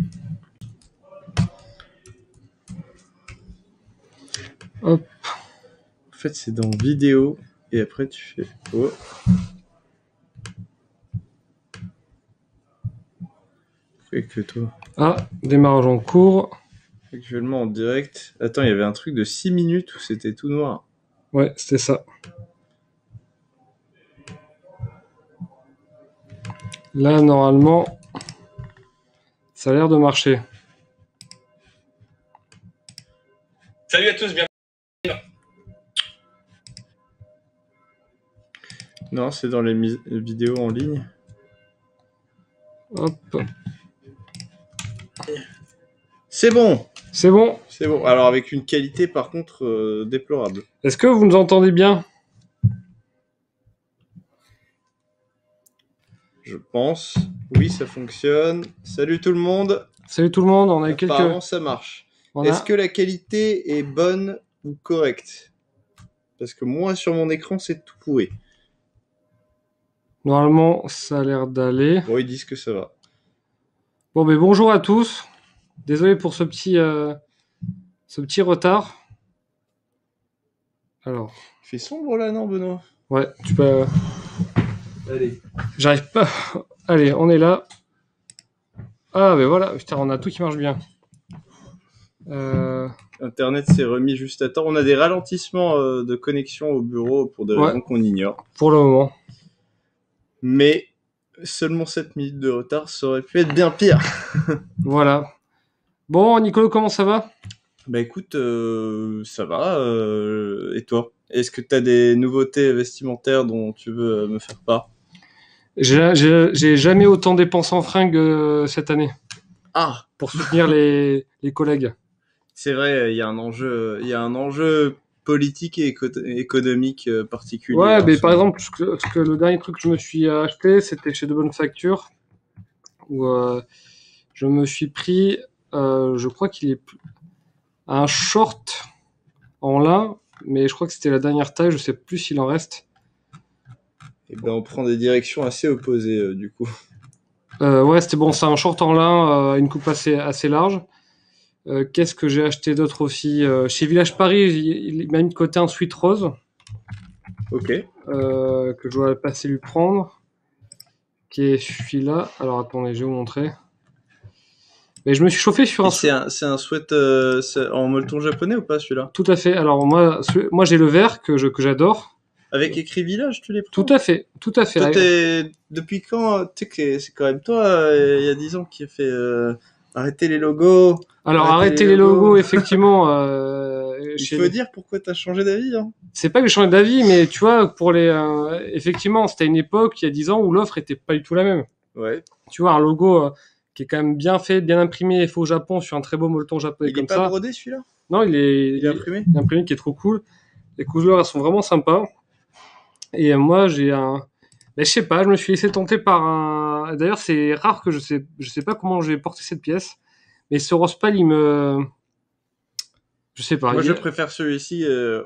Hop. En fait, c'est dans vidéo et après tu fais. Oh. Pourquoi que toi? Ah, démarrage en cours. Actuellement en direct. Attends, il y avait un truc de 6 minutes où c'était tout noir. Ouais, c'était ça. Là, normalement, ça a l'air de marcher. Salut à tous, bienvenue. Non, c'est dans les vidéos en ligne. Hop. C'est bon. C'est bon. C'est bon. Alors avec une qualité par contre déplorable. Est-ce que vous nous entendez bien? Je pense. Oui, ça fonctionne. Salut tout le monde. Salut tout le monde, on a quelques... Apparemment, ça marche. Est-ce que la qualité est bonne ou correcte? Parce que moi, sur mon écran, c'est tout pourri. Normalement, ça a l'air d'aller. Bon, ils disent que ça va. Bon, mais bonjour à tous. Désolé pour ce petit retard. Alors. Il fait sombre là, non, Benoît? Ouais, tu peux... Allez. J'arrive pas... Allez, on est là. Ah, mais voilà, putain, on a tout qui marche bien. Internet s'est remis juste à temps. On a des ralentissements de connexion au bureau pour des raisons qu'on ignore. Pour le moment. Mais seulement 7 minutes de retard, ça aurait pu être bien pire. Voilà. Bon, Nicolas, comment ça va? Bah écoute, ça va. Et toi? Est-ce que tu as des nouveautés vestimentaires dont tu veux me faire part? J'ai jamais autant dépensé en fringues cette année. Ah! Pour soutenir les collègues. C'est vrai, il y a un enjeu politique et économique particulier. Ouais, mais par exemple, le dernier truc que je me suis acheté, c'était chez De Bonne Facture, où je me suis pris, je crois qu'il est un short en lin, mais je crois que c'était la dernière taille, je sais plus s'il en reste. Et ben on prend des directions assez opposées du coup. Ouais, c'était bon, c'est un short en lin, une coupe assez large. Qu'est-ce que j'ai acheté d'autre aussi? Chez Village Paris, il m'a mis de côté un sweat rose. Ok. Que je dois passer lui prendre. Qui est celui-là. Alors attendez, je vais vous montrer. Mais je me suis chauffé sur un... C'est un sweat en molleton japonais ou pas celui-là? Tout à fait. Alors moi j'ai le vert que j'adore. Avec écrit Village, tu les prends? Tout à fait. Toi, depuis quand? Tu sais que c'est quand même toi, il y a 10 ans, qui a fait arrêter les logos. Alors arrêter les logos, effectivement. Il faut dire pourquoi t'as changé d'avis. Hein. C'est pas que j'ai changé d'avis, mais tu vois, pour les, effectivement, c'était une époque il y a 10 ans où l'offre était pas du tout la même. Ouais. Tu vois, un logo qui est quand même bien fait, bien imprimé, fait au Japon sur un très beau molleton japonais comme ça. Il est pas brodé celui-là? Non, il est imprimé. Il est imprimé, qui est trop cool. Les couleurs, elles sont vraiment sympas. Et moi, j'ai un... Ben, je sais pas, je me suis laissé tenter par un... D'ailleurs, c'est rare que je sais pas comment je vais porter cette pièce. Mais ce rose pâle, il me... Je sais pas. Moi, je préfère celui-ci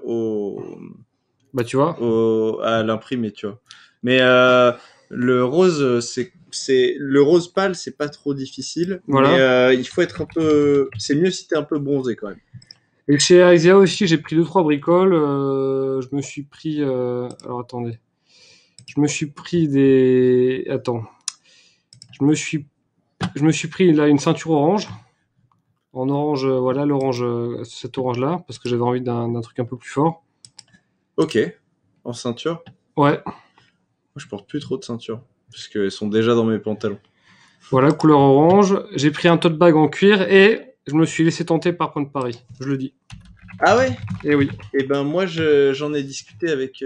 Bah, tu vois. À l'imprimé, tu vois. Mais le rose, le rose pâle, c'est pas trop difficile. Voilà. Mais il faut être un peu... C'est mieux si t'es un peu bronzé, quand même. Et chez Aisia aussi, j'ai pris 2-3 bricoles. Je me suis pris... Alors, attendez. Je me suis pris des... Attends. Je me suis pris là une ceinture orange. En orange, voilà, l'orange, cette orange-là, parce que j'avais envie d'un truc un peu plus fort. Ok. En ceinture? Ouais. Moi, je porte plus trop de ceintures, parce qu'elles sont déjà dans mes pantalons. Voilà, couleur orange. J'ai pris un tote bag en cuir et je me suis laissé tenter par Point de Paris, je le dis. Ah ouais? Eh oui. Et ben moi, j'en ai discuté avec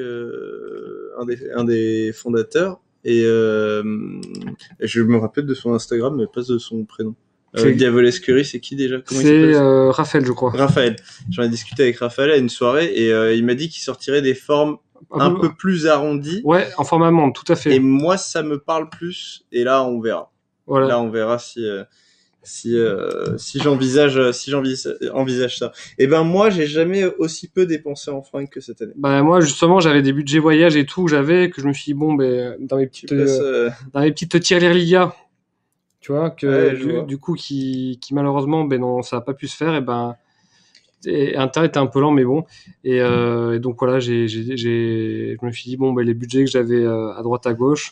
un des fondateurs, et je me rappelle de son Instagram, mais pas de son prénom. Diavolescurie, c'est qui déjà? C'est Raphaël, je crois. Raphaël. J'en ai discuté avec Raphaël à une soirée et il m'a dit qu'il sortirait des formes un peu plus arrondies. Ouais, en forme amande, tout à fait. Et moi, ça me parle plus. Et là, on verra. Voilà. Là, on verra si j'envisage ça. Et ben moi, j'ai jamais aussi peu dépensé en fringues que cette année. Bah moi, justement, j'avais des budgets voyage et tout, que je me suis dit bon, ben dans mes petites tirelires Lydia, tu vois, du coup, qui malheureusement, ben non, ça n'a pas pu se faire, et Inter était un peu lent, mais bon. Et donc voilà, je me suis dit, bon, ben, les budgets que j'avais à droite à gauche,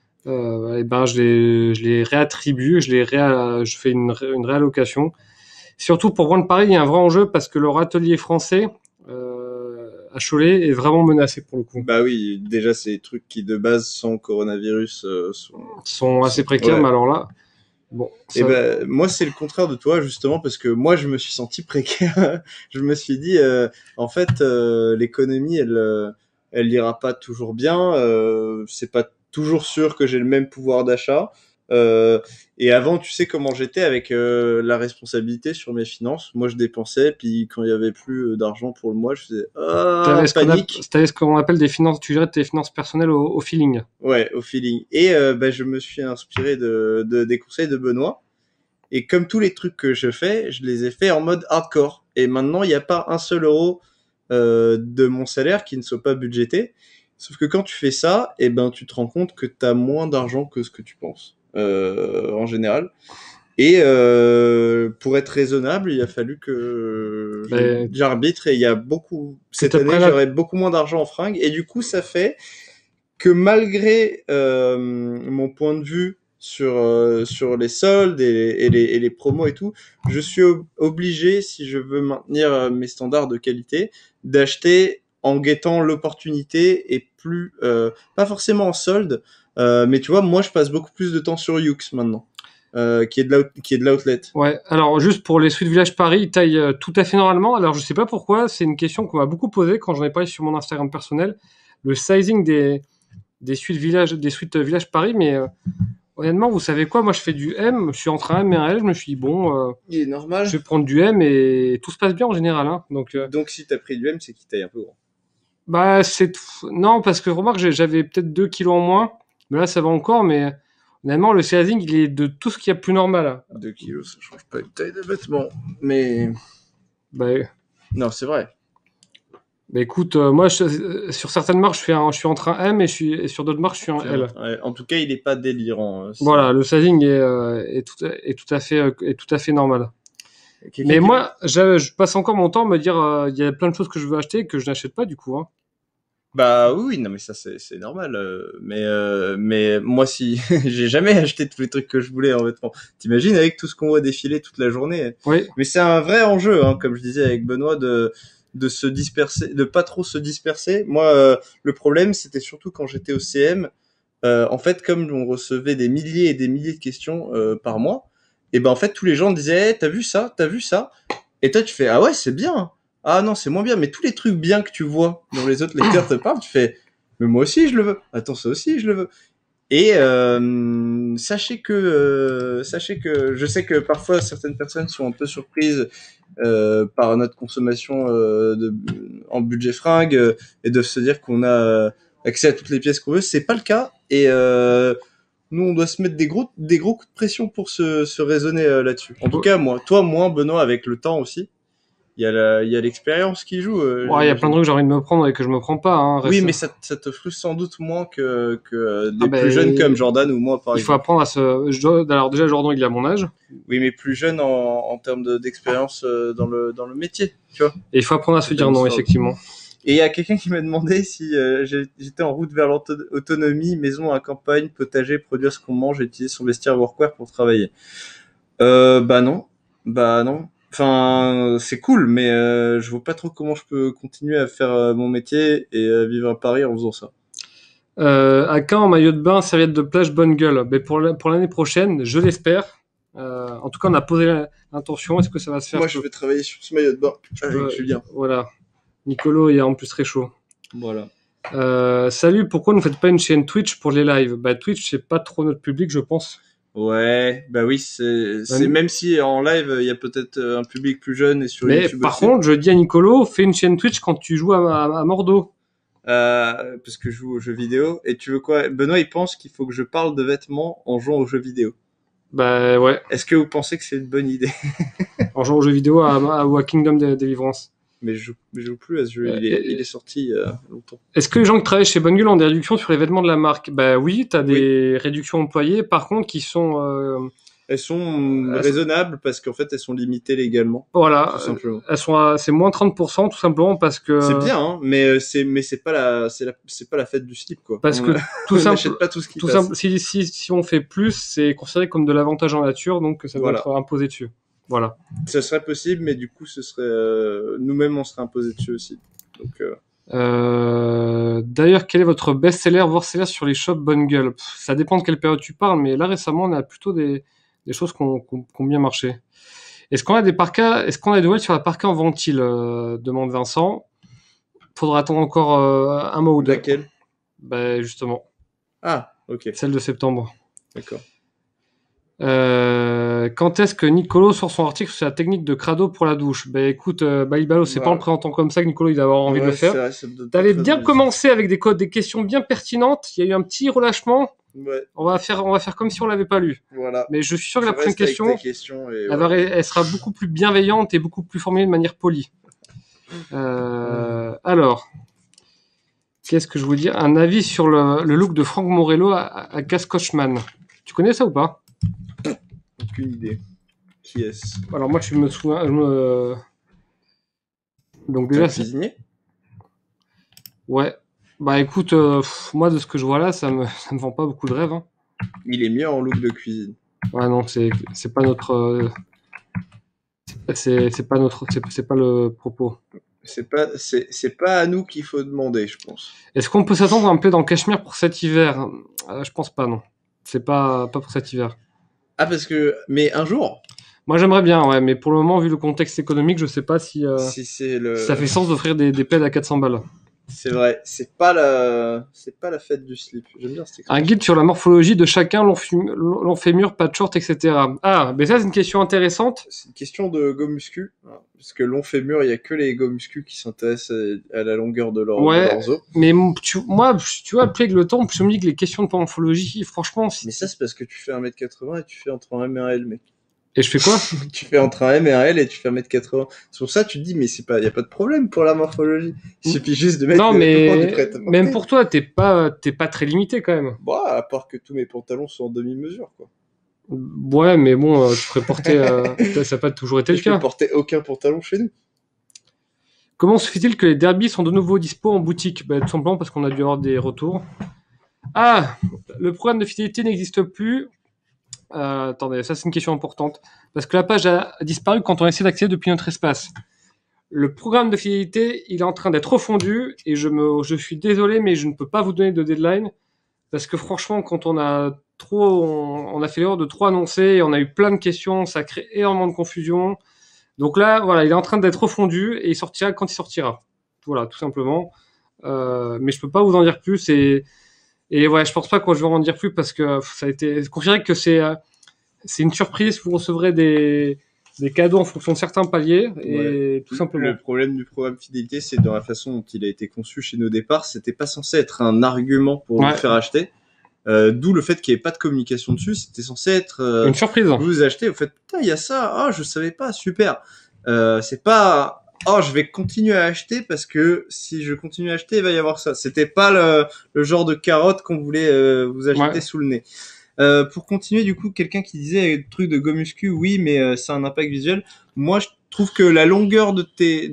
je les réattribue, je fais une réallocation. Surtout pour Brand Paris, il y a un vrai enjeu parce que leur atelier français à Cholet est vraiment menacé pour le coup. Bah oui, déjà c'est des trucs qui de base sans coronavirus sont assez précaires, ouais. Mais alors là, bon. Ça... Et moi c'est le contraire de toi justement parce que moi je me suis senti précaire. Je me suis dit en fait l'économie elle ira pas toujours bien. C'est pas toujours sûr que j'ai le même pouvoir d'achat. Et avant, tu sais comment j'étais avec la responsabilité sur mes finances. Moi, je dépensais, puis quand il y avait plus d'argent pour le mois, je faisais panique. T'avais ce qu'on appelle des finances. Tu gérais tes finances personnelles au feeling. Ouais, au feeling. Et je me suis inspiré des conseils de Benoît. Et comme tous les trucs que je fais, je les ai fait en mode hardcore. Et maintenant, il n'y a pas un seul euro de mon salaire qui ne soit pas budgété. Sauf que quand tu fais ça, tu te rends compte que tu as moins d'argent que ce que tu penses. En général. Et pour être raisonnable, il a fallu que j'arbitre et il y a cette année j'aurais beaucoup moins d'argent en fringues et du coup ça fait que malgré mon point de vue sur les soldes et les promos et tout, je suis obligé, si je veux maintenir mes standards de qualité, d'acheter en guettant l'opportunité et plus pas forcément en solde. Mais tu vois, moi, je passe beaucoup plus de temps sur Yoox maintenant, qui est de l'outlet. Ouais. Alors, juste pour les Suites Village Paris, ils taillent tout à fait normalement. Alors, je sais pas pourquoi. C'est une question qu'on m'a beaucoup posée quand j'en ai parlé sur mon Instagram personnel. Le sizing des Suites Village Paris. Mais honnêtement, vous savez quoi? Moi, je fais du M. Je suis entre un M et un L. Je me suis dit, bon, il est normal. Je vais prendre du M et tout se passe bien en général. Hein. Donc, si t'as pris du M, c'est qu'il taille un peu grand. Non, parce que remarque, j'avais peut-être 2 kilos en moins. Mais là, ça va encore, mais honnêtement, le sizing, il est de tout ce qu'il y a de plus normal. 2 kilos, ça change pas une taille de vêtements. Mais... Non, c'est vrai. Écoute, moi, sur certaines marques, je suis entre un M et sur d'autres marques, je suis un L. Ouais, en tout cas, il est pas délirant. Voilà, le sizing est tout à fait normal. Mais moi, je passe encore mon temps à me dire, il y a plein de choses que je veux acheter que je n'achète pas, du coup. Hein. Bah oui, non mais ça c'est normal. Mais moi si j'ai jamais acheté tous les trucs que je voulais en vêtements. T'imagines avec tout ce qu'on voit défiler toute la journée. Oui. Mais c'est un vrai enjeu, hein, comme je disais avec Benoît, de se disperser, de pas trop se disperser. Moi, le problème c'était surtout quand j'étais au CM. En fait, comme on recevait des milliers et des milliers de questions par mois, et en fait tous les gens disaient t'as vu ça, et toi tu fais ah ouais c'est bien. Ah non, c'est moins bien, mais tous les trucs bien que tu vois dont les autres lecteurs te parlent, tu fais mais moi aussi je le veux. Attends, ça aussi je le veux. Et sachez que je sais que parfois certaines personnes sont un peu surprises par notre consommation en budget fringue et de se dire qu'on a accès à toutes les pièces qu'on veut. C'est pas le cas et nous on doit se mettre des gros coups de pression pour se raisonner là-dessus. En tout cas moi, toi moins Benoît avec le temps aussi. Il y a l'expérience qui joue. Il y a plein de trucs que j'ai envie de me prendre et que je me prends pas. Hein, oui, mais ça te frustre sans doute moins que des plus jeunes comme Jordan ou moi, par exemple. Il faut apprendre à se... Alors déjà, Jordan, il a mon âge. Oui, mais plus jeune en termes d'expérience dans le métier, tu vois. Et il faut apprendre à se dire non, effectivement. Et il y a quelqu'un qui m'a demandé si j'étais en route vers l'autonomie, maison à campagne, potager, produire ce qu'on mange et utiliser son vestiaire workwear pour travailler. Non. Enfin, c'est cool, mais je vois pas trop comment je peux continuer à faire mon métier et vivre à Paris en faisant ça. À Caen, en maillot de bain, serviette de plage, bonne gueule. Mais pour l'année prochaine, je l'espère. En tout cas, on a posé l'intention. Est-ce que ça va se faire? Moi, je vais travailler sur ce maillot de bain avec Julien. Voilà. Nicolo, il est en plus très chaud. Voilà. Salut, pourquoi ne faites pas une chaîne Twitch pour les lives? Twitch, c'est pas trop notre public, je pense. Ouais, oui, c'est même si en live il y a peut-être un public plus jeune et sur YouTube. Mais par contre, je dis à Nicolo, fais une chaîne Twitch quand tu joues à Mordo. Parce que je joue aux jeux vidéo. Et tu veux quoi? Benoît, il pense qu'il faut que je parle de vêtements en jouant aux jeux vidéo. Ouais. Est-ce que vous pensez que c'est une bonne idée? En jouant aux jeux vidéo ou à Kingdom Deliverance. Mais je joue plus à ce jeu, il est sorti il y a longtemps. Est-ce que les gens qui travaillent chez Bonne Gueule ont des réductions sur les vêtements de la marque? Oui, t'as des réductions employées, par contre, qui sont Elles sont raisonnables parce qu'en fait, elles sont limitées légalement. Voilà. Tout simplement. C'est moins 30%, tout simplement parce que... C'est bien, hein, mais c'est pas la fête du slip, quoi. Parce que on n'achète pas tout ce qui passe. Si on fait plus, c'est considéré comme de l'avantage en nature, donc ça doit être imposé dessus. Voilà. Ça serait possible, mais du coup, ce serait, nous-mêmes, on serait imposé dessus aussi. Donc, D'ailleurs, quel est votre best-seller, voire seller sur les shops Bonne Gueule? Ça dépend de quelle période tu parles, mais là récemment, on a plutôt des choses qui ont bien marché. Est-ce qu'on a des nouvelles sur la parka en ventile, demande Vincent. Faudra attendre encore un mois ou deux. Laquelle? Ben justement. Ah, ok. Celle de septembre. D'accord. Quand est-ce que Nicolo sort son article sur la technique de crado pour la douche? Ben écoute, Balibalo, c'est pas en le présentant comme ça que Nicolo il va avoir envie de le faire. T'avais bien commencé avec des questions bien pertinentes. Il y a eu un petit relâchement. Ouais. On va faire comme si on l'avait pas lu. Voilà. Mais je suis sûr que la prochaine question, elle sera beaucoup plus bienveillante et beaucoup plus formulée de manière polie. Alors, qu'est-ce que je voulais dire? Un avis sur le look de Franck Morello à Cascochman. Tu connais ça ou pas? Aucune idée. Qui est-ce? Alors moi, je me souviens. Donc déjà, cuisinier. Ouais. Bah écoute, moi de ce que je vois là, ça me vend pas beaucoup de rêves. Hein. Il est mieux en look de cuisine. Ouais non, c'est pas notre. C'est pas le propos. C'est pas à nous qu'il faut demander, je pense. Est-ce qu'on peut s'attendre à un plaid en cachemire pour cet hiver? Je pense pas, non. C'est pas pour cet hiver. Ah mais un jour. Moi j'aimerais bien, ouais, mais pour le moment, vu le contexte économique, je sais pas si ça fait sens d'offrir des plaids à 400 balles. C'est vrai, c'est pas la fête du slip. J'aime bien cette expression. Un guide sur la morphologie de chacun, long fémur, pas de short, etc. Ah, mais ça c'est une question intéressante. C'est une question de go muscu, parce que long fémur, il y a que les go muscu qui s'intéressent à la longueur de leurs os. Mais moi, tu vois, plus avec le temps, plus je me dis que les questions de morphologie, franchement... Mais ça, c'est parce que tu fais 1m80 et tu fais entre un M et un L, mec. Et je fais quoi? Tu fais entre un M et un L et tu fais 1m80. C'est pour ça que tu te dis, mais y a pas de problème pour la morphologie. Il suffit juste de mettre non, mais même pour toi, t'es pas très limité quand même. Bah, à part que tous mes pantalons sont en demi-mesure, quoi. Ouais, mais bon, tu pourrais porter, ça n'a pas toujours été le cas. Je peux porter aucun pantalon chez nous. Comment se fait-il que les derbies sont de nouveau dispo en boutique? Bah, tout simplement parce qu'on a dû avoir des retours. Ah, le programme de fidélité n'existe plus. Attendez, ça c'est une question importante. Parce que la page a disparu quand on essaie d'accéder depuis notre espace. Le programme de fidélité, il est en train d'être refondu et je suis désolé, mais je ne peux pas vous donner de deadline. Parce que franchement, quand on a fait l'erreur de trop annoncer et on a eu plein de questions, ça crée énormément de confusion. Donc là, voilà, il est en train d'être refondu et il sortira quand il sortira. Voilà, tout simplement. Mais je peux pas vous en dire plus et ouais, je pense pas que je vais en dire plus parce que ça a été confirmé que c'est une surprise. Vous recevrez des cadeaux en fonction de certains paliers et tout simplement. Le problème du programme fidélité, c'est dans la façon dont il a été conçu chez nos départs, c'était pas censé être un argument pour vous faire acheter. D'où le fait qu'il n'y ait pas de communication dessus, c'était censé être une surprise. Vous achetez, vous faites putain, il y a ça, ah je savais pas, super. C'est pas je vais continuer à acheter parce que si je continue à acheter, il va y avoir ça. C'était pas le genre de carotte qu'on voulait vous ajouter sous le nez. Pour continuer, du coup, quelqu'un qui disait le truc de go muscu, oui, mais ça a un impact visuel. Moi, je trouve que la longueur de tes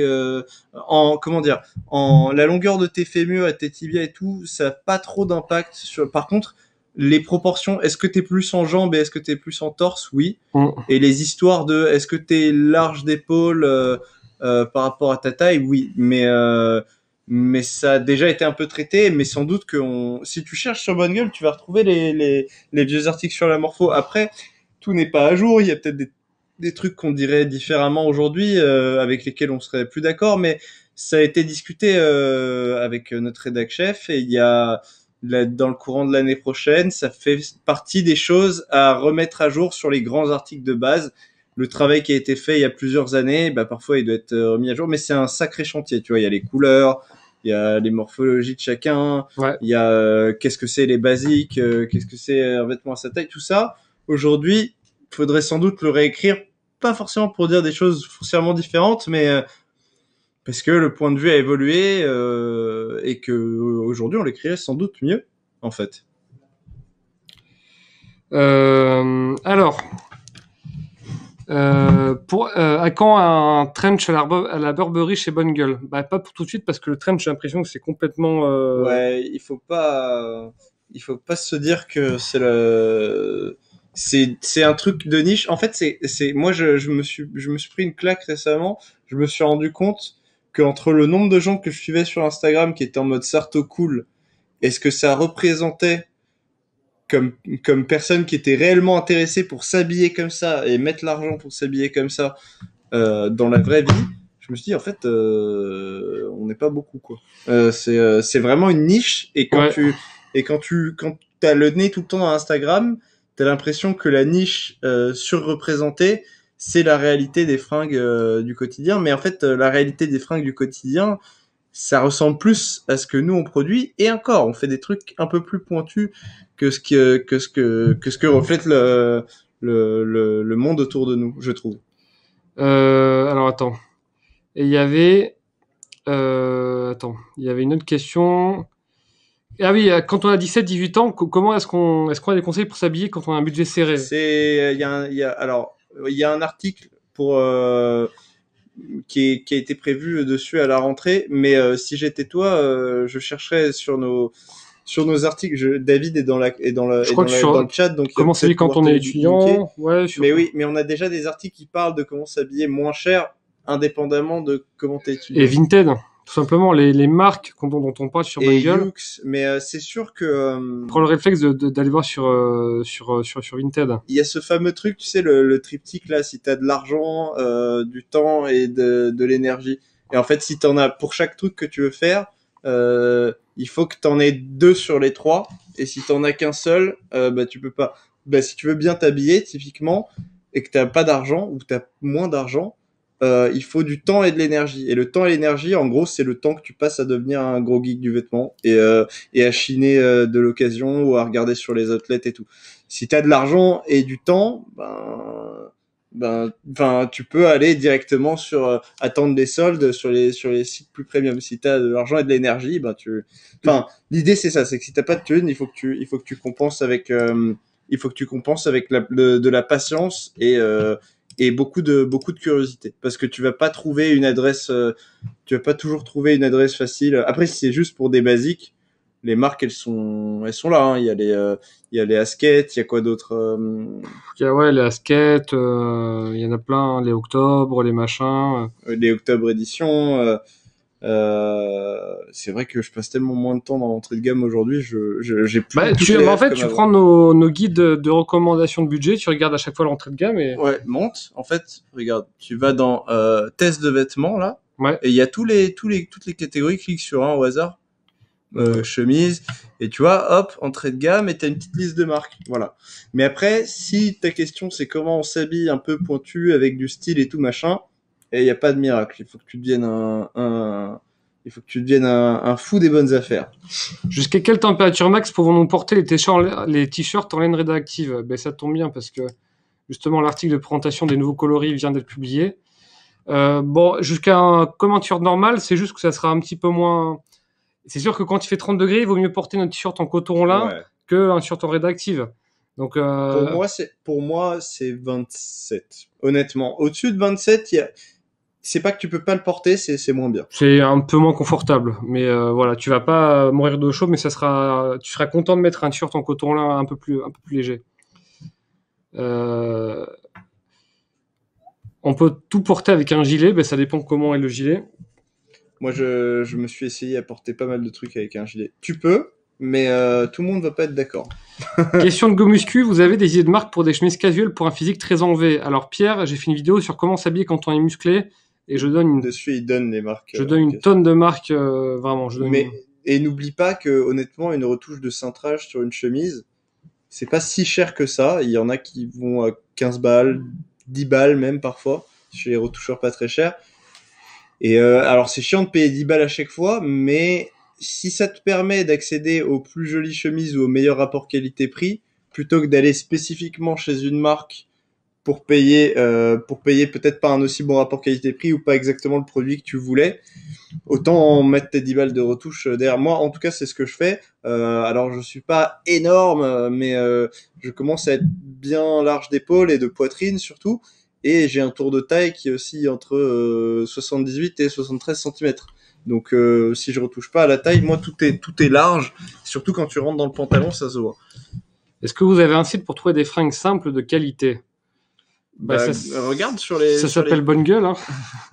la longueur de tes fémurs et tes tibias et tout, ça a pas trop d'impact sur. Par contre, les proportions, est-ce que t'es plus en jambes et est-ce que t'es plus en torse? Oui. Et les histoires de est-ce que t'es large d'épaule par rapport à ta taille? Oui. Mais ça a déjà été un peu traité, mais sans doute que si tu cherches sur Bonne Gueule, tu vas retrouver les vieux articles sur la morpho. Après, tout n'est pas à jour, il y a peut-être des trucs qu'on dirait différemment aujourd'hui, avec lesquels on serait plus d'accord, mais ça a été discuté avec notre rédac chef et il y a dans le courant de l'année prochaine, ça fait partie des choses à remettre à jour sur les grands articles de base. Le travail qui a été fait il y a plusieurs années, parfois il doit être remis à jour, mais c'est un sacré chantier. Tu vois, il y a les couleurs, il y a les morphologies de chacun, il y a qu'est-ce que c'est les basiques, qu'est-ce que c'est un vêtement à sa taille, tout ça. Aujourd'hui, il faudrait sans doute le réécrire, pas forcément pour dire des choses foncièrement différentes, mais parce que le point de vue a évolué et que aujourd'hui on l'écrirait sans doute mieux, en fait. Alors, à quand un trench à la Burberry chez Bonne Gueule? Bah, pas pour tout de suite parce que le trench, j'ai l'impression que c'est complètement. Ouais, il faut pas se dire que c'est un truc de niche. En fait, moi, je me suis pris une claque récemment. Je me suis rendu compte qu'entre le nombre de gens que je suivais sur Instagram qui étaient en mode sarto cool et ce que ça représentait comme, comme personne qui était réellement intéressée pour s'habiller comme ça et mettre l'argent pour s'habiller comme ça, dans la vraie vie, je me suis dit en fait on n'est pas beaucoup quoi. C'est vraiment une niche et Ouais. quand t'as le nez tout le temps dans Instagram, t'as l'impression que la niche surreprésentée c'est la réalité des fringues du quotidien, mais en fait la réalité des fringues du quotidien ça ressemble plus à ce que nous on produit et encore on fait des trucs un peu plus pointus que ce que reflète le monde autour de nous, je trouve. Alors attends. Et il y avait. Attends. Il y avait une autre question. Ah oui, quand on a 17-18 ans, comment est-ce qu'on a des conseils pour s'habiller quand on a un budget serré? Il y a un article pour qui a été prévu dessus à la rentrée, mais si j'étais toi, je chercherais sur nos articles. David est Je crois que dans le chat, donc comment s'habiller quand on est étudiant, ouais, mais oui, mais on a déjà des articles qui parlent de comment s'habiller moins cher, indépendamment de comment t'es étudiant. Et Vinted, tout simplement, les marques dont on parle sur Bonne Gueule. Mais c'est sûr que prends le réflexe d'aller voir sur Vinted. Il y a ce fameux truc, tu sais, le triptyque là, si t'as de l'argent, du temps et de l'énergie. Et en fait, si t'en as pour chaque truc que tu veux faire, il faut que t'en aies 2 sur les 3. Et si t'en as qu'un seul, bah tu peux pas. Bah si tu veux bien t'habiller, typiquement, et que t'as pas d'argent ou que t'as moins d'argent, il faut du temps et de l'énergie. Et le temps et l'énergie, en gros, c'est le temps que tu passes à devenir un gros geek du vêtement et à chiner de l'occasion ou à regarder sur les outlets et tout. Si t'as de l'argent et du temps, tu peux aller directement sur attendre les soldes sur les sites plus premium. Si t'as de l'argent et de l'énergie, l'idée c'est ça, c'est que si t'as pas de thunes, il faut que tu compenses avec de la patience et beaucoup de curiosité, parce que tu vas pas trouver une adresse, tu vas pas toujours trouver une adresse facile. Après, si c'est juste pour des basiques, les marques elles sont là. Hein. Il y a les Asket, il y a quoi d'autre Ouais, les Asket, il y en a plein, les Octobre, les machins. Les Octobre éditions. C'est vrai que je passe tellement moins de temps dans l'entrée de gamme aujourd'hui, j'ai plus. En fait, tu prends nos guides de recommandation de budget, tu regardes à chaque fois l'entrée de gamme et. Ouais, monte. En fait, regarde, tu vas dans test de vêtements là, ouais. Et il y a toutes les catégories, clique sur un au hasard. Chemise, et tu vois, hop, entrée de gamme, et t'as une petite liste de marques, voilà. Mais après, si ta question c'est comment on s'habille un peu pointu avec du style et tout machin, et il y a pas de miracle, il faut que tu deviennes un fou des bonnes affaires. Jusqu'à quelle température max pouvons-nous porter les t-shirts en laine réactive? Ben ça tombe bien parce que justement l'article de présentation des nouveaux coloris vient d'être publié. Bon, jusqu'à un t-shirt normal, c'est juste que ça sera un petit peu moins. C'est sûr que quand il fait 30 degrés, il vaut mieux porter notre t-shirt en coton lin qu'un t-shirt en rédactive. Donc, pour moi, c'est 27. Honnêtement, au-dessus de 27, c'est pas que tu peux pas le porter, c'est moins bien. C'est un peu moins confortable, mais voilà, tu vas pas mourir de chaud, mais tu seras content de mettre un t-shirt en coton lin un peu plus léger. On peut tout porter avec un gilet, ben ça dépend comment est le gilet. Moi, je me suis essayé à porter pas mal de trucs avec un gilet. Tu peux, mais tout le monde va pas être d'accord. Question de Gomuscu, vous avez des idées de marque pour des chemises casual pour un physique très enlevé? Alors Pierre, j'ai fait une vidéo sur comment s'habiller quand on est musclé, et je donne dessus il donne les marques. Je donne une tonne de marques, vraiment. Et n'oublie pas que honnêtement, une retouche de cintrage sur une chemise, c'est pas si cher que ça. Il y en a qui vont à 15 balles, 10 balles même parfois, chez les retoucheurs pas très chers. Et alors c'est chiant de payer 10 balles à chaque fois, mais si ça te permet d'accéder aux plus jolies chemises ou au meilleur rapport qualité-prix, plutôt que d'aller spécifiquement chez une marque pour payer peut-être pas un aussi bon rapport qualité-prix ou pas exactement le produit que tu voulais. Autant mettre tes 10 balles de retouche derrière moi. En tout cas, c'est ce que je fais. Alors, je suis pas énorme, mais je commence à être bien large d'épaule et de poitrine surtout. Et j'ai un tour de taille qui est aussi entre 78 et 73 cm. Donc, si je retouche pas à la taille, moi, tout est large. Surtout quand tu rentres dans le pantalon, ça se voit. Est-ce que vous avez un site pour trouver des fringues simples de qualité? Regarde sur les. Ça s'appelle Bonne Gueule, hein.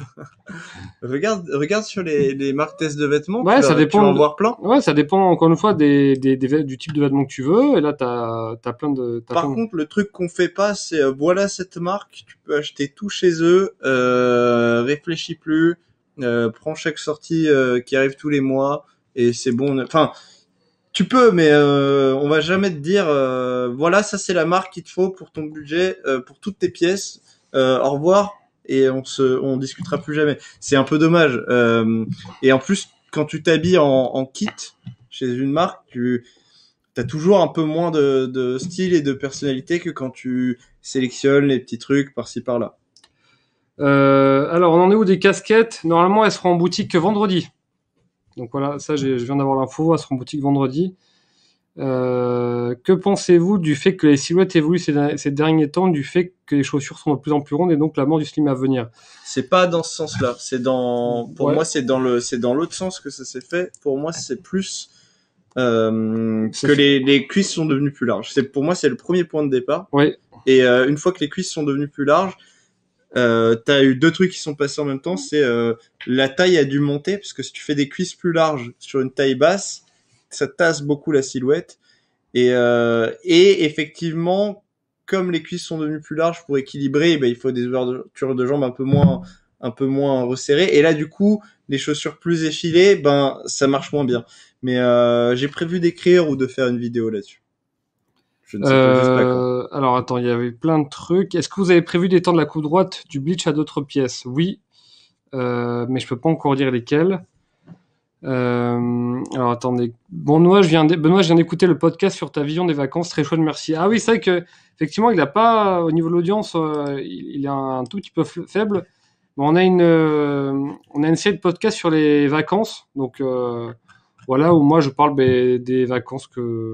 Regarde sur les marques test de vêtements. Ouais, ça dépend. Tu vas en voir plein. Ouais, ça dépend encore une fois du type de vêtements que tu veux. Et là, t'as plein de. Par contre, le truc qu'on fait pas, c'est voilà cette marque, tu peux acheter tout chez eux. Réfléchis plus. Prends chaque sortie qui arrive tous les mois et c'est bon. Enfin, tu peux, mais on va jamais te dire voilà, ça c'est la marque qu'il te faut pour ton budget, pour toutes tes pièces. Au revoir et on discutera plus jamais. C'est un peu dommage. Et en plus, quand tu t'habilles en kit chez une marque, t'as toujours un peu moins de style et de personnalité que quand tu sélectionnes les petits trucs par-ci par-là. Alors, on en est où des casquettes? Normalement, elles seront en boutique que vendredi. Donc voilà, ça, je viens d'avoir l'info, elles seront en boutique vendredi. Que pensez-vous du fait que les silhouettes évoluent ces derniers temps, du fait que les chaussures sont de plus en plus rondes et donc la mort du slim à venir? C'est pas dans ce sens-là. Pour moi, c'est dans l'autre sens que ça s'est fait. Pour moi, c'est plus que les cuisses sont devenues plus larges. Pour moi, c'est le premier point de départ. Ouais. Et une fois que les cuisses sont devenues plus larges, t'as eu deux trucs qui sont passés en même temps. C'est la taille a dû monter parce que si tu fais des cuisses plus larges sur une taille basse, ça tasse beaucoup la silhouette. Et effectivement, comme les cuisses sont devenues plus larges pour équilibrer, il faut des ouvertures de jambes un peu moins resserrées. Et là, du coup, les chaussures plus effilées, ça marche moins bien. Mais j'ai prévu d'écrire ou de faire une vidéo là-dessus. Je ne sais pas juste pas quand. Alors attends, il y avait plein de trucs. Est-ce que vous avez prévu d'étendre la coupe droite du bleach à d'autres pièces? Oui, mais je peux pas encore dire lesquelles. Alors attendez. Benoît, je viens d'écouter le podcast sur ta vision des vacances. Très chouette, merci. Ah oui, c'est vrai que effectivement, il a pas au niveau de l'audience, il est un tout petit peu faible. Mais on a une série de podcasts sur les vacances. Donc voilà, où moi je parle des vacances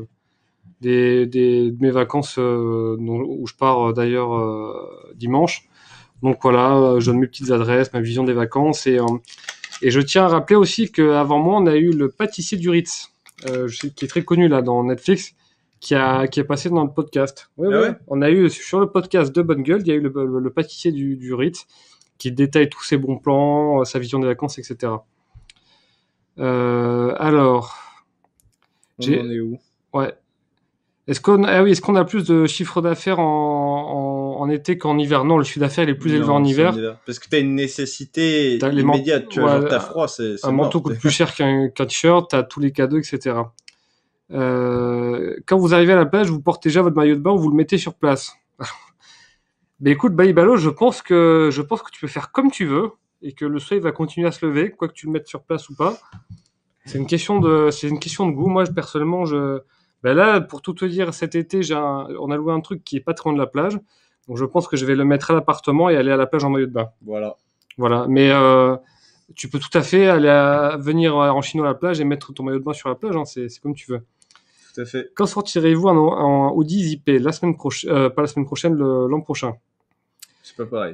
de mes vacances où je pars d'ailleurs dimanche. Donc voilà, je donne mes petites adresses, ma vision des vacances et je tiens à rappeler aussi qu'avant moi, on a eu le pâtissier du Ritz, qui est très connu là dans Netflix, qui est passé dans le podcast. Ouais. On a eu sur le podcast de Bonne Gueule, il y a eu le pâtissier du Ritz qui détaille tous ses bons plans, sa vision des vacances, etc. Alors, On en est où? Ouais. Est-ce qu'on a plus de chiffre d'affaires en été qu'en hiver? Non, le chiffre d'affaires il est plus élevé en hiver. Parce que t'as une nécessité immédiate. Tu vois, genre t'as froid, c'est un manteau coûte plus cher qu'un t-shirt, t'as tous les cadeaux, etc. Quand vous arrivez à la plage, vous portez déjà votre maillot de bain ou vous le mettez sur place? Mais écoute, Baïbalo, je pense que tu peux faire comme tu veux et que le soleil va continuer à se lever, quoi que tu le mettes sur place ou pas. C'est une question de goût. Moi, personnellement, là, pour tout te dire, cet été, on a loué un truc qui est pas très loin de la plage. Donc, je pense que je vais le mettre à l'appartement et aller à la plage en maillot de bain. Voilà. Mais tu peux tout à fait venir en Chine à la plage et mettre ton maillot de bain sur la plage. Hein. C'est comme tu veux. Tout à fait. Quand sortirez-vous en Audi ZP? La semaine prochaine, pas la semaine prochaine, l'an prochain. C'est pas pareil.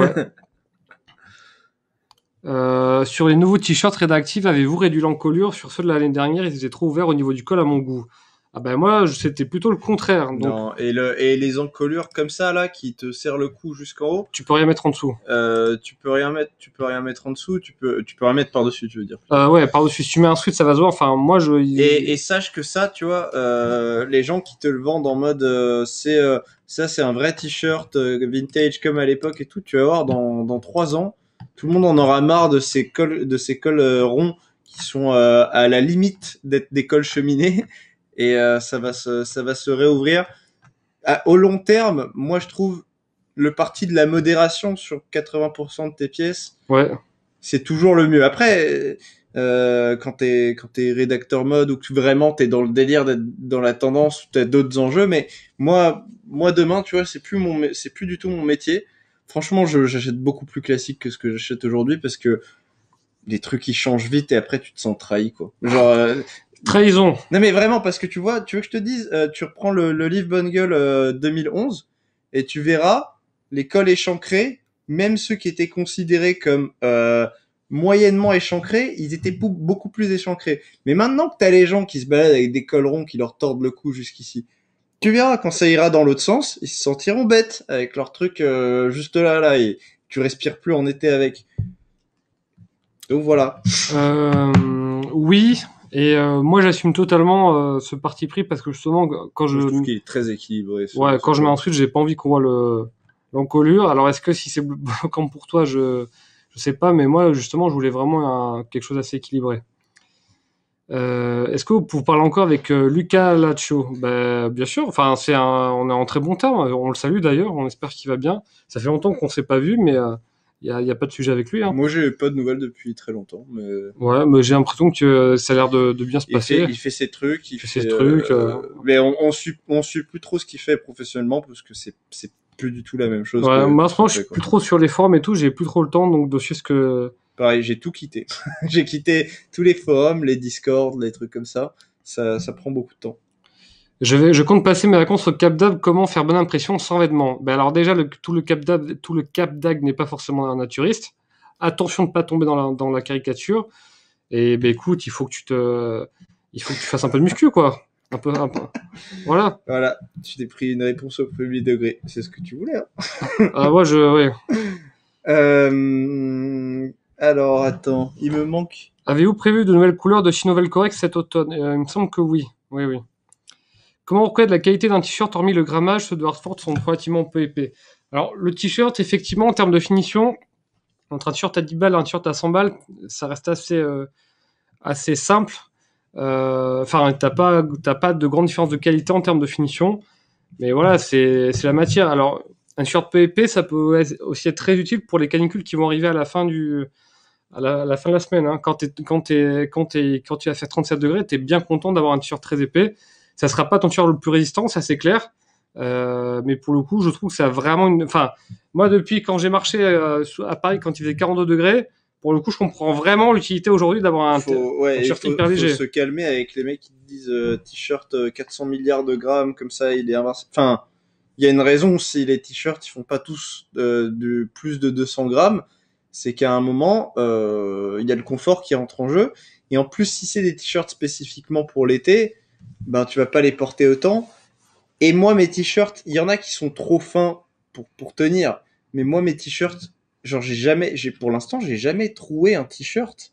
Ouais. Sur les nouveaux t-shirts rédactifs, avez-vous réduit l'encolure? Sur ceux de l'année dernière, ils étaient trop ouverts au niveau du col à mon goût. Ah ben moi, c'était plutôt le contraire. Donc... Non, et les encolures comme ça là, qui te serrent le cou jusqu'en haut. Tu peux rien mettre en dessous. Tu peux rien mettre en dessous. Tu peux rien mettre par dessus, tu veux dire. Ouais, par dessus. Si tu mets un sweat, ça va se voir. Enfin, moi, Et sache que ça, tu vois, les gens qui te le vendent en mode, ça, c'est un vrai t-shirt vintage comme à l'époque et tout. Tu vas voir dans 3 ans, tout le monde en aura marre de ces cols ronds qui sont à la limite d'être des cols cheminés. Et ça va se réouvrir. Au long terme, moi je trouve le parti de la modération sur 80% de tes pièces, ouais, c'est toujours le mieux. Après, quand t'es rédacteur mode ou que vraiment t'es dans le délire d'être dans la tendance, t'as d'autres enjeux. Mais moi demain, tu vois, c'est plus du tout mon métier. Franchement, j'achète beaucoup plus classique que ce que j'achète aujourd'hui parce que les trucs ils changent vite et après tu te sens trahi, quoi. Genre Trahison. non mais vraiment, parce que tu vois, tu veux que je te dise, tu reprends le livre Bonne Gueule 2011 et tu verras les cols échancrés, même ceux qui étaient considérés comme moyennement échancrés, ils étaient beaucoup plus échancrés. Mais maintenant que t'as les gens qui se baladent avec des cols ronds qui leur tordent le cou jusqu'ici, tu verras quand ça ira dans l'autre sens, ils se sentiront bêtes avec leur truc juste là et tu respires plus en été avec. Donc voilà. Oui. Et moi, j'assume totalement ce parti pris parce que justement, quand je trouve qu'il est très équilibré. Ouais, quand je mets ensuite, j'ai pas envie qu'on voit l'encolure. Alors, est-ce que si c'est bloquant pour toi, je sais pas, mais moi, justement, je voulais vraiment quelque chose d'assez équilibré. Est-ce que vous parlez encore avec Luca Laccio? Bien sûr. Enfin, on est en très bon terme. On le salue d'ailleurs. On espère qu'il va bien. Ça fait longtemps qu'on s'est pas vu, mais y a pas de sujet avec lui. Hein. Moi, j'ai pas de nouvelles depuis très longtemps. Mais... Ouais, mais j'ai l'impression que ça a l'air de bien se passer. Il fait ses trucs. Il fait ses trucs. Mais on suit plus trop ce qu'il fait professionnellement parce que c'est plus du tout la même chose. Ouais, moi, en ce moment, je suis plus trop sur les forums et tout. J'ai plus trop le temps donc de suivre ce que. Pareil, j'ai tout quitté. J'ai quitté tous les forums, les Discord, les trucs comme ça. Ça prend beaucoup de temps. Je compte passer mes vacances au Cap d'Agde. Comment faire bonne impression sans vêtements? Alors déjà, tout le Cap d'Agde n'est pas forcément un naturiste. Attention de pas tomber dans la caricature. Et écoute, il faut que tu fasses un peu de muscu, quoi. Un peu. Voilà. Voilà. Tu t'es pris une réponse au premier degré. C'est ce que tu voulais. Hein. Ah ouais. Alors attends, il me manque. Avez-vous prévu de nouvelles couleurs de Sinovel Correct cet automne? Il me semble que oui. Oui. Comment reconnaître la qualité d'un t-shirt hormis le grammage? Ceux de Hartford sont relativement peu épais. Alors, le t-shirt, effectivement, en termes de finition, entre un t-shirt à 10 balles et un t-shirt à 100 balles, ça reste assez simple. Enfin, t'as pas de grande différence de qualité en termes de finition. Mais voilà, c'est la matière. Alors, un t-shirt peu épais, ça peut aussi être très utile pour les canicules qui vont arriver à la fin de la semaine. Hein. Quand tu vas faire 37 degrés, t'es bien content d'avoir un t-shirt très épais. Ça sera pas ton t-shirt le plus résistant, ça c'est clair. Mais pour le coup, je trouve que ça a vraiment Enfin, moi, depuis quand j'ai marché à Paris, quand il faisait 42 degrés, pour le coup, je comprends vraiment l'utilité aujourd'hui d'avoir un t-shirt hyper léger. Il faut se calmer avec les mecs qui te disent t-shirt 400 milliards de grammes, comme ça, il est invincible. Enfin, il y a une raison si les t-shirts ils font pas tous de plus de 200 grammes, c'est qu'à un moment, il y a le confort qui rentre en jeu. Et en plus, si c'est des t-shirts spécifiquement pour l'été, ben tu vas pas les porter autant. Et moi, mes t-shirts, il y en a qui sont trop fins pour tenir. Mais moi, mes t-shirts, genre pour l'instant, j'ai jamais trouvé un t-shirt.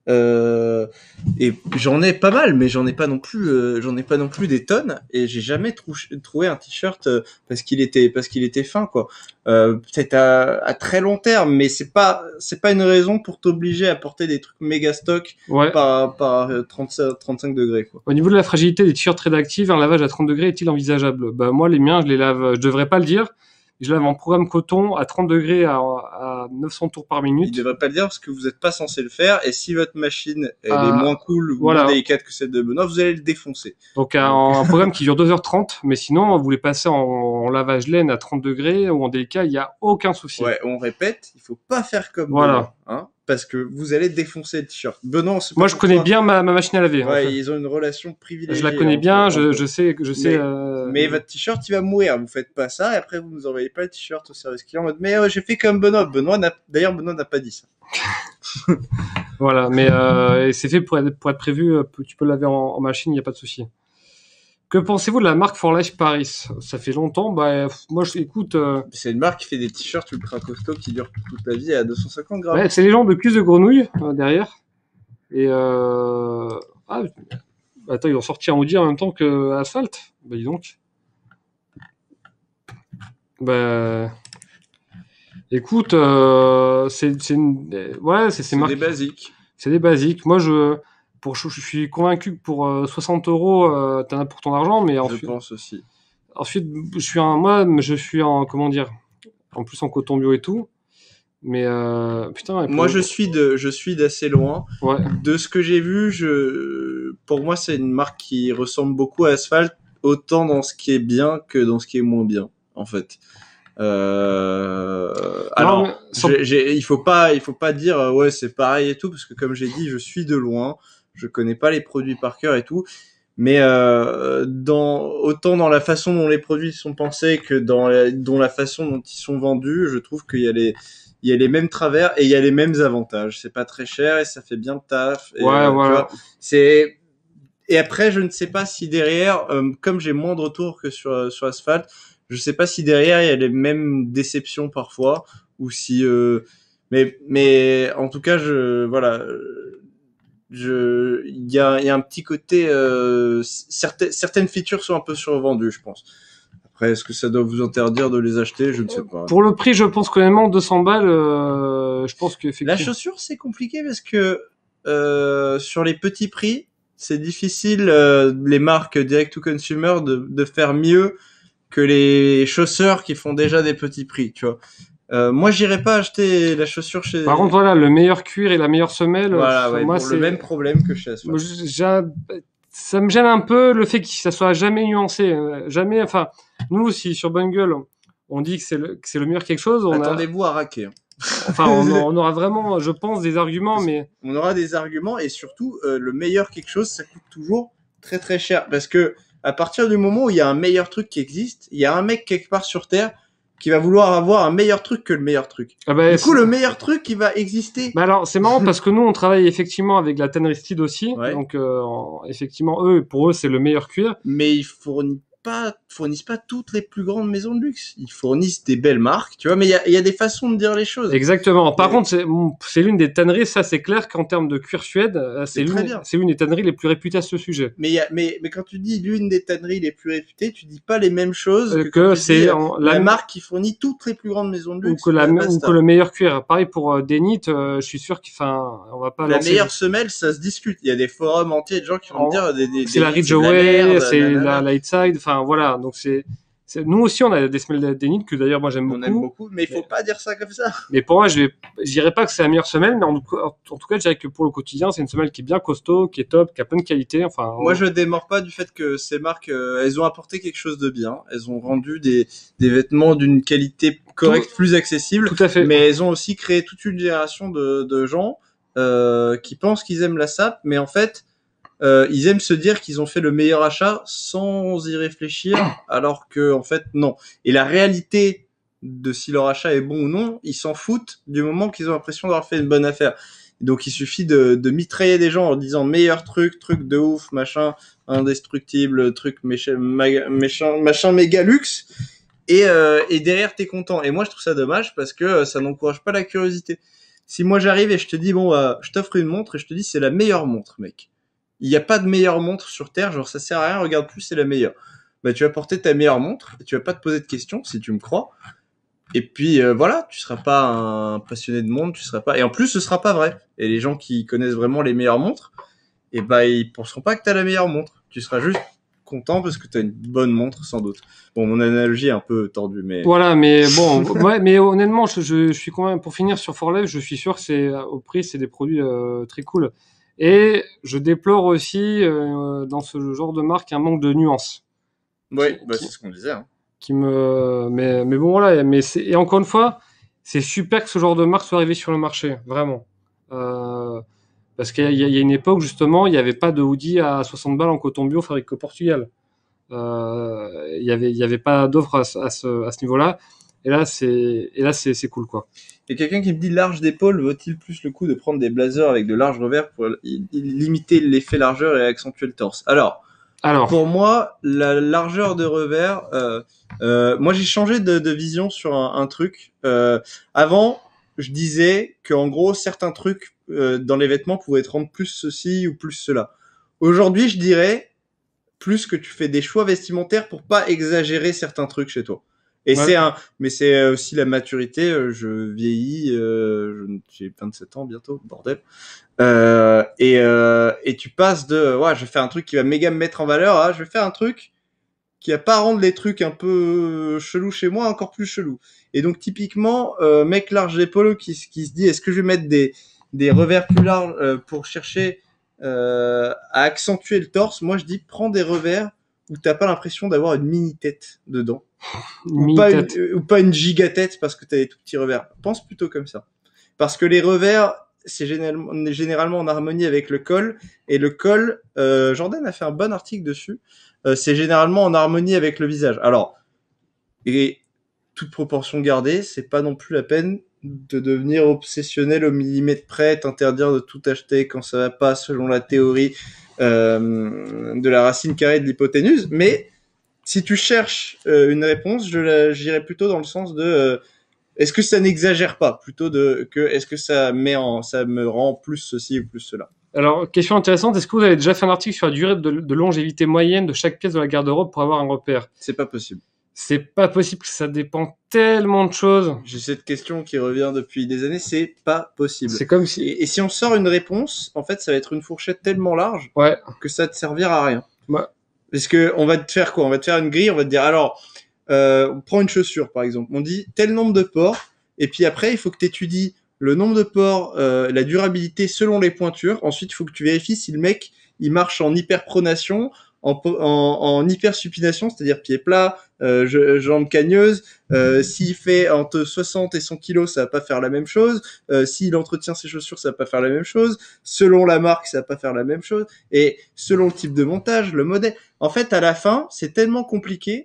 Et j'en ai pas mal, mais j'en ai pas non plus des tonnes. Et j'ai jamais trouvé un t-shirt parce qu'il était fin, quoi. Peut-être à très long terme, mais c'est pas une raison pour t'obliger à porter des trucs méga stock par 35 degrés, quoi. Au niveau de la fragilité des t-shirts rédactifs, un lavage à 30 degrés est-il envisageable? Moi, les miens, je les lave, je devrais pas le dire. Je lave en programme coton à 30 degrés à 900 tours par minute. Il devrait pas le dire parce que vous n'êtes pas censé le faire. Et si votre machine est moins cool ou moins délicate que celle de Benoît, vous allez le défoncer. Donc un programme qui dure 2h30. Mais sinon, vous voulez passer en lavage laine à 30 degrés ou en délicat, il n'y a aucun souci. Ouais, on répète, il faut pas faire comme Benoît, hein, parce que vous allez défoncer le t-shirt. Benoît, moi, je connais bien ma machine à laver. Ouais, en fait. Ils ont une relation privilégiée. Je la connais bien, je sais. Mais votre t-shirt, il va mourir. Vous faites pas ça, et après, vous nous envoyez pas le t-shirt au service client en mode, mais j'ai fait comme Benoît. Benoît n'a pas dit ça. Voilà, mais c'est fait pour être prévu. Tu peux le laver en machine, il n'y a pas de souci. Que pensez-vous de la marque For Life Paris? Ça fait longtemps. Moi, écoute. C'est une marque qui fait des t-shirts ultra costauds qui durent toute la vie à 250 grammes. Ouais, c'est les gens de cuisse de grenouille derrière. Et attends, ils ont sorti un Audi en même temps que Asphalt. Dis donc. Écoute, c'est des basiques. C'est des basiques. Moi, je suis convaincu que pour 60 €, t'en as pour ton argent, mais je pense aussi. Ensuite, je suis en comment dire, en plus en coton bio et tout. Mais putain. Moi, je suis d'assez loin. Ouais. De ce que j'ai vu, pour moi, c'est une marque qui ressemble beaucoup à Asphalt, autant dans ce qui est bien que dans ce qui est moins bien, en fait. Alors, il faut pas dire ouais c'est pareil et tout, parce que comme j'ai dit, je suis de loin, je connais pas les produits par cœur et tout. Mais autant dans la façon dont les produits sont pensés que dans la façon dont ils sont vendus, je trouve qu'il y a les mêmes travers et il y a les mêmes avantages. C'est pas très cher et ça fait bien le taf. Et, ouais, voilà. Et après, je ne sais pas si derrière, comme j'ai moins de retours que sur Asphalt, je sais pas si derrière il y a les mêmes déceptions parfois, ou si mais en tout cas il y a un petit côté certaines features sont un peu survendues, je pense. Après, est-ce que ça doit vous interdire de les acheter? Je ne sais pas. Pour le prix, je pense qu'honnêtement 200 balles, je pense qu'effectivement. La chaussure, c'est compliqué parce que sur les petits prix, c'est difficile les marques direct to consumer de faire mieux que les chausseurs qui font déjà des petits prix, tu vois. Moi, j'irais pas acheter la chaussure chez. Par contre, voilà, le meilleur cuir et la meilleure semelle. Voilà, ouais, moi, c'est le même problème que chez Asphalt. Ça me gêne un peu le fait que ça soit jamais nuancé, jamais. Enfin, nous aussi sur Bungle, on dit que c'est le meilleur quelque chose. Attendez-vous à raquer. Enfin, on aura vraiment, je pense, des arguments, mais on aura des arguments et surtout le meilleur quelque chose, ça coûte toujours très très cher, parce que à partir du moment où il y a un meilleur truc qui existe, il y a un mec quelque part sur Terre qui va vouloir avoir un meilleur truc que le meilleur truc. Ah bah, du coup, le meilleur truc qui va exister. Bah alors, c'est marrant parce que nous, on travaille effectivement avec la tannerie Steed aussi. Ouais. Donc, effectivement, pour eux, c'est le meilleur cuir. Mais ils fournissent pas toutes les plus grandes maisons de luxe. Ils fournissent des belles marques, tu vois, mais il y a des façons de dire les choses. Exactement. Par contre, c'est l'une des tanneries, ça c'est clair qu'en termes de cuir suède, c'est l'une des tanneries les plus réputées à ce sujet. Mais quand tu dis l'une des tanneries les plus réputées, tu dis pas les mêmes choses que c'est la marque qui fournit toutes les plus grandes maisons de luxe. Ou que le meilleur cuir. Pareil pour Denit, je suis sûr on va pas la meilleure semelle, ça se discute. Il y a des forums entiers de gens qui vont dire c'est la Ridgeway, c'est la Lightside, enfin voilà, donc nous aussi on a des semelles Denit que d'ailleurs moi j'aime beaucoup. On aime beaucoup, mais il faut pas dire ça comme ça. Mais pour moi, je dirais pas que c'est la meilleure semelle, mais en tout cas, je dirais que pour le quotidien, c'est une semelle qui est bien costaud, qui est top, qui a plein de qualité. Enfin, moi, je démords pas du fait que ces marques, elles ont apporté quelque chose de bien. Elles ont rendu des vêtements d'une qualité correcte, plus accessible. Tout à fait. Mais elles ont aussi créé toute une génération de gens qui pensent qu'ils aiment la sape, mais en fait, ils aiment se dire qu'ils ont fait le meilleur achat sans y réfléchir, alors que en fait non. Et la réalité de si leur achat est bon ou non, ils s'en foutent du moment qu'ils ont l'impression d'avoir fait une bonne affaire. Donc il suffit de mitrailler des gens en disant meilleur truc de ouf, machin, indestructible, truc machin méga luxe, et derrière t'es content. Et moi je trouve ça dommage parce que ça n'encourage pas la curiosité. Si moi j'arrive et je te dis bon, je t'offre une montre et je te dis c'est la meilleure montre, mec. Il n'y a pas de meilleure montre sur Terre, genre ça sert à rien, regarde plus, c'est la meilleure. Bah tu vas porter ta meilleure montre, et tu vas pas te poser de questions si tu me crois. Et puis voilà, tu seras pas un passionné de montre, tu seras pas. Et en plus, ce sera pas vrai. Et les gens qui connaissent vraiment les meilleures montres, et bah ils penseront pas que t'as la meilleure montre. Tu seras juste content parce que t'as une bonne montre sans doute. Bon, mon analogie est un peu tordue, mais voilà. Mais bon, ouais, mais honnêtement, je suis quand même pour finir sur Forlev, je suis sûr que c'est au prix, c'est des produits très cool. Et je déplore aussi dans ce genre de marque un manque de nuances. Oui, c'est ce qu'on disait. Hein. Mais bon voilà, et encore une fois, c'est super que ce genre de marque soit arrivé sur le marché, vraiment. Parce qu'il y a une époque justement, il n'y avait pas de hoodie à 60 balles en coton bio fabriqué au Portugal. Il y avait pas d'offre à ce niveau-là. Et là c'est cool quoi. Il y a quelqu'un qui me dit large d'épaule vaut-il plus le coup de prendre des blazers avec de larges revers pour limiter l'effet largeur et accentuer le torse. Alors, pour moi, la largeur de revers, moi j'ai changé de vision sur un truc. Avant, je disais qu'en gros certains trucs dans les vêtements pouvaient te rendre plus ceci ou plus cela. Aujourd'hui, je dirais plus que tu fais des choix vestimentaires pour pas exagérer certains trucs chez toi. Et ouais. Mais c'est aussi la maturité. Je vieillis, j'ai 27 ans bientôt, bordel. Et tu passes de, ouais, je vais faire un truc qui va méga me mettre en valeur, à je vais faire un truc qui a pas à rendre les trucs un peu chelous chez moi encore plus chelous. Et donc typiquement, mec large d'épaule qui se dit est-ce que je vais mettre des revers plus larges pour chercher à accentuer le torse. Moi je dis prends des revers où t'as pas l'impression d'avoir une mini tête dedans. Ou pas une giga tête parce que t'as des tout petits revers. Pense plutôt comme ça. Parce que les revers, c'est généralement en harmonie avec le col. Et le col, Jordan a fait un bon article dessus. C'est généralement en harmonie avec le visage. Alors, et toute proportion gardée, c'est pas non plus la peine de devenir obsessionnel au millimètre près, t'interdire de tout acheter quand ça va pas selon la théorie de la racine carrée de l'hypoténuse. Mais si tu cherches une réponse, j'irais plutôt dans le sens de est-ce que ça n'exagère pas, plutôt est-ce que ça me rend plus ceci ou plus cela. Alors, question intéressante, est-ce que vous avez déjà fait un article sur la durée de longévité moyenne de chaque pièce de la garde-robe pour avoir un repère? C'est pas possible. C'est pas possible, ça dépend tellement de choses. J'ai cette question qui revient depuis des années, c'est pas possible. C'est comme si... Et si on sort une réponse, en fait, ça va être une fourchette tellement large que ça te servira à rien. Ouais. Parce que on va te faire quoi? On va te faire une grille, on va te dire, alors, on prend une chaussure, par exemple. On dit tel nombre de pores, et puis après, il faut que tu étudies le nombre de pores, la durabilité selon les pointures. Ensuite, il faut que tu vérifies si le mec, il marche en hyperpronation, en hypersupination, c'est-à-dire pied plat, jambes cagneuses. S'il fait entre 60 et 100 kilos, ça va pas faire la même chose. S'il entretient ses chaussures, ça va pas faire la même chose. Selon la marque, ça va pas faire la même chose. Et selon le type de montage, le modèle. En fait, à la fin, c'est tellement compliqué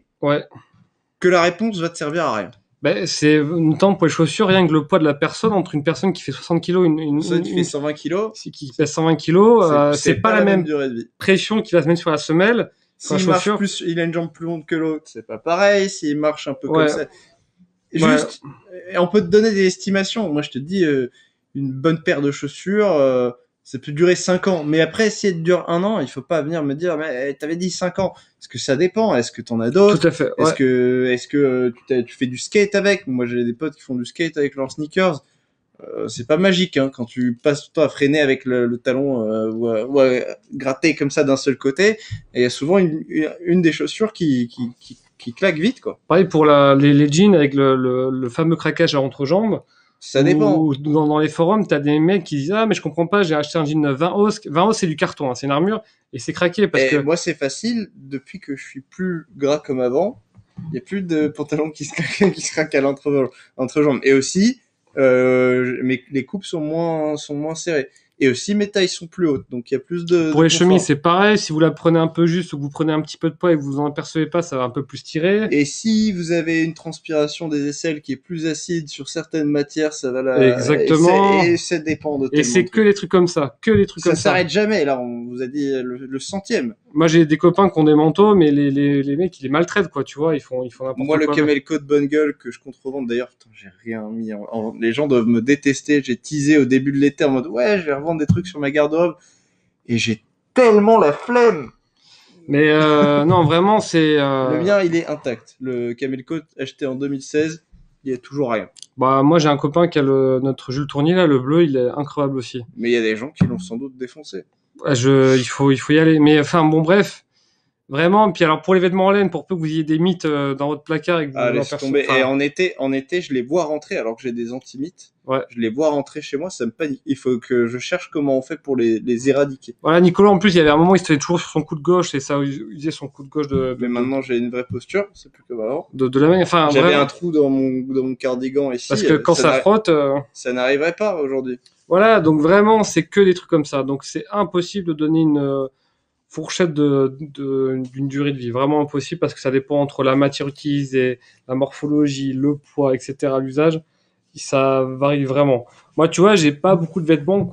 que la réponse va te servir à rien. Ben, c'est notamment pour les chaussures, rien que le poids de la personne, entre une personne qui fait 60 kilos, une qui fait 120 kilos, qui pèse 120 kilos, c'est pas la même durée de vie. Pression qu'il va se mettre sur la semelle. S'il marche plus, il a une jambe plus longue que l'autre, c'est pas pareil. S'il marche un peu comme ça, juste, on peut te donner des estimations. Moi, je te dis, une bonne paire de chaussures, ça peut durer 5 ans. Mais après, si elle dure 1 an, il faut pas venir me dire, mais t'avais dit 5 ans. Est-ce que ça dépend? Est-ce que t'en as d'autres? Tout à fait. Est-ce que tu fais du skate avec? Moi, j'ai des potes qui font du skate avec leurs sneakers. C'est pas magique, hein, quand tu passes toi à freiner avec le talon ou à gratter comme ça d'un seul côté. Et il y a souvent une des chaussures qui claque vite, quoi. Pareil pour les jeans avec le fameux craquage à l'entrejambe. Ça dépend. Ou dans les forums, t'as des mecs qui disent ah mais je comprends pas, j'ai acheté un jean 20 os. 20 os c'est du carton, hein, c'est une armure et c'est craqué parce que moi c'est facile depuis que je suis plus gras comme avant. Il y a plus de pantalons qui se craquent à l'entrejambe. Et aussi les coupes sont moins serrées. Et aussi mes tailles sont plus hautes, donc il y a plus de pour les chemises c'est pareil, si vous la prenez un peu juste ou que vous prenez un petit peu de poids et que vous en apercevez pas, ça va un peu plus tirer. Et si vous avez une transpiration des aisselles qui est plus acide sur certaines matières, ça va la... Exactement. Et ça dépend de et c'est que les trucs comme ça, ça s'arrête jamais. Là on vous a dit le centième. Moi j'ai des copains qui ont des manteaux, mais les mecs ils les maltraitent, quoi, tu vois, ils font n'importe quoi. Moi le camel coat bonne gueule que je contrevende d'ailleurs, putain, j'ai rien mis les gens doivent me détester. J'ai teasé au début de l'été en mode ouais, je vais revendre des trucs sur ma garde-robe et j'ai tellement la flemme. Mais non, vraiment c'est le mien il est intact. Le camel coat acheté en 2016, il y a toujours rien. Bah moi j'ai un copain qui a notre Jules Tournier là, le bleu, il est incroyable aussi. Mais il y a des gens qui l'ont sans doute défoncé. Il faut y aller. Mais enfin bon bref, vraiment. Puis alors pour les vêtements en laine, pour peu que vous ayez des mythes dans votre placard et que vous laisse tomber. Et en été, je les vois rentrer alors que j'ai des anti-mythes. Ouais. Je les vois rentrer chez moi, ça me panique. Il faut que je cherche comment on fait pour les éradiquer. Voilà, Nicolas en plus, il y avait un moment, il se tenait toujours sur son coude gauche et ça usait son coude gauche Mais maintenant j'ai une vraie posture, c'est plus comme avant. De la même. Enfin, j'avais un trou dans mon cardigan ici. Parce que quand ça frotte, ça n'arriverait pas aujourd'hui. Voilà, donc vraiment, c'est que des trucs comme ça. Donc c'est impossible de donner une fourchette d'une durée de vie. Vraiment impossible parce que ça dépend entre la matière utilisée, la morphologie, le poids, etc., l'usage. Ça varie vraiment. Moi, tu vois, j'ai pas beaucoup de vêtements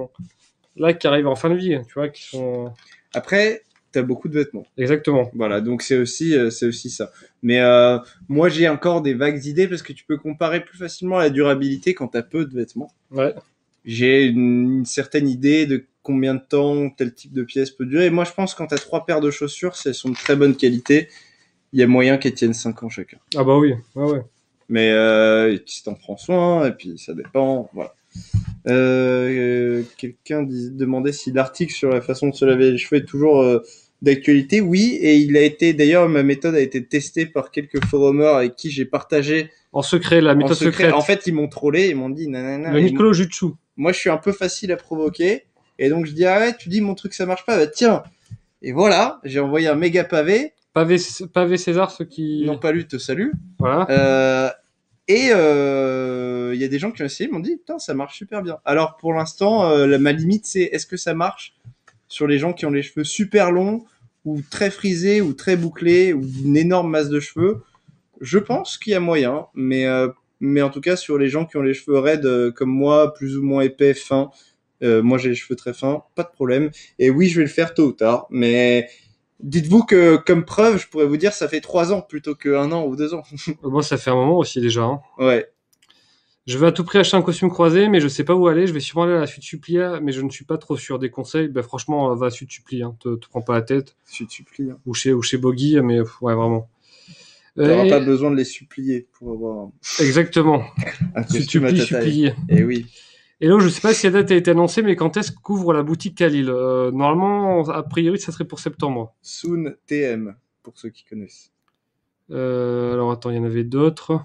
qui arrivent en fin de vie, tu vois, qui sont... Après, t'as beaucoup de vêtements. Exactement. Voilà, donc c'est aussi ça. Mais moi, j'ai encore des vagues idées parce que tu peux comparer plus facilement la durabilité quand t'as peu de vêtements. Ouais. J'ai une certaine idée de combien de temps tel type de pièce peut durer. Et moi, je pense que quand t'as 3 paires de chaussures, si elles sont de très bonne qualité, il y a moyen qu'elles tiennent 5 ans chacun. Ah bah oui, ouais. Mais si t'en prends soin, et puis ça dépend, voilà. Quelqu'un demandait si l'article sur la façon de se laver les cheveux est toujours d'actualité, oui. Et il a été, d'ailleurs, ma méthode a été testée par quelques forumers avec qui j'ai partagé En secret, la méthode en secret. secrète. En fait, ils m'ont trollé, ils m'ont dit nanana. Le Nicolo Jutsu. Moi, je suis un peu facile à provoquer. Et donc, je dis, ah ouais, tu dis mon truc, ça marche pas. Bah, tiens. Et voilà, j'ai envoyé un méga pavé. Pavé César, ceux qui... Ils n'ont pas lu, te salue. Voilà. Et y a des gens qui ont essayé, m'ont dit, putain, ça marche super bien. Alors, pour l'instant, ma limite, c'est est-ce que ça marche sur les gens qui ont les cheveux super longs, ou très frisés, ou très bouclés, ou une énorme masse de cheveux? Je pense qu'il y a moyen, mais en tout cas, sur les gens qui ont les cheveux raides comme moi, plus ou moins épais, fins, moi j'ai les cheveux très fins, pas de problème. Et oui, je vais le faire tôt ou tard, mais dites-vous que, comme preuve, je pourrais vous dire, ça fait 3 ans plutôt que 1 an ou 2 ans. Moi, ça fait un moment aussi déjà. Hein. Ouais. Je veux à tout prix acheter un costume croisé, mais je sais pas où aller. Je vais sûrement aller à la Suite Supplia, mais je ne suis pas trop sûr. Des conseils, ben franchement, va à Suite Supplia. Hein. Te prends pas la tête. Suite Supplia. Ou chez Bogi, mais ouais, vraiment. T'auras pas besoin de les supplier pour avoir Exactement. un costume à ta taille. Supplier. Et oui. Et là, je sais pas si la date a été annoncée, mais quand est-ce qu'ouvre la boutique Khalil? Normalement, a priori, ça serait pour septembre. Soon TM, pour ceux qui connaissent. Alors attends, il y en avait d'autres.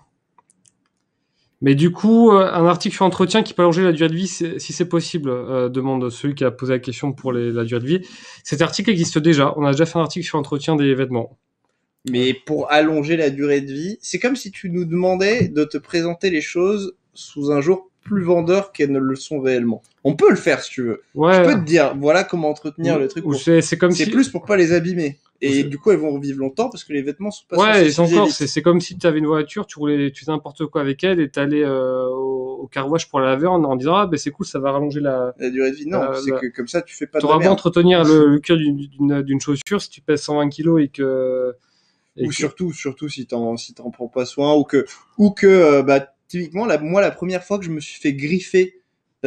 Mais du coup, un article sur entretien qui peut allonger la durée de vie, si c'est possible, demande celui qui a posé la question pour la durée de vie. Cet article existe déjà. On a déjà fait un article sur l'entretien des vêtements. Mais pour allonger la durée de vie, c'est comme si tu nous demandais de te présenter les choses sous un jour plus vendeur qu'elles ne le sont réellement. On peut le faire si tu veux. Ouais. Je peux te dire, voilà comment entretenir le truc. C'est comme c'est si... plus pour pas les abîmer. Et du coup, elles vont revivre longtemps parce que les vêtements sont pas ouais, et encore, c'est comme si tu avais une voiture, tu faisais n'importe quoi avec elle et t'allais au car wash pour la laver en disant ah ben c'est cool, ça va rallonger la durée de vie. Non, c'est que comme ça tu fais pas de merde. T'auras beau entretenir le cœur d'une chaussure si tu pèses 120 kilos et que surtout si t'en prends pas soin ou que typiquement moi la première fois que je me suis fait griffer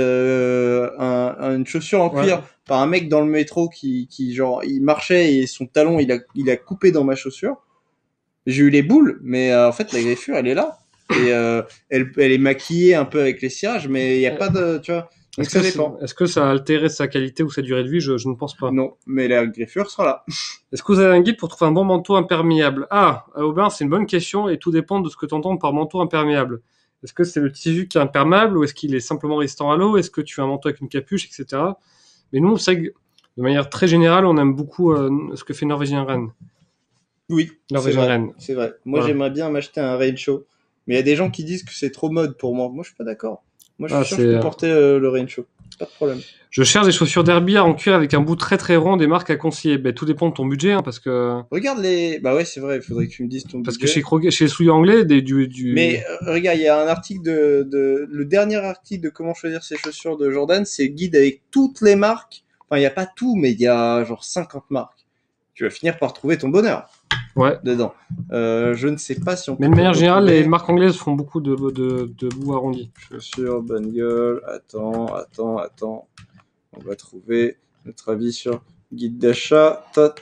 une chaussure en cuir par un mec dans le métro qui genre il marchait et son talon il a coupé dans ma chaussure. J'ai eu les boules, mais en fait la griffure elle est là et elle est maquillée un peu avec les cirages, mais il y a pas de, tu vois. Donc ça dépend. Est-ce que ça a altéré sa qualité ou sa durée de vie? Je ne pense pas. Non, mais la griffure sera là. Est-ce que vous avez un guide pour trouver un bon manteau imperméable? Ah, Aubin, c'est une bonne question et tout dépend de ce que tu entends par manteau imperméable. Est-ce que c'est le tissu qui est imperméable ou est-ce qu'il est simplement résistant à l'eau? Est-ce que tu as un manteau avec une capuche, etc. Mais nous, c'est de manière très générale, on aime beaucoup ce que fait Norwegian Ren. Oui, Norwegian Ren. C'est vrai. Moi, j'aimerais bien m'acheter un rain show. Mais il y a des gens qui disent que c'est trop mode pour moi. Moi, je suis pas d'accord. Moi, je suis sûr que je peux porter le rain show. Pas de problème. Je cherche des chaussures derby en cuir avec un bout très très rond, des marques à conseiller. Ben, tout dépend de ton budget, hein, parce que... Regarde les... Bah ouais, c'est vrai, il faudrait que tu me dises ton budget. Parce que chez les souliers anglais, Mais regarde, il y a un article le dernier article de comment choisir ses chaussures de Jordan, c'est guide avec toutes les marques. Enfin, il y a pas tout, mais il y a genre 50 marques. Tu vas finir par trouver ton bonheur. Ouais. Dedans. Je ne sais pas si on peut... Mais de manière générale, les marques anglaises font beaucoup de bouts arrondis. Chaussures, bonne gueule. Attends. On va trouver notre avis sur guide d'achat.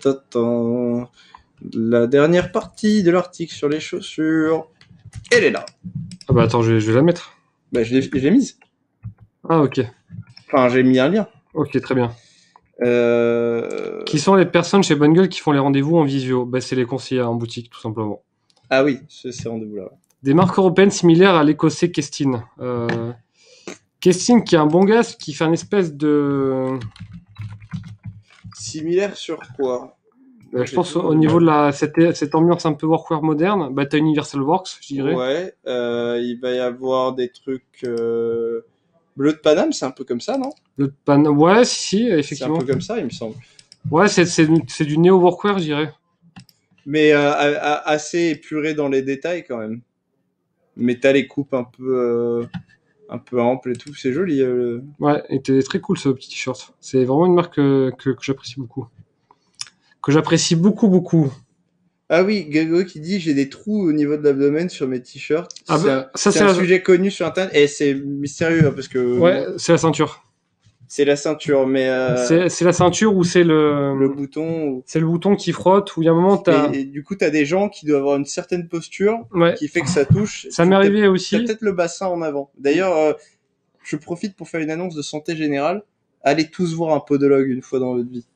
La dernière partie de l'article sur les chaussures. Elle est là. Ah bah attends, je vais la mettre. Bah je l'ai mise. Ah ok. Enfin, j'ai mis un lien. Ok, très bien. Qui sont les personnes chez Bonne Gueule qui font les rendez-vous en visio? Bah, c'est les conseillers en boutique, tout simplement. Ah oui, c'est ces rendez-vous-là. Ouais. Des marques européennes similaires à l'écossais Kestin. Kestin, qui est un bon gars, qui fait une espèce de... Similaire sur quoi? Je pense au niveau de cette ambiance un peu workwear moderne, bah t'as Universal Works, je dirais. Ouais, il va y avoir des trucs... Bleu de Paname, c'est un peu comme ça, non? Bleu de Paname, ouais, si, effectivement. C'est un peu comme ça, il me semble. Ouais, c'est du néo-workwear, je dirais. Mais assez épuré dans les détails, quand même. Mais t'as les coupes un peu amples et tout, c'est joli. Ouais, et t'es très cool, ce petit t-shirt. C'est vraiment une marque que j'apprécie beaucoup. Que j'apprécie beaucoup. Ah oui, Gago qui dit j'ai des trous au niveau de l'abdomen sur mes t-shirts. Ah bah, c'est un sujet connu sur internet et c'est mystérieux hein, parce que ouais, c'est la ceinture. C'est la ceinture, mais c'est la ceinture ou c'est le bouton. C'est le bouton qui frotte. Où il y a un moment et du coup t'as des gens qui doivent avoir une certaine posture qui fait que ça touche. Ça m'est arrivé aussi. T'as peut-être le bassin en avant. D'ailleurs, je profite pour faire une annonce de Santé Générale. Allez tous voir un podologue une fois dans votre vie.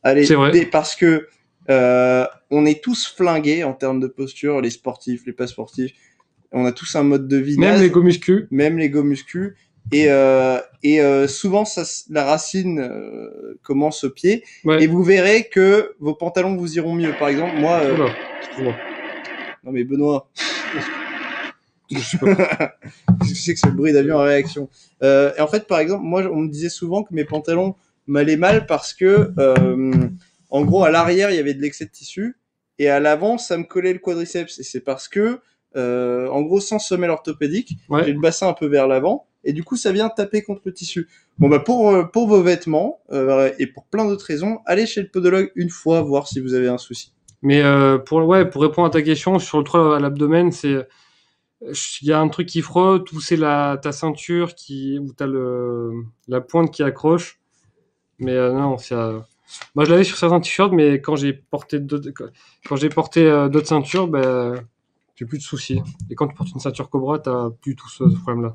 Allez, C'est vrai. parce que on est tous flingués en termes de posture, les sportifs, les pas sportifs. On a tous un mode de vie Même naze, les go muscu. même les go muscu. Et souvent, la racine commence au pied. Ouais. Et vous verrez que vos pantalons vous iront mieux. Par exemple, moi... Oula, excuse-moi. Non mais Benoît, Je sais pas. je sais que c'est le bruit d'avion en réaction. Et en fait, par exemple, moi, on me disait souvent que mes pantalons m'allaient mal parce que, en gros, à l'arrière, il y avait de l'excès de tissu et à l'avant, ça me collait le quadriceps. Et c'est parce que, en gros, sans semelle orthopédique, Ouais. j'ai le bassin un peu vers l'avant et du coup, ça vient taper contre le tissu. Bon, bah, pour vos vêtements et pour plein d'autres raisons, allez chez le podologue une fois, voir si vous avez un souci. Mais pour répondre à ta question, sur le 3 à l'abdomen, c'est... Il y a un truc qui frotte, ou c'est ta ceinture où t'as la pointe qui accroche. Mais non, moi je l'avais sur certains t-shirts, mais quand j'ai porté d'autres ceintures, ben j'ai plus de soucis. Et quand tu portes une ceinture Cobra, t'as plus tout ce problème-là.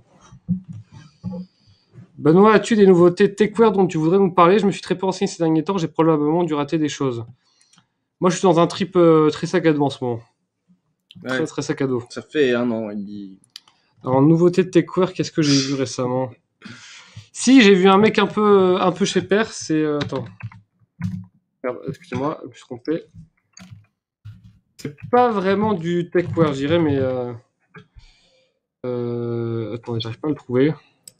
Benoît, as-tu des nouveautés techwear dont tu voudrais nous parler? Je me suis très peu renseigné ces derniers temps, j'ai probablement dû rater des choses. Moi, je suis dans un trip très sac à dos en ce moment. Ouais. Très, très sac à dos. Ça fait un an. Alors, nouveauté de techwear, qu'est-ce que j'ai vu récemment? Si, j'ai vu un mec un peu chez Père, c'est... attends. Merde, excusez-moi, je me suis trompé. C'est pas vraiment du techwear, je dirais, mais... attendez, j'arrive pas à le trouver.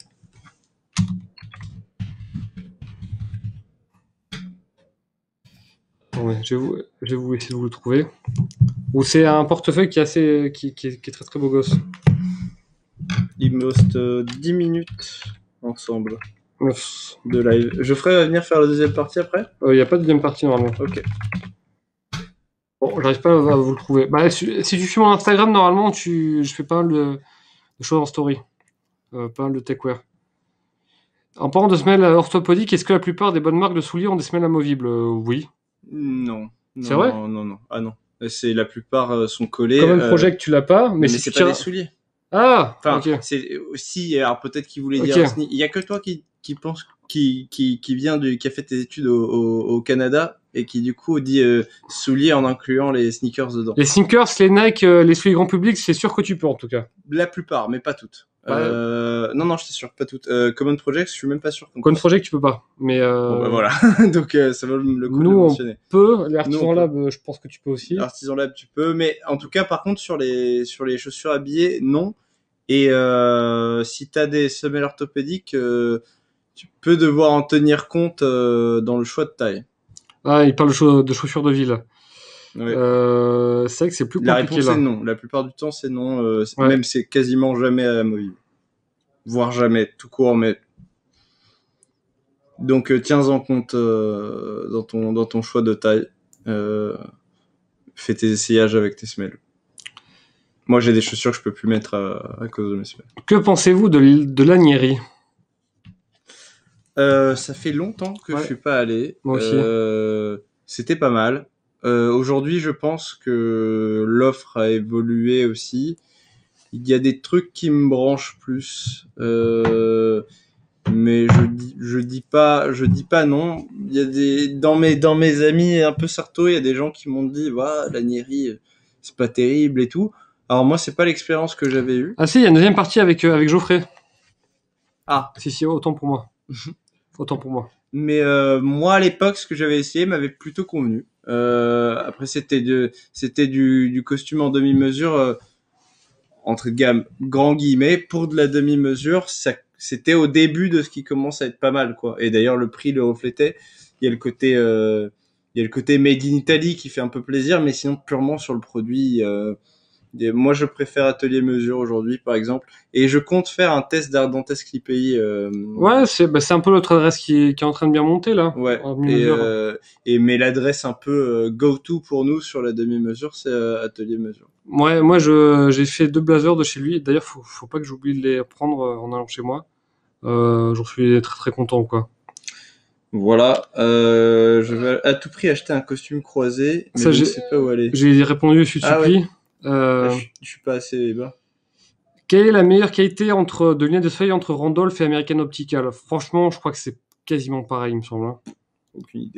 Ouais, je vais vous essayer de vous le trouver. Ou c'est un portefeuille qui est très très beau gosse. Il me reste 10 minutes ensemble de live. Geoffrey va venir faire la deuxième partie après? Il n'y a pas de deuxième partie normalement. Ok. Bon, j'arrive pas à vous le trouver. Bah, si tu suis mon Instagram, normalement, je fais pas mal de choses en story. Pas mal de techwear. En parlant de semelles orthopodiques, est-ce que la plupart des bonnes marques de souliers ont des semelles amovibles? Oui. Non. C'est vrai? Non. Ah non. C'est la plupart sont collés. Comme un Project, tu l'as pas, mais c'est pas des souliers. Ah, enfin, ok. c'est aussi, alors peut-être qu'il voulait Ok. dire, il y a que toi qui pense, qui a fait tes études au Canada et qui du coup dit souliers en incluant les sneakers dedans. Les sneakers, les Nike, les souliers grand public, c'est sûr que tu peux en tout cas. La plupart, mais pas toutes. Non, je t'assure, pas toutes. Common Project, je suis même pas sûr. Common Project, tu peux pas. Mais bon, bah voilà. Donc, ça vaut le coup de le mentionner. On peut. Les Artisan Lab, je pense que tu peux aussi. Artisan Lab, tu peux. Mais en tout cas, par contre, sur les chaussures habillées, non. Et si t'as des semelles orthopédiques, tu peux devoir en tenir compte dans le choix de taille. Ah, il parle de chaussures de ville. Ouais. C'est vrai que c'est plus compliqué. La réponse est non. La plupart du temps, c'est non. Ouais. Même c'est quasiment jamais amovible. Voire jamais, tout court, mais... Donc, tiens-en compte dans ton choix de taille. Fais tes essayages avec tes semelles. Moi, j'ai des chaussures que je peux plus mettre à cause de mes semelles. Que pensez-vous de l'Agnerie? Ça fait longtemps que je suis pas allé. Moi aussi. C'était pas mal. Aujourd'hui, je pense que l'offre a évolué aussi. Il y a des trucs qui me branchent plus, mais je dis pas non. Il y a dans mes amis un peu sarto, il y a des gens qui m'ont dit l'Agnerie c'est pas terrible et tout. Alors moi, c'est pas l'expérience que j'avais eue. Ah si, il y a une deuxième partie avec Geoffrey. Ah. Si, autant pour moi. Autant pour moi. Mais moi, à l'époque, ce que j'avais essayé m'avait plutôt convenu. Après, c'était du costume en demi-mesure, entre gamme, grand guillemets, pour de la demi-mesure. C'était au début de ce qui commence à être pas mal, quoi. Et d'ailleurs, le prix le reflétait. Il y a le côté made in Italy qui fait un peu plaisir, mais sinon, purement sur le produit, moi, je préfère Atelier Mesure aujourd'hui, par exemple. Et je compte faire un test d'Ardentes Clipei. Ouais, c'est un peu notre adresse qui est en train de bien monter, là. Ouais. Mais l'adresse un peu go-to pour nous sur la demi-mesure, c'est Atelier Mesure. Ouais, moi, j'ai fait 2 blazers de chez lui. D'ailleurs, faut pas que j'oublie de les prendre en allant chez moi. J'en suis très très content, quoi. Voilà, je vais à tout prix acheter un costume croisé, mais je ne sais pas où aller. J'ai répondu, je suis supplié. Je suis pas assez bas. Quelle est la meilleure qualité de lunettes de soleil entre Randolph et American Optical? Franchement, je crois que c'est quasiment pareil, il me semble. Aucune idée, moi.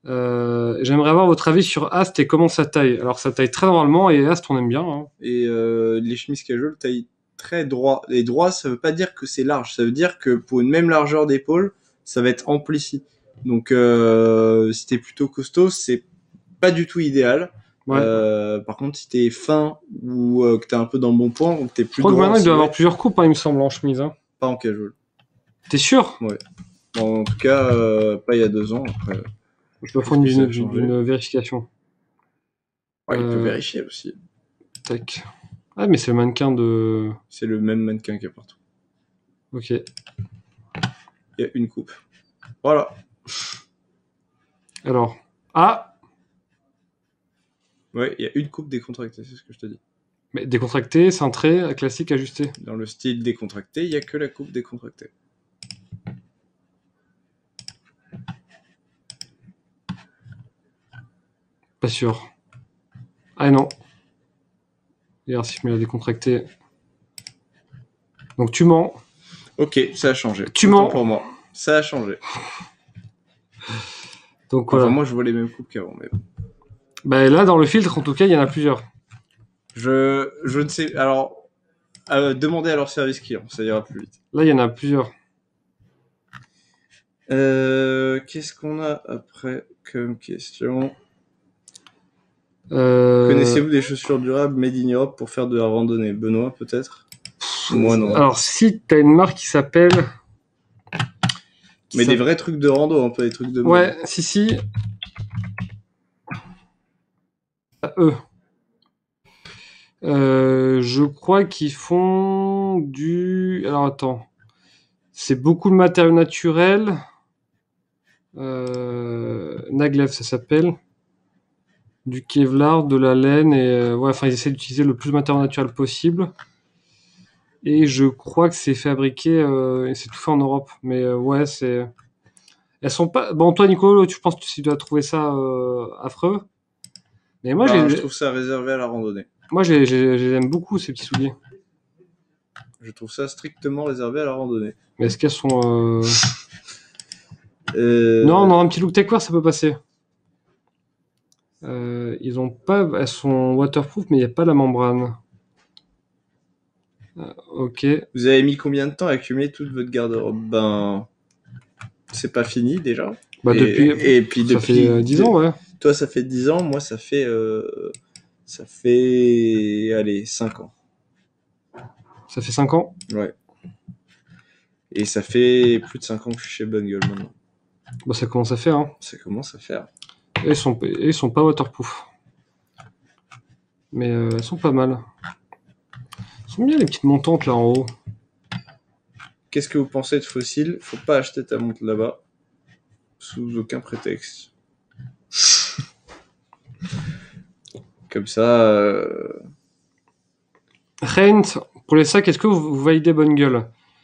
J'aimerais avoir votre avis sur Ast et comment ça taille. Alors ça taille très normalement et Ast on aime bien. Hein. Et les chemises casual taillent très droit. Et droit, ça veut pas dire que c'est large. Ça veut dire que pour une même largeur d'épaule, ça va être amplifié. Donc si t'es plutôt costaud, c'est pas du tout idéal. Ouais. Par contre, si t'es fin ou que t'es un peu dans le bon point, ou que t'es plus Je crois que droit, maintenant il doit y avoir plusieurs coupes, hein, il me semble, en chemise. Hein. pas en casual. T'es sûr? Ouais. En tout cas, pas il y a 2 ans. Après, je dois faire une vérification. Ouais, il peut vérifier aussi. Tac. Ah, mais c'est le mannequin de... C'est le même mannequin qu'il y a partout. Ok. Il y a une coupe. Voilà. Alors. Ah! Ouais, il y a une coupe décontractée, c'est ce que je te dis. Mais décontracté, cintré, classique, ajusté. Dans le style décontracté, il n'y a que la coupe décontractée. Pas sûr. Ah non. Regarde si je mets la décontractée. Donc tu mens. Ok, ça a changé. Tu mens. Pour moi. Ça a changé. Donc voilà. Enfin, moi, je vois les mêmes coupes qu'avant. Mais... Bah, là, dans le filtre, en tout cas, il y en a plusieurs. Je ne sais... Alors, demandez à leur service client, ça ira plus vite. Là, il y en a plusieurs. Qu'est-ce qu'on a après comme question? Connaissez-vous des chaussures durables made in Europe pour faire de la randonnée? Benoît, peut-être? Moi, non. Alors, si t'as une marque qui s'appelle... Mais des vrais trucs de rando, un peu des trucs de... Ouais, mode. Si. Eux. Je crois qu'ils font du... Alors, attends. C'est beaucoup de matériaux naturels. Naglev, ça s'appelle. Du Kevlar, de la laine. Et ouais, enfin, ils essaient d'utiliser le plus de matériaux naturels possible. Et je crois que c'est fabriqué... et c'est tout fait en Europe. Mais ouais, c'est... Elles sont pas... Bon, toi, Nico, tu penses que tu dois trouver ça affreux. Mais moi, je trouve ça réservé à la randonnée. Moi, je les aime beaucoup, ces petits souliers. Je trouve ça strictement réservé à la randonnée. Mais est-ce qu'elles sont... Non, un petit look techwear, ça peut passer. Ils ont pas... Elles sont waterproof, mais il n'y a pas la membrane. Ok. Vous avez mis combien de temps à accumuler toute votre garde-robe? Ben... C'est pas fini, déjà. Bah, et puis ça depuis... fait 10 ans, ouais. Toi, ça fait 10 ans. Moi, ça fait... allez, 5 ans. Ça fait 5 ans? Ouais. Et ça fait plus de 5 ans que je suis chez Bungle maintenant. Bah, ça commence à faire, hein. Ça commence à faire. Et ils sont pas waterproof. Mais elles sont pas mal. Elles sont bien, les petites montantes, là, en haut. Qu'est-ce que vous pensez de Fossil? Faut pas acheter ta montre là-bas. Sous aucun prétexte. Comme ça... Reint, pour les sacs, est-ce que vous validez Bungle?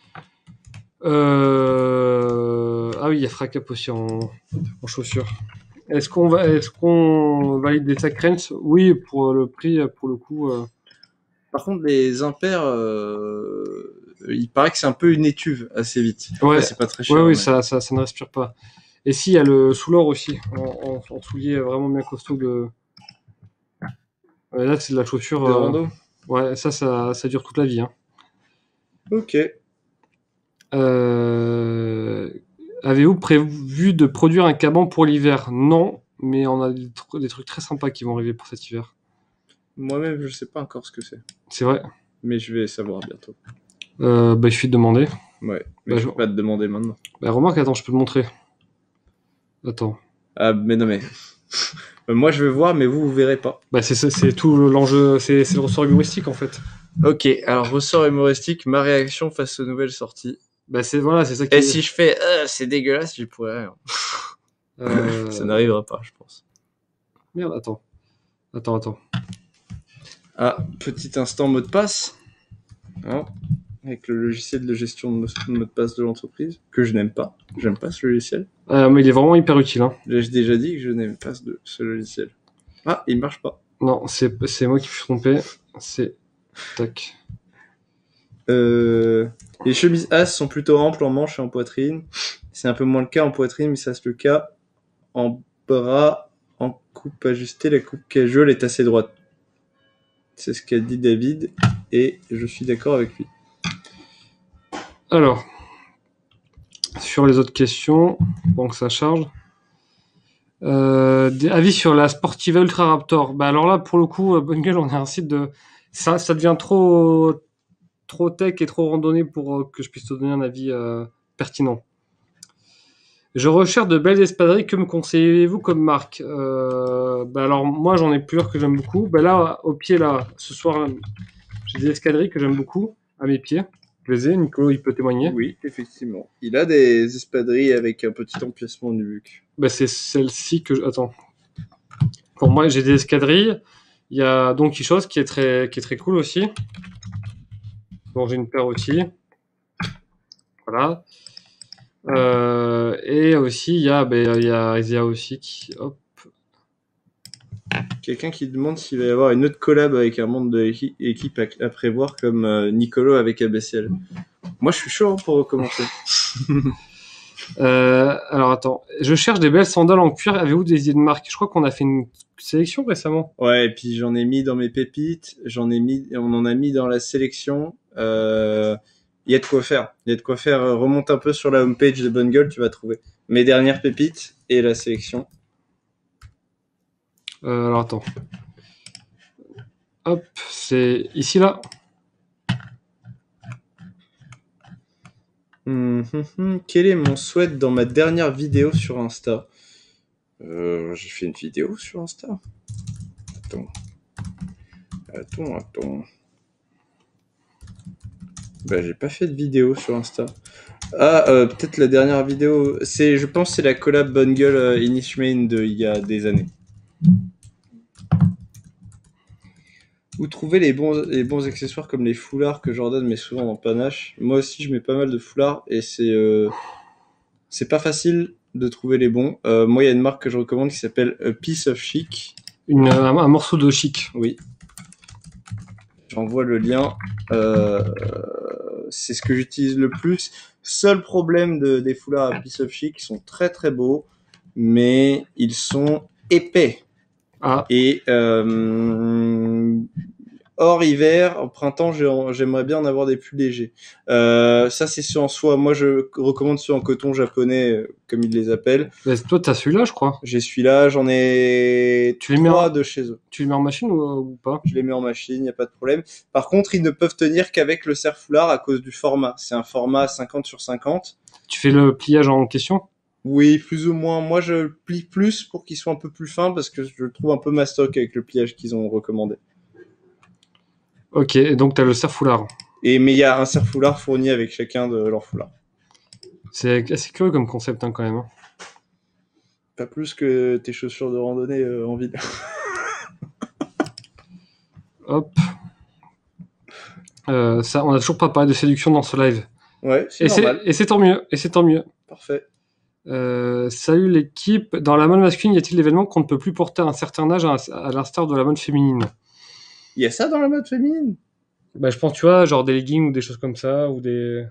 Ah oui, il y a Fracap aussi en chaussures. Est-ce qu'on valide des sacs Reint? Oui, pour le prix, pour le coup. Par contre, les impairs, il paraît que c'est un peu une étuve assez vite. Ouais, c'est pas très cher. Ouais, oui, ça ne respire pas. Et si, il y a le Soulor aussi, en soulier vraiment bien costaud de... là, c'est de la chaussure... De rando. Ouais, ça dure toute la vie. Hein. Ok. Avez-vous prévu de produire un caban pour l'hiver? Non, mais on a des trucs très sympas qui vont arriver pour cet hiver. Moi-même, je sais pas encore ce que c'est. C'est vrai. Mais je vais savoir bientôt. Il suffit de demander. Ouais, mais je peux pas te demander maintenant. Bah, remarque, attends, je peux te montrer. Attends. Ah, mais non, mais... moi, je vais voir, mais vous verrez pas. Bah, c'est tout l'enjeu, c'est le ressort humoristique, en fait. Ok, alors, ressort humoristique, ma réaction face aux nouvelles sorties. Bah, c'est ça qui... Et si je fais c'est dégueulasse, j'y pourrais rien. Ça n'arrivera pas, je pense. Merde, attends. Ah, petit instant mot de passe. Hein, avec le logiciel de gestion de mot de passe de l'entreprise, que je n'aime pas. J'aime pas ce logiciel. Mais il est vraiment hyper utile. Hein. J'ai déjà dit que je n'aime pas ce logiciel. Ah, il marche pas. Non, c'est moi qui me suis trompé. C'est... Tac. Les chemises As sont plutôt amples en manches et en poitrine. C'est un peu moins le cas en poitrine, mais ça c'est le cas en bras en coupe ajustée, la coupe casual est assez droite. C'est ce qu'a dit David et je suis d'accord avec lui. Alors, sur les autres questions, bon que ça charge. Avis sur la Sportiva Ultra Raptor. Bah alors là, pour le coup, bonne gueule, on est un site de... Ça devient trop tech et trop randonnée pour que je puisse te donner un avis pertinent. Je recherche de belles espadrilles. Que me conseillez-vous comme marque? Bah alors moi j'en ai plusieurs que j'aime beaucoup. Bah là au pied là, ce soir j'ai des escadrilles que j'aime beaucoup à mes pieds. Je les ai, Nicolas il peut témoigner. Oui, effectivement. Il a des espadrilles avec un petit empiècement nubuck. Bah c'est celle-ci que attends. Pour moi j'ai des escadrilles. Il y a Don Quichotte qui est très cool aussi. Bon j'ai une paire aussi. Voilà. Et aussi il y a aussi qui hop. Quelqu'un qui demande s'il va y avoir une autre collab avec un membre de l'équipe à prévoir comme Nicolo avec ABCL. Moi je suis chaud pour recommencer. Alors attends, je cherche des belles sandales en cuir. Avez-vous des idées de marque? Je crois qu'on a fait une sélection récemment. Ouais, et puis j'en ai mis dans mes pépites, on en a mis dans la sélection. Il y a de quoi faire. Il y a de quoi faire. Remonte un peu sur la homepage de Bonne Gueule, tu vas trouver mes dernières pépites et la sélection. Alors attends. Hop, c'est ici là. Quel est mon sweat dans ma dernière vidéo sur Insta? J'ai fait une vidéo sur Insta. Attends. Bah j'ai pas fait de vidéo sur Insta. Peut-être la dernière vidéo. Je pense que c'est la collab Bonne Gueule Inishmain de il y a des années. Où trouver les bons accessoires comme les foulards que Jordan met souvent dans Panache. Moi aussi, je mets pas mal de foulards et c'est pas facile de trouver les bons. Moi, il y a une marque que je recommande qui s'appelle A Piece of Chic. Un morceau de chic. Oui. J'envoie le lien. C'est ce que j'utilise le plus. Seul problème des foulards A Piece of Chic, ils sont très très beaux, mais ils sont épais. Ah. Et hors hiver, au printemps, j'aimerais bien en avoir des plus légers. Ça, c'est ceux en soie. Moi, je recommande ceux en coton japonais, comme ils les appellent. Mais toi, t'as celui-là, je crois. J'ai celui-là, j'en ai 3 de chez eux. Tu les mets en machine ou pas? Je les mets en machine, y a pas de problème. Par contre, ils ne peuvent tenir qu'avec le serre-foulard à cause du format. C'est un format 50x50. Tu fais le pliage en question? Oui, plus ou moins. Moi, je plie plus pour qu'ils soient un peu plus fins parce que je le trouve un peu mastoc avec le pliage qu'ils ont recommandé. Ok, et donc t'as le serre-foulard. Mais il y a un serre-foulard fourni avec chacun de leurs foulards. C'est assez curieux comme concept quand même. Pas plus que tes chaussures de randonnée en ville. Hop. Ça, on a toujours pas parlé de séduction dans ce live. Ouais, c'est normal. Et c'est tant mieux. Parfait. Salut l'équipe. Dans la mode masculine, y a-t-il l'événement qu'on ne peut plus porter à un certain âge à l'instar de la mode féminine? Il y a ça dans la mode féminine? Bah, je pense, tu vois, genre des leggings ou des choses comme ça, ou des...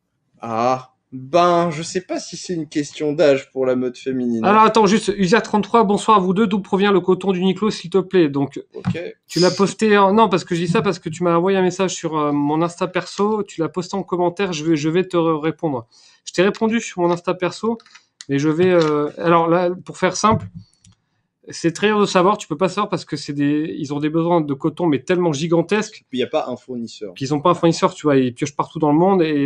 Je sais pas si c'est une question d'âge pour la mode féminine. Alors, attends, juste, Usia33, bonsoir à vous deux. D'où provient le coton d'Uniqlo, s'il te plaît? Donc, okay. Tu l'as posté... Non, parce que je dis ça parce que tu m'as envoyé un message sur mon Insta perso. Tu l'as posté en commentaire. Je vais te répondre. Je t'ai répondu sur mon Insta perso, mais je vais... Alors là, pour faire simple, c'est très dur de savoir, tu peux pas savoir parce que ils ont des besoins de coton mais tellement gigantesques. Il n'y a pas un fournisseur. Qu'ils ont pas un fournisseur, tu vois, ils piochent partout dans le monde et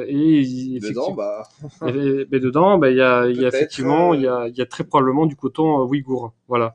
dedans, il y a effectivement, il y a très probablement du coton ouïghour, voilà.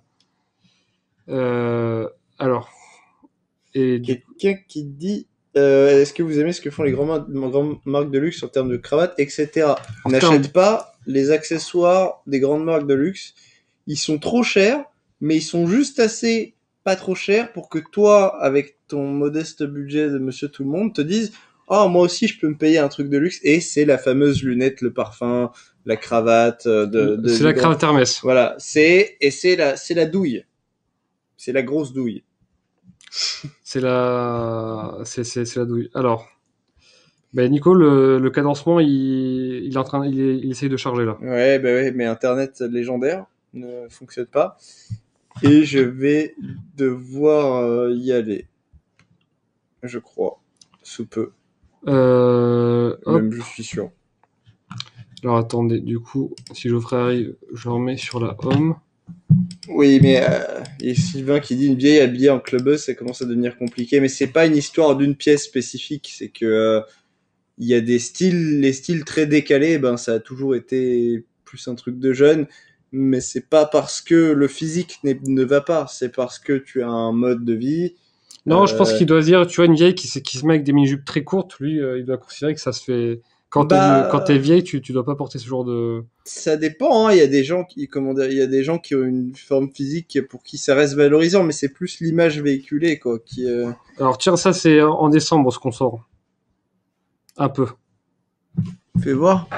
Alors, et quelqu'un qui dit est-ce que vous aimez ce que font les grandes marques de luxe en termes de cravates, etc. N'achète pas les accessoires des grandes marques de luxe. Ils sont trop chers, mais ils sont juste assez pas trop chers pour que toi, avec ton modeste budget de monsieur tout le monde, te dises « Oh, moi aussi, je peux me payer un truc de luxe. » Et c'est la fameuse lunette, le parfum, la cravate. C'est la cravate Hermès. Voilà, c'est la douille. C'est la grosse douille. C'est la douille. Alors, Nico, le cadencement, il essaye de charger là. Ouais, mais Internet légendaire. ne fonctionne pas. Et je vais devoir y aller. Je crois. Sous peu. Même je suis sûr. Alors attendez, du coup, si Geoffrey arrive, je remets sur la home. Oui, mais il y a Sylvain qui dit une vieille habillée en clubbeuse, ça commence à devenir compliqué. Mais c'est pas une histoire d'une pièce spécifique, c'est que il y a des styles, les styles très décalés, ben ça a toujours été plus un truc de jeune. Mais c'est pas parce que le physique ne va pas, c'est parce que tu as un mode de vie. Non, je pense qu'il doit dire, tu vois, une vieille qui se met avec des mini-jupes très courtes, lui, il doit considérer que ça se fait. Quand t'es vieille, tu dois pas porter ce genre de. Ça dépend, hein. Il y a des gens qui, il y a des gens qui ont une forme physique pour qui ça reste valorisant, mais c'est plus l'image véhiculée, quoi, qui. Alors tiens, ça c'est en décembre ce qu'on sort. Un peu. Fais voir.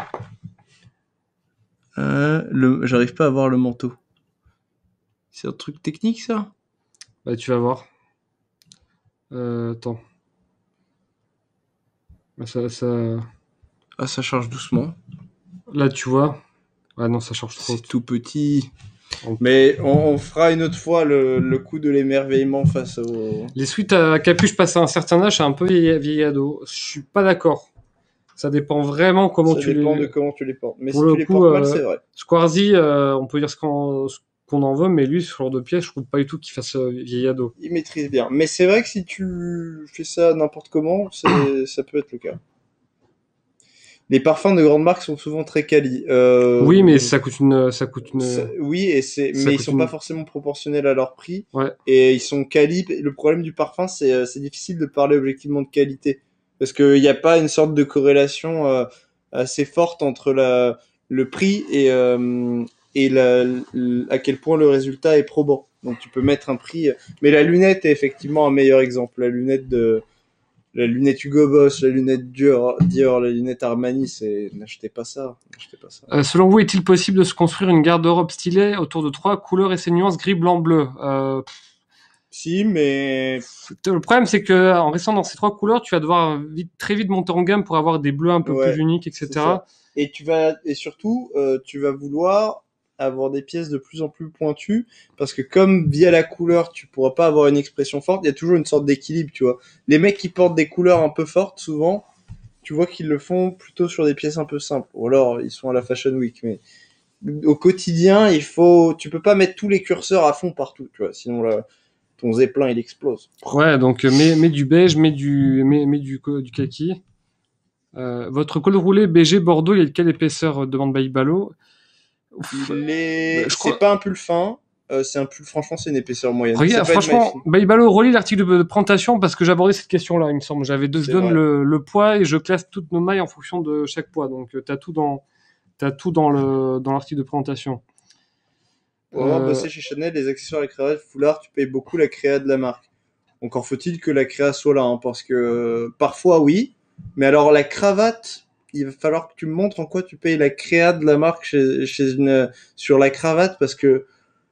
J'arrive pas à voir le manteau. C'est un truc technique, ça? Bah tu vas voir. Attends. Ça... Ah, ça charge doucement. Là, tu vois. Ah non, ça charge trop. C'est tout petit. Mais on fera une autre fois le coup de l'émerveillement face au... Les suites à capuche passé un certain âge, c'est un peu vieil ado. Je suis pas d'accord. Ça dépend vraiment comment tu les... Ça dépend de comment tu les portes. Mais pour si le tu les coup, portes mal, c'est vrai. Squarzy, on peut dire ce qu'on en veut, mais lui, ce genre de pièce, je trouve pas du tout qu'il fasse vieil ado. Il maîtrise bien. Mais c'est vrai que si tu fais ça n'importe comment, ça peut être le cas. Les parfums de grandes marques sont souvent très quali. Oui, mais ça coûte une. Oui, mais ils sont pas forcément proportionnels à leur prix. Ouais. Et ils sont quali. Le problème du parfum, c'est difficile de parler objectivement de qualité parce qu'il n'y a pas une sorte de corrélation assez forte entre le prix et à quel point le résultat est probant. Donc tu peux mettre un prix. Mais la lunette est effectivement un meilleur exemple. La lunette Hugo Boss, la lunette Dior, la lunette Armani, n'achetez pas ça. Selon vous, est-il possible de se construire une garde-robe stylée autour de 3 couleurs et ses nuances gris, blanc, bleu? Si, mais le problème, c'est que en restant dans ces 3 couleurs, tu vas devoir très vite monter en gamme pour avoir des bleus un peu plus uniques, etc. Et surtout, tu vas vouloir avoir des pièces de plus en plus pointues parce que comme via la couleur tu pourras pas avoir une expression forte, il y a toujours une sorte d'équilibre, tu vois. Les mecs qui portent des couleurs un peu fortes, souvent tu vois qu'ils le font plutôt sur des pièces un peu simples, ou alors ils sont à la Fashion Week, mais au quotidien tu peux pas mettre tous les curseurs à fond partout, tu vois, sinon ton zeppelin il explose. Ouais, donc mets du beige, mets du kaki. Votre col roulé BG Bordeaux, il est de quelle épaisseur, demande Baibalo? C'est pas un pull fin, c'est un pull, franchement, c'est une épaisseur moyenne. Regarde, franchement, Baibalo, relis l'article de présentation parce que j'abordais cette question-là, il me semble. Je donne le poids et je classe toutes nos mailles en fonction de chaque poids. Donc, t'as tout dans l'article de présentation. Pour avoir bossé chez Chanel, les accessoires, les cravates, foulards, tu payes beaucoup la créa de la marque. Encore faut-il que la créa soit là, hein, parce que parfois, oui. Mais alors, la cravate, il va falloir que tu me montres en quoi tu payes la créa de la marque sur la cravate, parce que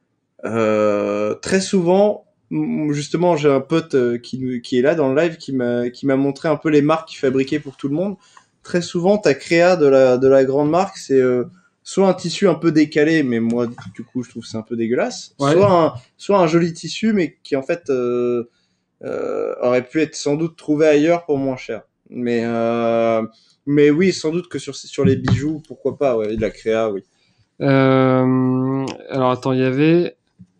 très souvent, justement, j'ai un pote qui est là dans le live qui m'a montré un peu les marques qu'il fabriquait pour tout le monde. Très souvent, ta créa de la grande marque, c'est soit un tissu un peu décalé, mais moi, du coup, je trouve que c'est un peu dégueulasse. Ouais. Soit un joli tissu, mais qui en fait aurait pu être sans doute trouvé ailleurs pour moins cher. Mais oui, sans doute que sur les bijoux, pourquoi pas, ouais, la créa, oui. Alors attends, il y avait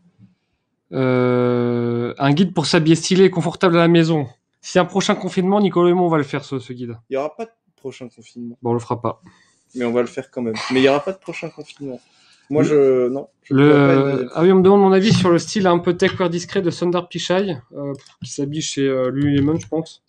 un guide pour s'habiller stylé et confortable à la maison. Si un prochain confinement, Nicolas et moi, on va le faire, ce guide. Il n'y aura pas de prochain confinement. Bon, on le fera pas. Mais on va le faire quand même. Mais il n'y aura pas de prochain confinement. Moi, non. Ah oui, on me demande mon avis sur le style un peu techwear discret de Sundar Pichai, qui s'habille chez Lululemon, je pense.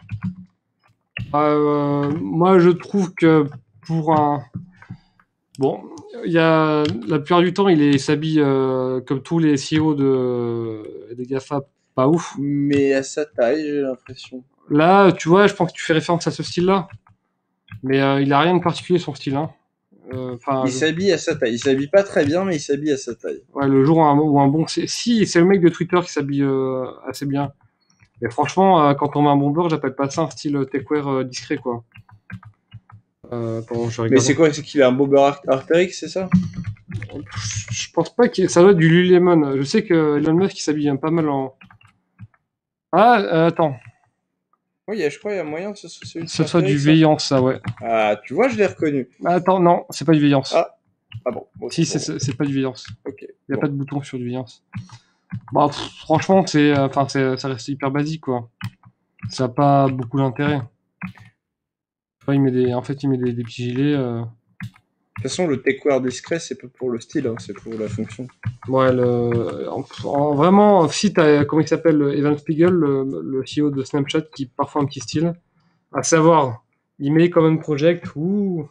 Moi, je trouve que pour un... Bon, la plupart du temps, il s'habille comme tous les CEO des GAFA, pas ouf. Mais à sa taille, j'ai l'impression. Là, tu vois, je pense que tu fais référence à ce style-là. Mais il a rien de particulier, son style, hein. Il s'habille à sa taille. Il s'habille pas très bien, mais il s'habille à sa taille. Ouais, le jour où un bon... Si, c'est le mec de Twitter qui s'habille assez bien. Mais franchement, quand on met un bon beurre, j'appelle pas ça un style techwear discret, quoi. Mais c'est quoi? C'est qu'il a un bomber Arc'teryx, c'est ça? Je pense pas que ça doit être du Lululemon. Je sais que Elon Musk il s'habille pas mal en. Ah, attends. Oui, je crois qu'il y a moyen que ce soit du Veillance, ça, ouais. Ah, tu vois, je l'ai reconnu. Attends, non, c'est pas du Veillance. Ah bon. Si, c'est pas du Veillance. Ok. Il n'y a pas de bouton sur du Veillance. Bah, franchement, ça reste hyper basique, quoi. Ça n'a pas beaucoup d'intérêt. Il met des petits gilets. De toute façon, le techwear discret, c'est pas pour le style, hein, c'est pour la fonction. Ouais, vraiment, si t'as, comment il s'appelle, Evan Spiegel, le CEO de Snapchat, qui parfois un petit style, à savoir, il met Common Project ou.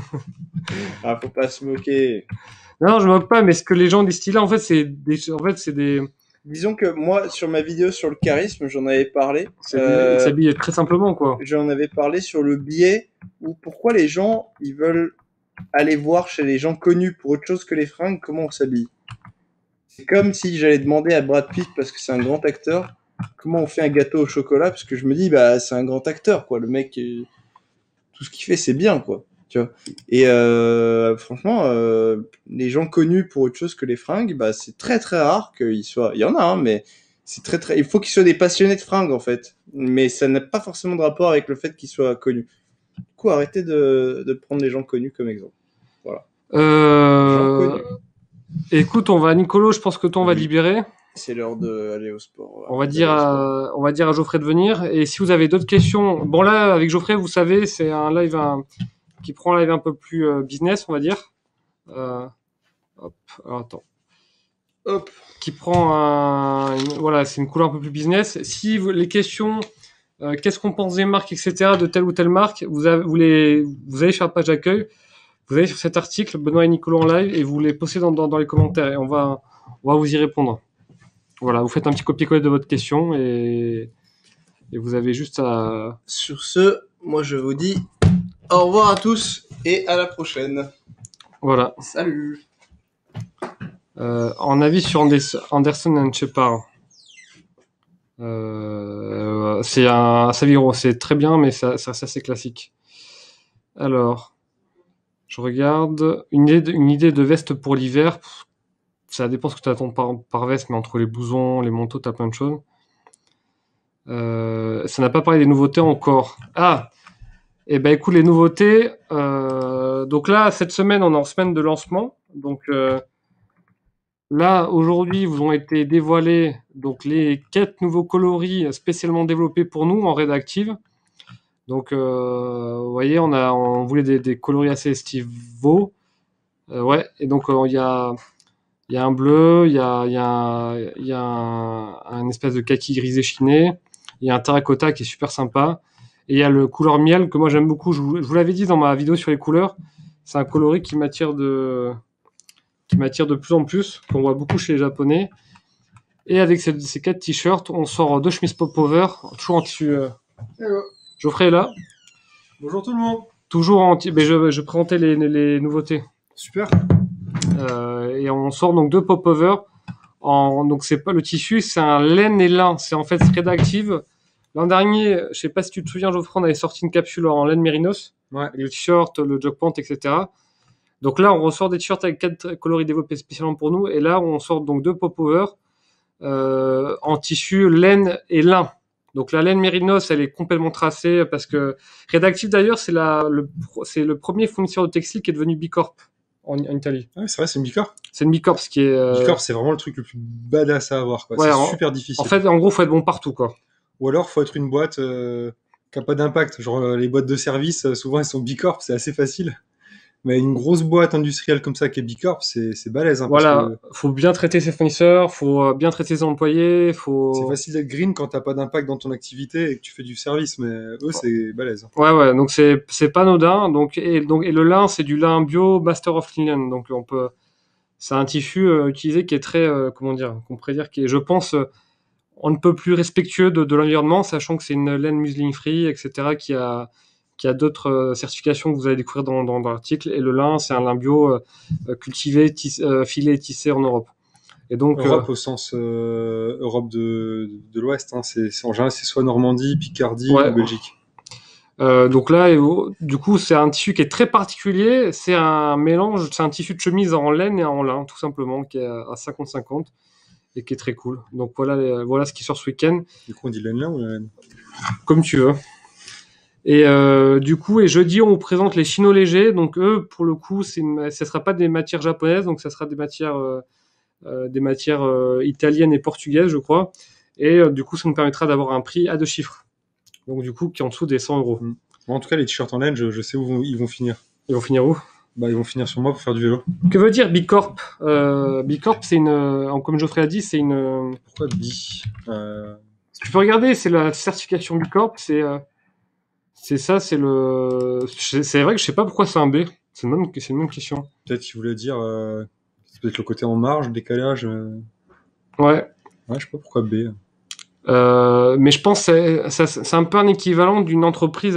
Ah, faut pas se moquer. Non, je me moque pas, mais ce que les gens disent là, en fait, c'est des. Disons que moi, sur ma vidéo sur le charisme, j'en avais parlé. Il s'habille très simplement, quoi. J'en avais parlé sur le biais où pourquoi les gens, ils veulent aller voir chez les gens connus pour autre chose que les fringues, comment on s'habille. C'est comme si j'allais demander à Brad Pitt, parce que c'est un grand acteur, comment on fait un gâteau au chocolat, parce que je me dis, bah, c'est un grand acteur, quoi. Le mec, tout ce qu'il fait, c'est bien, quoi. Tu vois. Et franchement, les gens connus pour autre chose que les fringues, bah, c'est très très rare qu'ils soient. Il y en a, hein, mais c'est très très. Il faut qu'ils soient des passionnés de fringues, en fait. Mais ça n'a pas forcément de rapport avec le fait qu'ils soient connus. Du coup, arrêtez de prendre les gens connus comme exemple. Voilà. Gens connus. Écoute, Nicolo, je pense que toi, on va libérer. C'est l'heure d'aller au sport. On va dire à Geoffrey de venir. Et si vous avez d'autres questions, bon là, avec Geoffrey, vous savez, c'est un live qui prend un live un peu plus business, on va dire. Hop, alors attends. Hop, qui prend voilà, c'est une couleur un peu plus business. Si les questions, qu'est-ce qu'on pense des marques, etc., de telle ou telle marque, vous allez sur la page d'accueil, vous allez sur cet article, Benoît et Nicolas en live, et vous les postez dans les commentaires, et on va vous y répondre. Voilà, vous faites un petit copier-coller de votre question, et vous avez juste à... Sur ce, moi je vous dis au revoir à tous, et à la prochaine. Voilà. Salut. En avis sur Anderson and Shepard. C'est très bien, mais ça reste assez classique. Alors, je regarde une idée de veste pour l'hiver. Ça dépend ce que tu attends par veste, mais entre les blousons, les manteaux, t'as plein de choses. Ça n'a pas parlé des nouveautés encore. Ah, et ben écoute, les nouveautés. Donc là, cette semaine, on est en semaine de lancement. Donc là, aujourd'hui, vous ont été dévoilés donc les 4 nouveaux coloris spécialement développés pour nous en rédactive. Donc, vous voyez, on voulait des coloris assez estivaux. Ouais, et donc il y a un bleu, il y a un espèce de kaki grisé chiné, il y a un terracotta qui est super sympa, et il y a le couleur miel que moi j'aime beaucoup. Je vous l'avais dit dans ma vidéo sur les couleurs, c'est un coloris qui m'attire de plus en plus, qu'on voit beaucoup chez les Japonais. Et avec ces 4 t-shirts, on sort 2 chemises pop-over, toujours en tissu. Geoffrey est là. Bonjour tout le monde. Toujours en tissu. Je présentais les nouveautés. Super. Et on sort donc 2 pop-over. Donc c'est pas le tissu, c'est un laine et lin. C'est en fait rédactive. L'an dernier, je sais pas si tu te souviens, Geoffrey, on avait sorti une capsule en laine mérinos. Ouais. Le t-shirt, le jog pant, etc. Donc là, on ressort des t-shirts avec 4 coloris développés spécialement pour nous. Et là, on sort donc 2 pop-over en tissu laine et lin. Donc la laine mérinos, elle est complètement tracée parce que Rédactive d'ailleurs, c'est le premier fournisseur de textile qui est devenu Bicorp en Italie. Ah oui, c'est vrai, c'est une Bicorp. C'est une Bicorp, ce qui est. Bicorp, c'est vraiment le truc le plus badass à avoir, quoi. Ouais, c'est super difficile. En fait, en gros, faut être bon partout, quoi. Ou alors, faut être une boîte qui a pas d'impact. Genre les boîtes de service, souvent elles sont Bicorp, c'est assez facile. Mais une grosse boîte industrielle comme ça qui est Bicorp, c'est balèze. Hein, voilà, faut bien traiter ses fournisseurs, faut bien traiter ses employés, C'est facile d'être green quand t'as pas d'impact dans ton activité et que tu fais du service, mais eux c'est balèze. Ouais, donc c'est pas anodin. Et le lin, c'est du lin bio Master of Linen, donc c'est un tissu utilisé qui est très, qu'on pourrait dire, qui est, je pense, on ne peut plus respectueux de l'environnement, sachant que c'est une laine muslin free, etc., qui a d'autres certifications que vous allez découvrir dans l'article. Et le lin, c'est un lin bio cultivé, filé et tissé en Europe. Et donc Europe au sens Europe de l'Ouest. Hein, en général, c'est soit Normandie, Picardie ou Belgique. Donc là, du coup, c'est un tissu qui est très particulier. C'est un mélange, c'est un tissu de chemise en laine et en lin, tout simplement, qui est à 50-50 et qui est très cool. Donc voilà ce qui sort ce week-end. Du coup, on dit laine là ou la laine? Comme tu veux. Et du coup, et jeudi, on vous présente les chinos légers. Donc eux, pour le coup, ce sera pas des matières japonaises, donc ça sera des matières italiennes et portugaises, je crois. Et du coup, ça nous permettra d'avoir un prix à 2 chiffres. Donc du coup, qui est en dessous des 100 euros. Bon, en tout cas, les t-shirts en laine, je sais où ils vont finir. Ils vont finir où? Bah, ils vont finir sur moi pour faire du vélo. Que veut dire Bicorp? Bicorp, c'est comme Geoffrey a dit, c'est une. Pourquoi bi Tu peux regarder, c'est la certification Bicorp. C'est ça, c'est le. C'est vrai que je sais pas pourquoi c'est un B. C'est une bonne question. Peut-être qu'il voulait dire. C'est peut-être le côté en marge, le décalage. Ouais. Ouais, je sais pas pourquoi B. Mais je pense que c'est un peu un équivalent d'une entreprise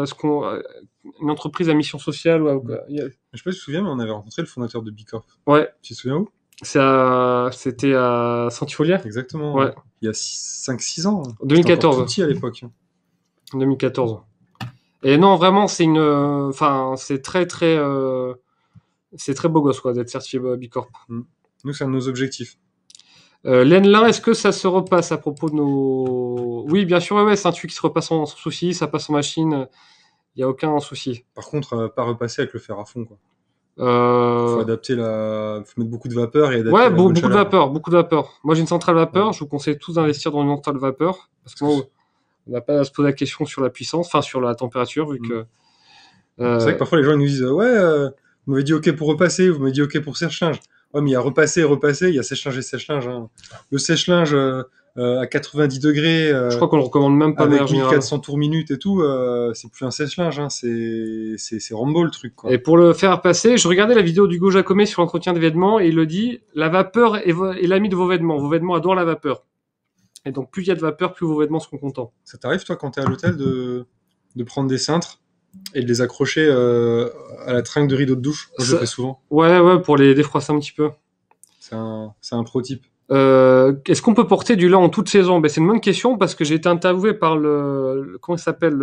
une entreprise à mission sociale. Je sais pas si tu te souviens, mais on avait rencontré le fondateur de Bicorp. Ouais. Tu te souviens où? C'était à Saint-Hyacinthe. Exactement. Ouais. Il y a 5-6 ans. 2014. J'étais encore tout petit à l'époque. 2014. Et non, vraiment, c'est c'est très très, c'est très beau gosse quoi d'être certifié Bicorp. Nous, c'est un de nos objectifs. Laine-lin, est-ce que ça se repasse à propos de nos... Oui, bien sûr, ouais, c'est un truc qui se repasse sans souci, ça passe en machine, il n'y a aucun souci. Par contre, pas repasser avec le fer à fond, quoi. Faut adapter faut mettre beaucoup de vapeur et adapter ouais, la bonne beaucoup de chaleur. vapeur. Moi, j'ai une centrale vapeur, je vous conseille tous d'investir dans une centrale vapeur, parce que on n'a pas à se poser la question sur la puissance, enfin sur la température, vu que... C'est vrai que parfois les gens ils nous disent ouais, vous m'avez dit ok pour repasser, vous m'avez dit ok pour sèche-linge. Ouais, mais il y a repasser et repasser, il y a sèche-linge et sèche-linge. Hein. Le sèche-linge à 90 degrés, je crois qu'on le recommande même pas, avec manière générale. 1400 tours minutes et tout, c'est plus un sèche-linge, hein. C'est Rambo le truc, quoi. Et pour le faire passer, je regardais la vidéo d'Hugo Jacomet sur l'entretien des vêtements et il le dit, la vapeur est l'ami de vos vêtements. Vos vêtements adorent la vapeur. Et donc plus il y a de vapeur, plus vos vêtements seront contents. Ça t'arrive toi quand t'es à l'hôtel de prendre des cintres et de les accrocher à la tringle de rideau de douche? Moi, je le fais souvent. Ouais, pour les défroisser un petit peu. C'est un pro type. Est-ce qu'on peut porter du lin en toute saison? C'est une bonne question parce que j'ai été interviewé par comment il s'appelle,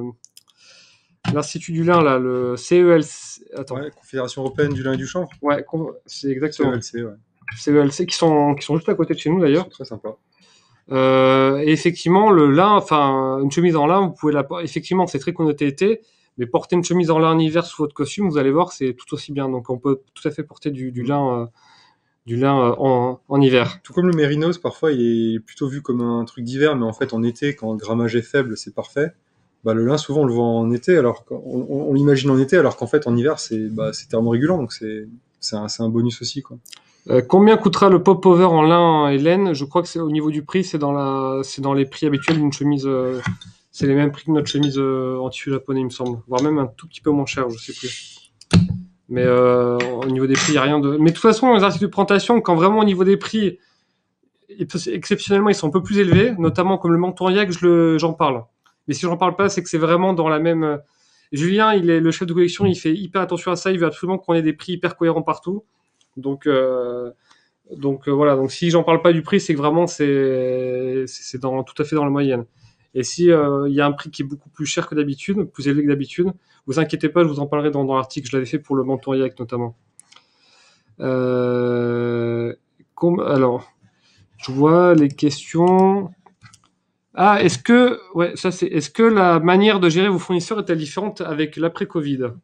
l'Institut du lin, là, le CELC. Attends. Ouais, Confédération Européenne du lin et du chanvre. Ouais, c'est exactement. CELC, ouais. CELC qui sont juste à côté de chez nous d'ailleurs. C'est très sympa. Et effectivement, le lin, une chemise en lin, vous pouvez effectivement, c'est très connoté été, mais porter une chemise en lin en hiver sous votre costume, vous allez voir, c'est tout aussi bien. Donc, on peut tout à fait porter du lin en hiver. Tout comme le mérinos, parfois, il est plutôt vu comme un truc d'hiver, mais en fait, en été, quand le grammage est faible, c'est parfait. Le lin, souvent, on le voit en été, alors on l'imagine en été, alors qu'en fait, en hiver, c'est thermorégulant, donc c'est un bonus aussi, quoi. Combien coûtera le pop-over en lin et laine? Je crois que c'est au niveau du prix, c'est dans les prix habituels d'une chemise. C'est les mêmes prix que notre chemise en tissu japonais, il me semble, voire même un tout petit peu moins cher, je sais plus. Mais au niveau des prix, il n'y a rien de. Mais de toute façon, les articles de présentation, quand vraiment au niveau des prix, exceptionnellement, ils sont un peu plus élevés, notamment comme le manteau en yak, j'en parle. Mais si j'en parle pas, c'est que c'est vraiment dans la même. Julien, il est le chef de collection, il fait hyper attention à ça, il veut absolument qu'on ait des prix hyper cohérents partout. Donc voilà. Donc si j'en parle pas du prix, c'est que vraiment c'est tout à fait dans la moyenne. Et si il y a un prix qui est beaucoup plus cher que d'habitude, plus élevé que d'habitude, vous inquiétez pas, je vous en parlerai dans l'article. Je l'avais fait pour le manteau yak notamment. Alors, je vois les questions. Ah, est-ce que la manière de gérer vos fournisseurs est-elle différente avec l'après-Covid?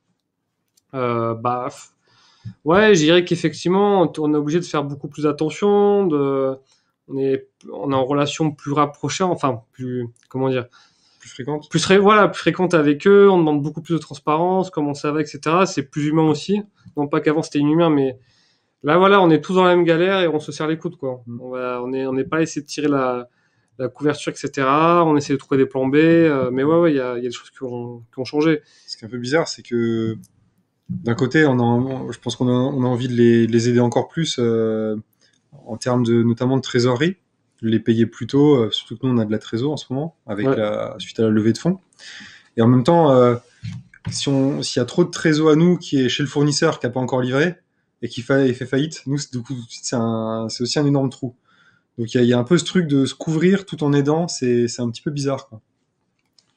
Ouais, je dirais qu'effectivement, on est obligé de faire beaucoup plus attention, on est en relation plus rapprochée, enfin, comment dire? Plus fréquente? Plus fréquente avec eux, on demande beaucoup plus de transparence, comment ça va, etc. C'est plus humain aussi. Non pas qu'avant c'était inhumain, mais là, voilà, on est tous dans la même galère et on se serre les coudes, quoi. On n'est pas essayé de tirer la couverture, etc. On essaie de trouver des plans B, mais ouais, il y a des choses qui ont changé. Ce qui est un peu bizarre, c'est que d'un côté, je pense qu'on a envie de les aider encore plus en termes notamment de trésorerie, de les payer plus tôt, surtout que nous on a de la trésor en ce moment suite à la levée de fonds. Et en même temps, s'il y a trop de trésor à nous qui est chez le fournisseur qui a pas encore livré et qui fait faillite, nous du coup c'est aussi un énorme trou. Donc il y a un peu ce truc de se couvrir tout en aidant, c'est un petit peu bizarre, quoi.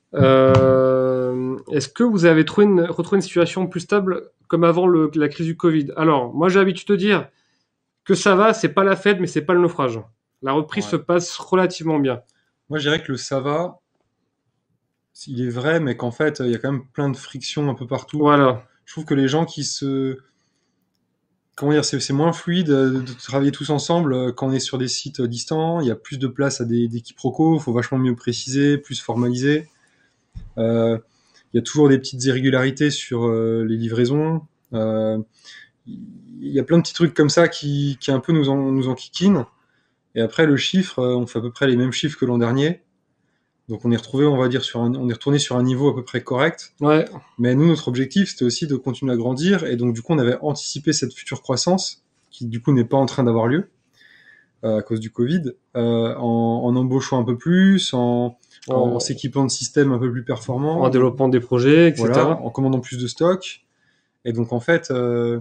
Est-ce que vous avez retrouvé une situation plus stable comme avant la crise du Covid? Alors, moi, j'ai l'habitude de dire que ça va, c'est pas la fête, mais c'est pas le naufrage. La reprise se passe relativement bien. Moi, je dirais que le ça va, il est vrai, mais qu'en fait, il y a quand même plein de frictions un peu partout. Voilà. Je trouve que les gens comment dire, c'est moins fluide de travailler tous ensemble quand on est sur des sites distants. Il y a plus de place à des quiproquos. Il faut vachement mieux préciser, plus formaliser. Il y a toujours des petites irrégularités sur les livraisons. Il y a plein de petits trucs comme ça qui un peu nous enquiquinent. Et après, le chiffre, on fait à peu près les mêmes chiffres que l'an dernier. Donc on est retrouvé, on va dire, on est retourné sur un niveau à peu près correct. Ouais. Mais nous, notre objectif, c'était aussi de continuer à grandir. Et donc, du coup, on avait anticipé cette future croissance, qui, du coup, n'est pas en train d'avoir lieu, à cause du Covid, en embauchant un peu plus, en s'équipant de systèmes un peu plus performants. En développant des projets, etc. Voilà, en commandant plus de stock. Et donc, en fait,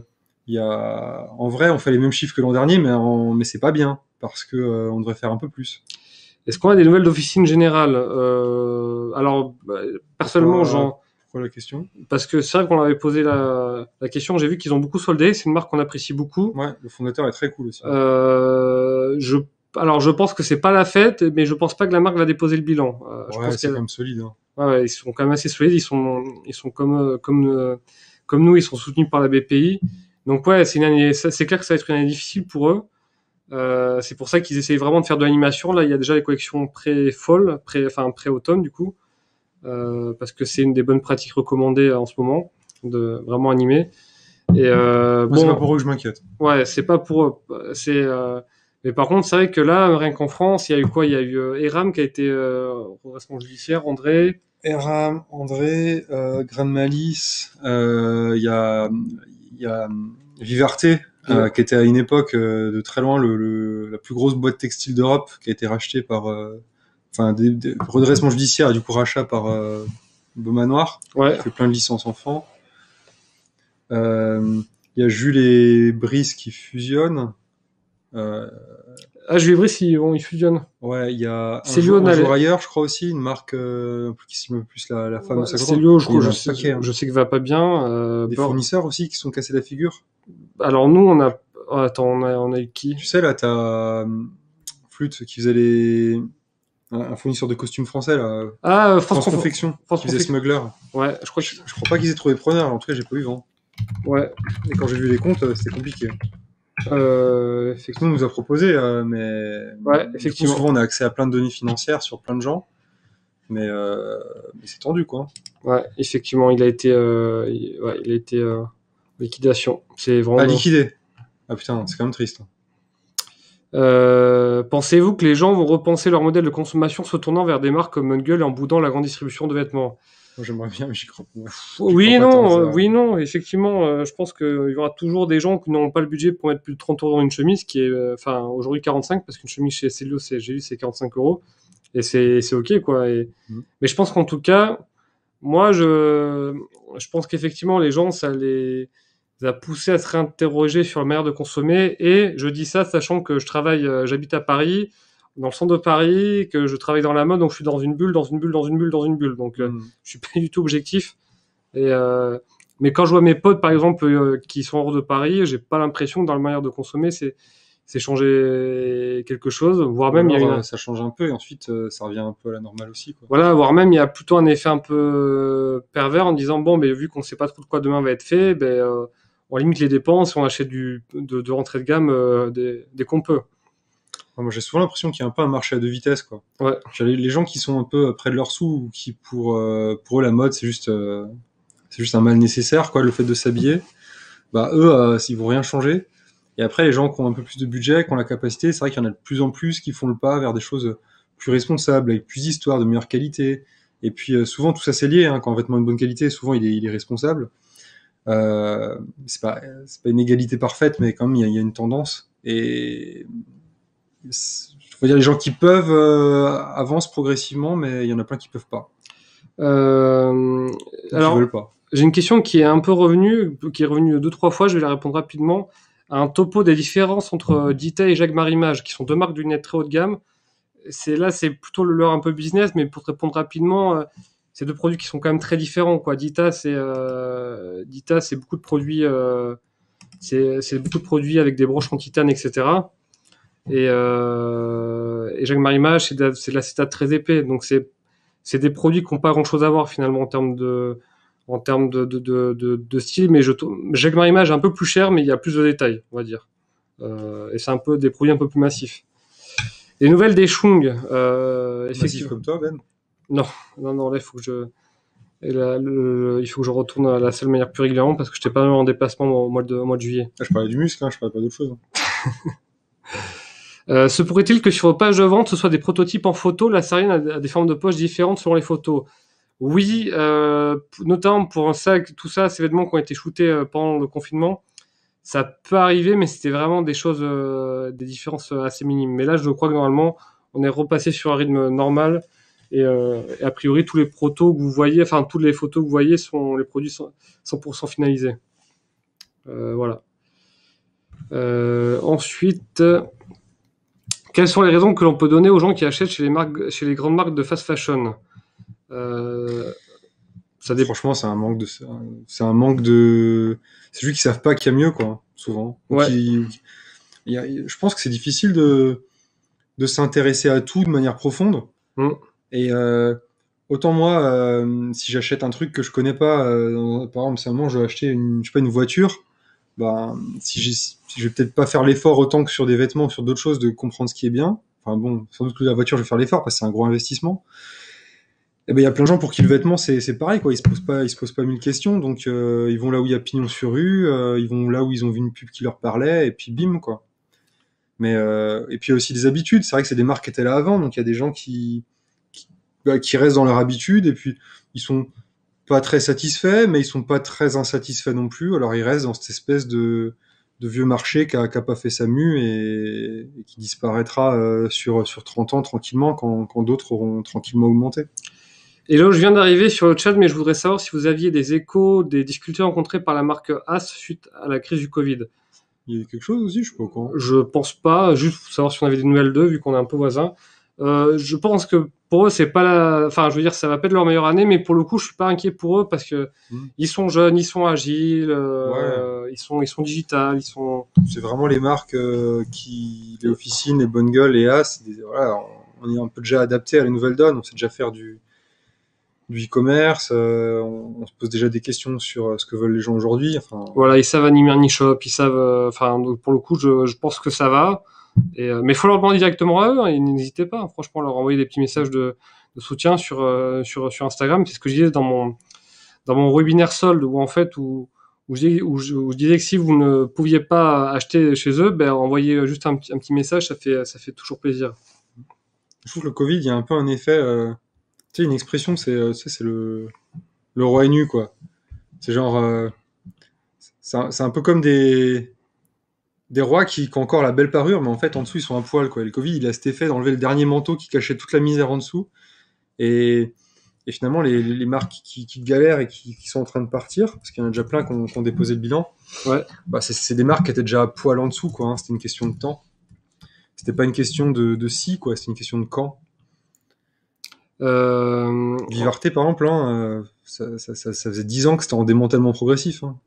en vrai, on fait les mêmes chiffres que l'an dernier, mais c'est pas bien, parce que on devrait faire un peu plus. Est-ce qu'on a des nouvelles d'Officine Générale? Alors, personnellement, Pourquoi la question? Parce que c'est vrai qu'on avait posé la question, j'ai vu qu'ils ont beaucoup soldé, c'est une marque qu'on apprécie beaucoup. Ouais, le fondateur est très cool aussi. Alors, je pense que c'est pas la fête, mais je pense pas que la marque va déposer le bilan. Je pense c'est quand même solide. Hein. Ouais, ils sont quand même assez solides, ils sont comme nous, ils sont soutenus par la BPI. Donc ouais, c'est clair que ça va être une année difficile pour eux. C'est pour ça qu'ils essayent vraiment de faire de l'animation. Là, il y a déjà les collections pré-fall, pré-automne du coup, parce que c'est une des bonnes pratiques recommandées en ce moment, de vraiment animer. Et Moi, c'est pas pour eux que je m'inquiète. Ouais, c'est pas pour eux. Mais par contre, c'est vrai que là, rien qu'en France, il y a eu quoi? Il y a eu Eram qui a été redressement judiciaire, André. Eram, André, Grain de Malice, il y a Vivarté, qui était à une époque de très loin la plus grosse boîte textile d'Europe, qui a été rachetée par, des redressements judiciaires et du coup rachat par Beaumanoir, Ouais. qui fait plein de licences enfants. Il y a Jules et Brice qui fusionnent. Jules et Brice, ils fusionnent. Ouais, il y a un jour ailleurs, je crois aussi, une marque qui s'ime plus la femme de 50 ans. Célio, je sais que va pas bien. Des fournisseurs aussi qui se sont cassés la figure. Alors nous, on a eu qui? Tu sais, là, t'as Flûte qui faisait un fournisseur de costumes français, là. France Confection. Qui faisait Smuggler. Ouais, je crois pas qu'ils aient trouvé preneur, en tout cas, j'ai pas eu vent. Ouais. Et quand j'ai vu les comptes, c'était compliqué. Effectivement, on nous a proposé, mais ouais, effectivement. Souvent, on a accès à plein de données financières sur plein de gens, mais c'est tendu, quoi. Ouais, effectivement, il a été liquidation. C'est vraiment. Liquidé. Ah putain, c'est quand même triste. Pensez-vous que les gens vont repenser leur modèle de consommation se tournant vers des marques comme Mungel et en boudant la grande distribution de vêtements? Moi, j'aimerais bien, mais j'y crois pas. Oui, non, effectivement, je pense qu'il y aura toujours des gens qui n'auront pas le budget pour mettre plus de 30 € dans une chemise, qui est, aujourd'hui 45, parce qu'une chemise chez Célio, j'ai vu, c'est 45 €, et c'est ok, quoi. Mais je pense qu'en tout cas, moi, je pense qu'effectivement, les gens, ça les a poussés à se réinterroger sur la manière de consommer, et je dis ça sachant que j'habite à Paris, dans le centre de Paris, que je travaille dans la mode, donc je suis dans une bulle, donc je suis pas du tout objectif. Mais quand je vois mes potes, par exemple, qui sont hors de Paris, j'ai pas l'impression que dans la manière de consommer, c'est changer quelque chose, voire même ça change un peu et ensuite ça revient un peu à la normale aussi, quoi. Voilà, voire même il y a plutôt un effet un peu pervers en disant bon, ben vu qu'on sait pas trop de quoi demain va être fait, on limite les dépenses, on achète de rentrée de gamme dès qu'on peut. Moi, j'ai souvent l'impression qu'il y a un peu un marché à deux vitesses, quoi. Ouais. Les gens qui sont un peu près de leurs sous, ou qui pour eux la mode c'est juste un mal nécessaire, quoi, le fait de s'habiller. Eux, ils vont rien changer. Et après, les gens qui ont un peu plus de budget, qui ont la capacité, c'est vrai qu'il y en a de plus en plus qui font le pas vers des choses plus responsables, avec plus d'histoire, de meilleure qualité. Et puis souvent tout ça c'est lié, hein, quand un vêtement est de bonne qualité, souvent il est responsable. C'est pas une égalité parfaite, mais quand même il y a une tendance. Et faut dire les gens qui peuvent avancent progressivement, mais il y en a plein qui peuvent pas. Alors, qui veulent pas. J'ai une question qui est un peu revenue, 2-3 fois, je vais la répondre rapidement. Un topo des différences entre Dita et Jacques-Marie Mage, qui sont deux marques de lunettes très haut de gamme. C'est plutôt le leur un peu business, mais pour te répondre rapidement, c'est deux produits qui sont quand même très différents, quoi. Dita, c'est beaucoup de produits, c'est beaucoup de produits avec des broches en titane, etc. Et Jacquemart Image, c'est de l'acétate très épais. Donc c'est des produits qui n'ont pas grand-chose à voir finalement en termes de style. Mais Jacquemart Image est un peu plus cher, mais il y a plus de détails, on va dire. Et c'est un peu des produits un peu plus massifs. Les nouvelles des Schwung, Massif comme toi, Ben? Non, là, il faut que je retourne à la salle de manière plus régulièrement parce que je n'étais pas en déplacement au mois de juillet. Ah, je parlais du muscle, je parlais pas d'autre chose. Se pourrait-il que sur vos pages de vente, ce soit des prototypes en photo? La Sarienne a des formes de poches différentes selon les photos. Oui, notamment pour tout ça, ces vêtements qui ont été shootés pendant le confinement, ça peut arriver, mais c'était vraiment des choses, des différences assez minimes. Mais là, je crois que normalement, on est repassé sur un rythme normal. Et a priori, tous les protos que vous voyez, enfin, toutes les photos que vous voyez les produits sont 100% finalisés. Voilà. Ensuite, quelles sont les raisons que l'on peut donner aux gens qui achètent chez les grandes marques de fast fashion? Franchement, c'est un manque de. C'est juste qu'ils savent pas qu'il y a mieux, quoi, souvent. Ouais. Je pense que c'est difficile de s'intéresser à tout de manière profonde. Et autant moi, si j'achète un truc que je connais pas, par exemple, si à un moment je vais acheter une voiture, si je vais peut-être pas faire l'effort autant que sur des vêtements ou sur d'autres choses de comprendre ce qui est bien. Enfin bon, sans doute que la voiture, je vais faire l'effort parce que c'est un gros investissement. Et il y a plein de gens pour qui le vêtement c'est pareil, quoi. Ils se posent pas mille questions, donc ils vont là où il y a pignon sur rue, ils vont là où ils ont vu une pub qui leur parlait, et puis bim, quoi. Mais et puis il y a aussi des habitudes. C'est vrai que c'est des marques qui étaient là avant, donc il y a des gens qui restent dans leur habitude, et puis ils sont pas très satisfaits, mais ils sont pas très insatisfaits non plus. Alors ils restent dans cette espèce de vieux marché qui a pas fait sa mue et qui disparaîtra sur 30 ans tranquillement quand d'autres auront tranquillement augmenté. Et là, je viens d'arriver sur le chat, mais je voudrais savoir si vous aviez des échos des difficultés rencontrées par la marque As suite à la crise du Covid. Il y a eu quelque chose aussi, je sais pas quand. Je pense pas, juste pour savoir si on avait des nouvelles d'eux, vu qu'on est un peu voisins. Je pense que pour eux, c'est pas enfin, je veux dire, ça va pas être leur meilleure année, mais pour le coup, je suis pas inquiet pour eux parce que ils sont jeunes, ils sont agiles, ils sont digital, C'est vraiment les marques les officines, les bonnes gueules, les As, voilà, on est un peu déjà adapté à la nouvelle donne, on sait déjà faire du e-commerce, on se pose déjà des questions sur ce que veulent les gens aujourd'hui. Enfin, voilà, ils savent animer un e-shop, ils savent, donc pour le coup, je pense que ça va. Mais il faut leur demander directement à eux, hein, et n'hésitez pas, hein, franchement, leur envoyer des petits messages de soutien sur Instagram. C'est ce que je disais dans mon webinaire solde, où en fait, où je disais que si vous ne pouviez pas acheter chez eux, envoyez juste un petit message, ça fait toujours plaisir. Je trouve que le Covid, il y a un peu un effet, tu sais, une expression, c'est le roi nu, quoi. C'est genre, c'est un peu comme des rois qui ont encore la belle parure, mais en fait, en dessous, ils sont à poil, quoi. Et le Covid, il a cet effet d'enlever le dernier manteau qui cachait toute la misère en dessous. Et finalement, les marques qui galèrent et qui sont en train de partir, parce qu'il y en a déjà plein qui ont déposé le bilan, ouais. C'est des marques qui étaient déjà à poil en dessous, quoi. Hein. C'était une question de temps. C'était pas une question de si, quoi. C'était une question de quand. Vivarté, par exemple, hein, ça faisait 10 ans que c'était en démantèlement progressif. Hein.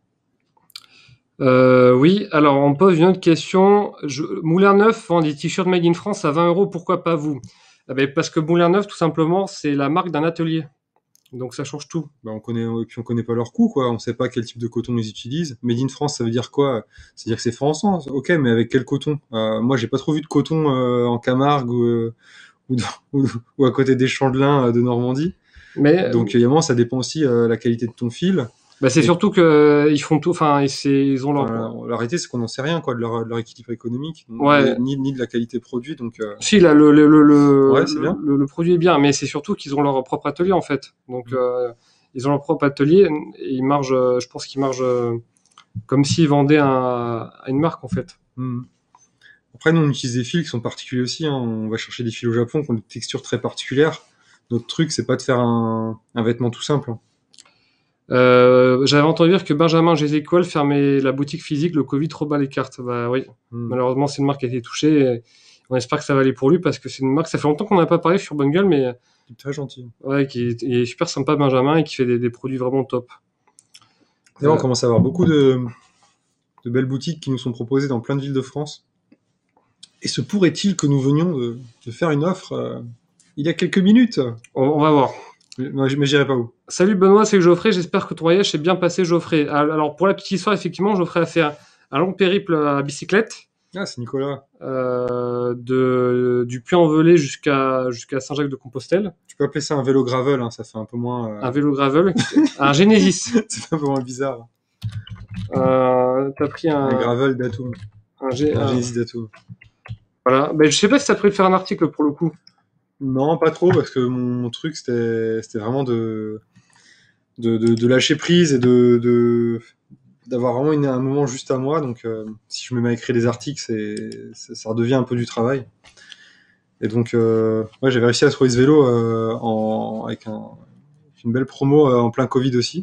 Oui, alors on pose une autre question. Moulin Neuf vend des t-shirts made in France à 20 €, pourquoi pas vous? Parce que Moulin Neuf, tout simplement, c'est la marque d'un atelier. Donc ça change tout. On connaît pas leur coût, quoi. On sait pas quel type de coton ils utilisent. Made in France, ça veut dire quoi? C'est-à-dire que c'est français. Ok, mais avec quel coton? Moi, j'ai pas trop vu de coton en Camargue ou à côté des champs de lin de Normandie. Mais donc évidemment, ça dépend aussi la qualité de ton fil. C'est surtout que ils font tout. Enfin, ils ont leur. La réalité, c'est qu'on n'en sait rien, quoi, de leur équilibre économique, ouais. ni de la qualité produit. Donc. Si là, le produit est bien, mais c'est surtout qu'ils ont leur propre atelier en fait. Donc ils ont leur propre atelier et ils margent. Je pense qu'ils margent comme s'ils vendaient à une marque en fait. Après, nous, on utilise des fils qui sont particuliers aussi. Hein. On va chercher des fils au Japon qui ont des textures très particulières. Notre truc, c'est pas de faire un vêtement tout simple. Hein. J'avais entendu dire que Benjamin Gézécoel fermait la boutique physique, le Covid rebat les cartes. Oui. Malheureusement, c'est une marque qui a été touchée. Et on espère que ça va aller pour lui parce que c'est une marque. Ça fait longtemps qu'on n'a pas parlé sur Bungle, mais type très gentil. Ouais, il est super sympa, Benjamin, et qui fait des produits vraiment top. D'ailleurs, on commence à avoir beaucoup de belles boutiques qui nous sont proposées dans plein de villes de France. Et se pourrait-il que nous venions de faire une offre il y a quelques minutes? On va voir. Mais j'irai pas où. Salut Benoît, c'est Geoffrey, j'espère que ton voyage s'est bien passé, Geoffrey. Alors, pour la petite histoire, effectivement, Geoffrey a fait un long périple à bicyclette. Ah, c'est Nicolas. Du Puy-en-Velay jusqu'à Saint-Jacques-de-Compostelle. Tu peux appeler ça un vélo gravel, hein, ça fait un peu moins... Un vélo gravel, un Genesis. C'est un peu moins bizarre. T'as pris Un gravel d'Atum. Un Genesis d'Atum. Voilà, je sais pas si ça pourrait faire un article pour le coup. Non, pas trop, parce que mon truc, c'était vraiment de lâcher prise et d'avoir vraiment un moment juste à moi. Donc, si je me mets à écrire des articles, ça redevient un peu du travail. Et donc, ouais, j'avais réussi à trouver ce vélo avec une belle promo en plein Covid aussi.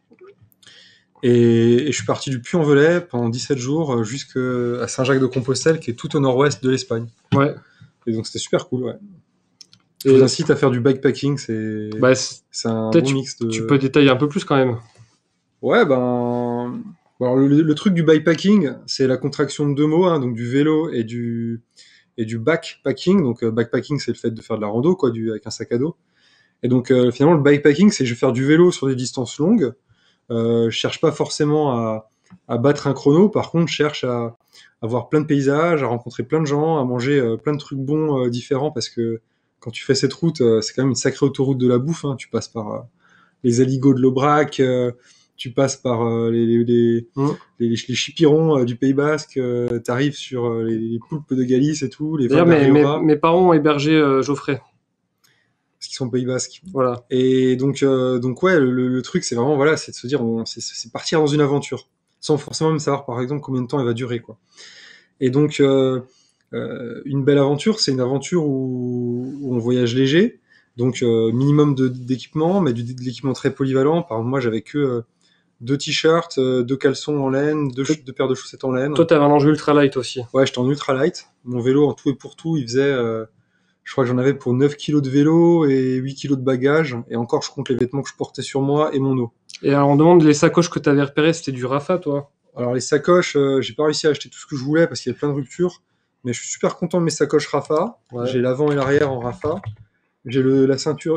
Et je suis parti du Puy-en-Velay pendant 17 jours jusqu'à Saint-Jacques-de-Compostelle, qui est tout au nord-ouest de l'Espagne. Ouais. Et donc, c'était super cool, ouais. Je vous incite à faire du bikepacking, c'est un bon mix de... Tu peux détailler un peu plus quand même. Ouais, alors le truc du bikepacking, c'est la contraction de deux mots, hein, donc du vélo et du backpacking. Donc backpacking, c'est le fait de faire de la rando, quoi, avec un sac à dos. Et donc finalement, le bikepacking, c'est je vais faire du vélo sur des distances longues. Je cherche pas forcément à battre un chrono. Par contre, je cherche à voir plein de paysages, à rencontrer plein de gens, à manger plein de trucs bons différents, parce que quand tu fais cette route, c'est quand même une sacrée autoroute de la bouffe, hein. Tu passes par les aligots de l'Aubrac, tu passes par les chipirons du Pays Basque, t'arrives sur les poulpes de Galice et tout, les vins D'ailleurs, mes parents ont hébergé Geoffrey. Parce qu'ils sont Pays Basque. Voilà. Et donc ouais, le truc, c'est vraiment, voilà, c'est de se dire, c'est partir dans une aventure, sans forcément même savoir, par exemple, combien de temps elle va durer, quoi. Et donc, une belle aventure, c'est une aventure où on voyage léger, donc minimum d'équipement, mais de l'équipement très polyvalent. Par exemple, moi, j'avais que 2 t-shirts, 2 caleçons en laine, 2 paires de chaussettes en laine. Toi, t'avais un enjeu ultra light aussi. Ouais, j'étais en ultra light. Mon vélo, en tout et pour tout, il faisait, je crois que j'en avais pour 9 kilos de vélo et 8 kilos de bagages. Et encore, je compte les vêtements que je portais sur moi et mon eau. Et alors, on demande les sacoches que t'avais repérées, c'était du Rafa, toi? Alors, les sacoches, j'ai pas réussi à acheter tout ce que je voulais parce qu'il y a plein de ruptures. Mais je suis super content de mes sacoches Rafa. Ouais. J'ai l'avant et l'arrière en Rafa. J'ai la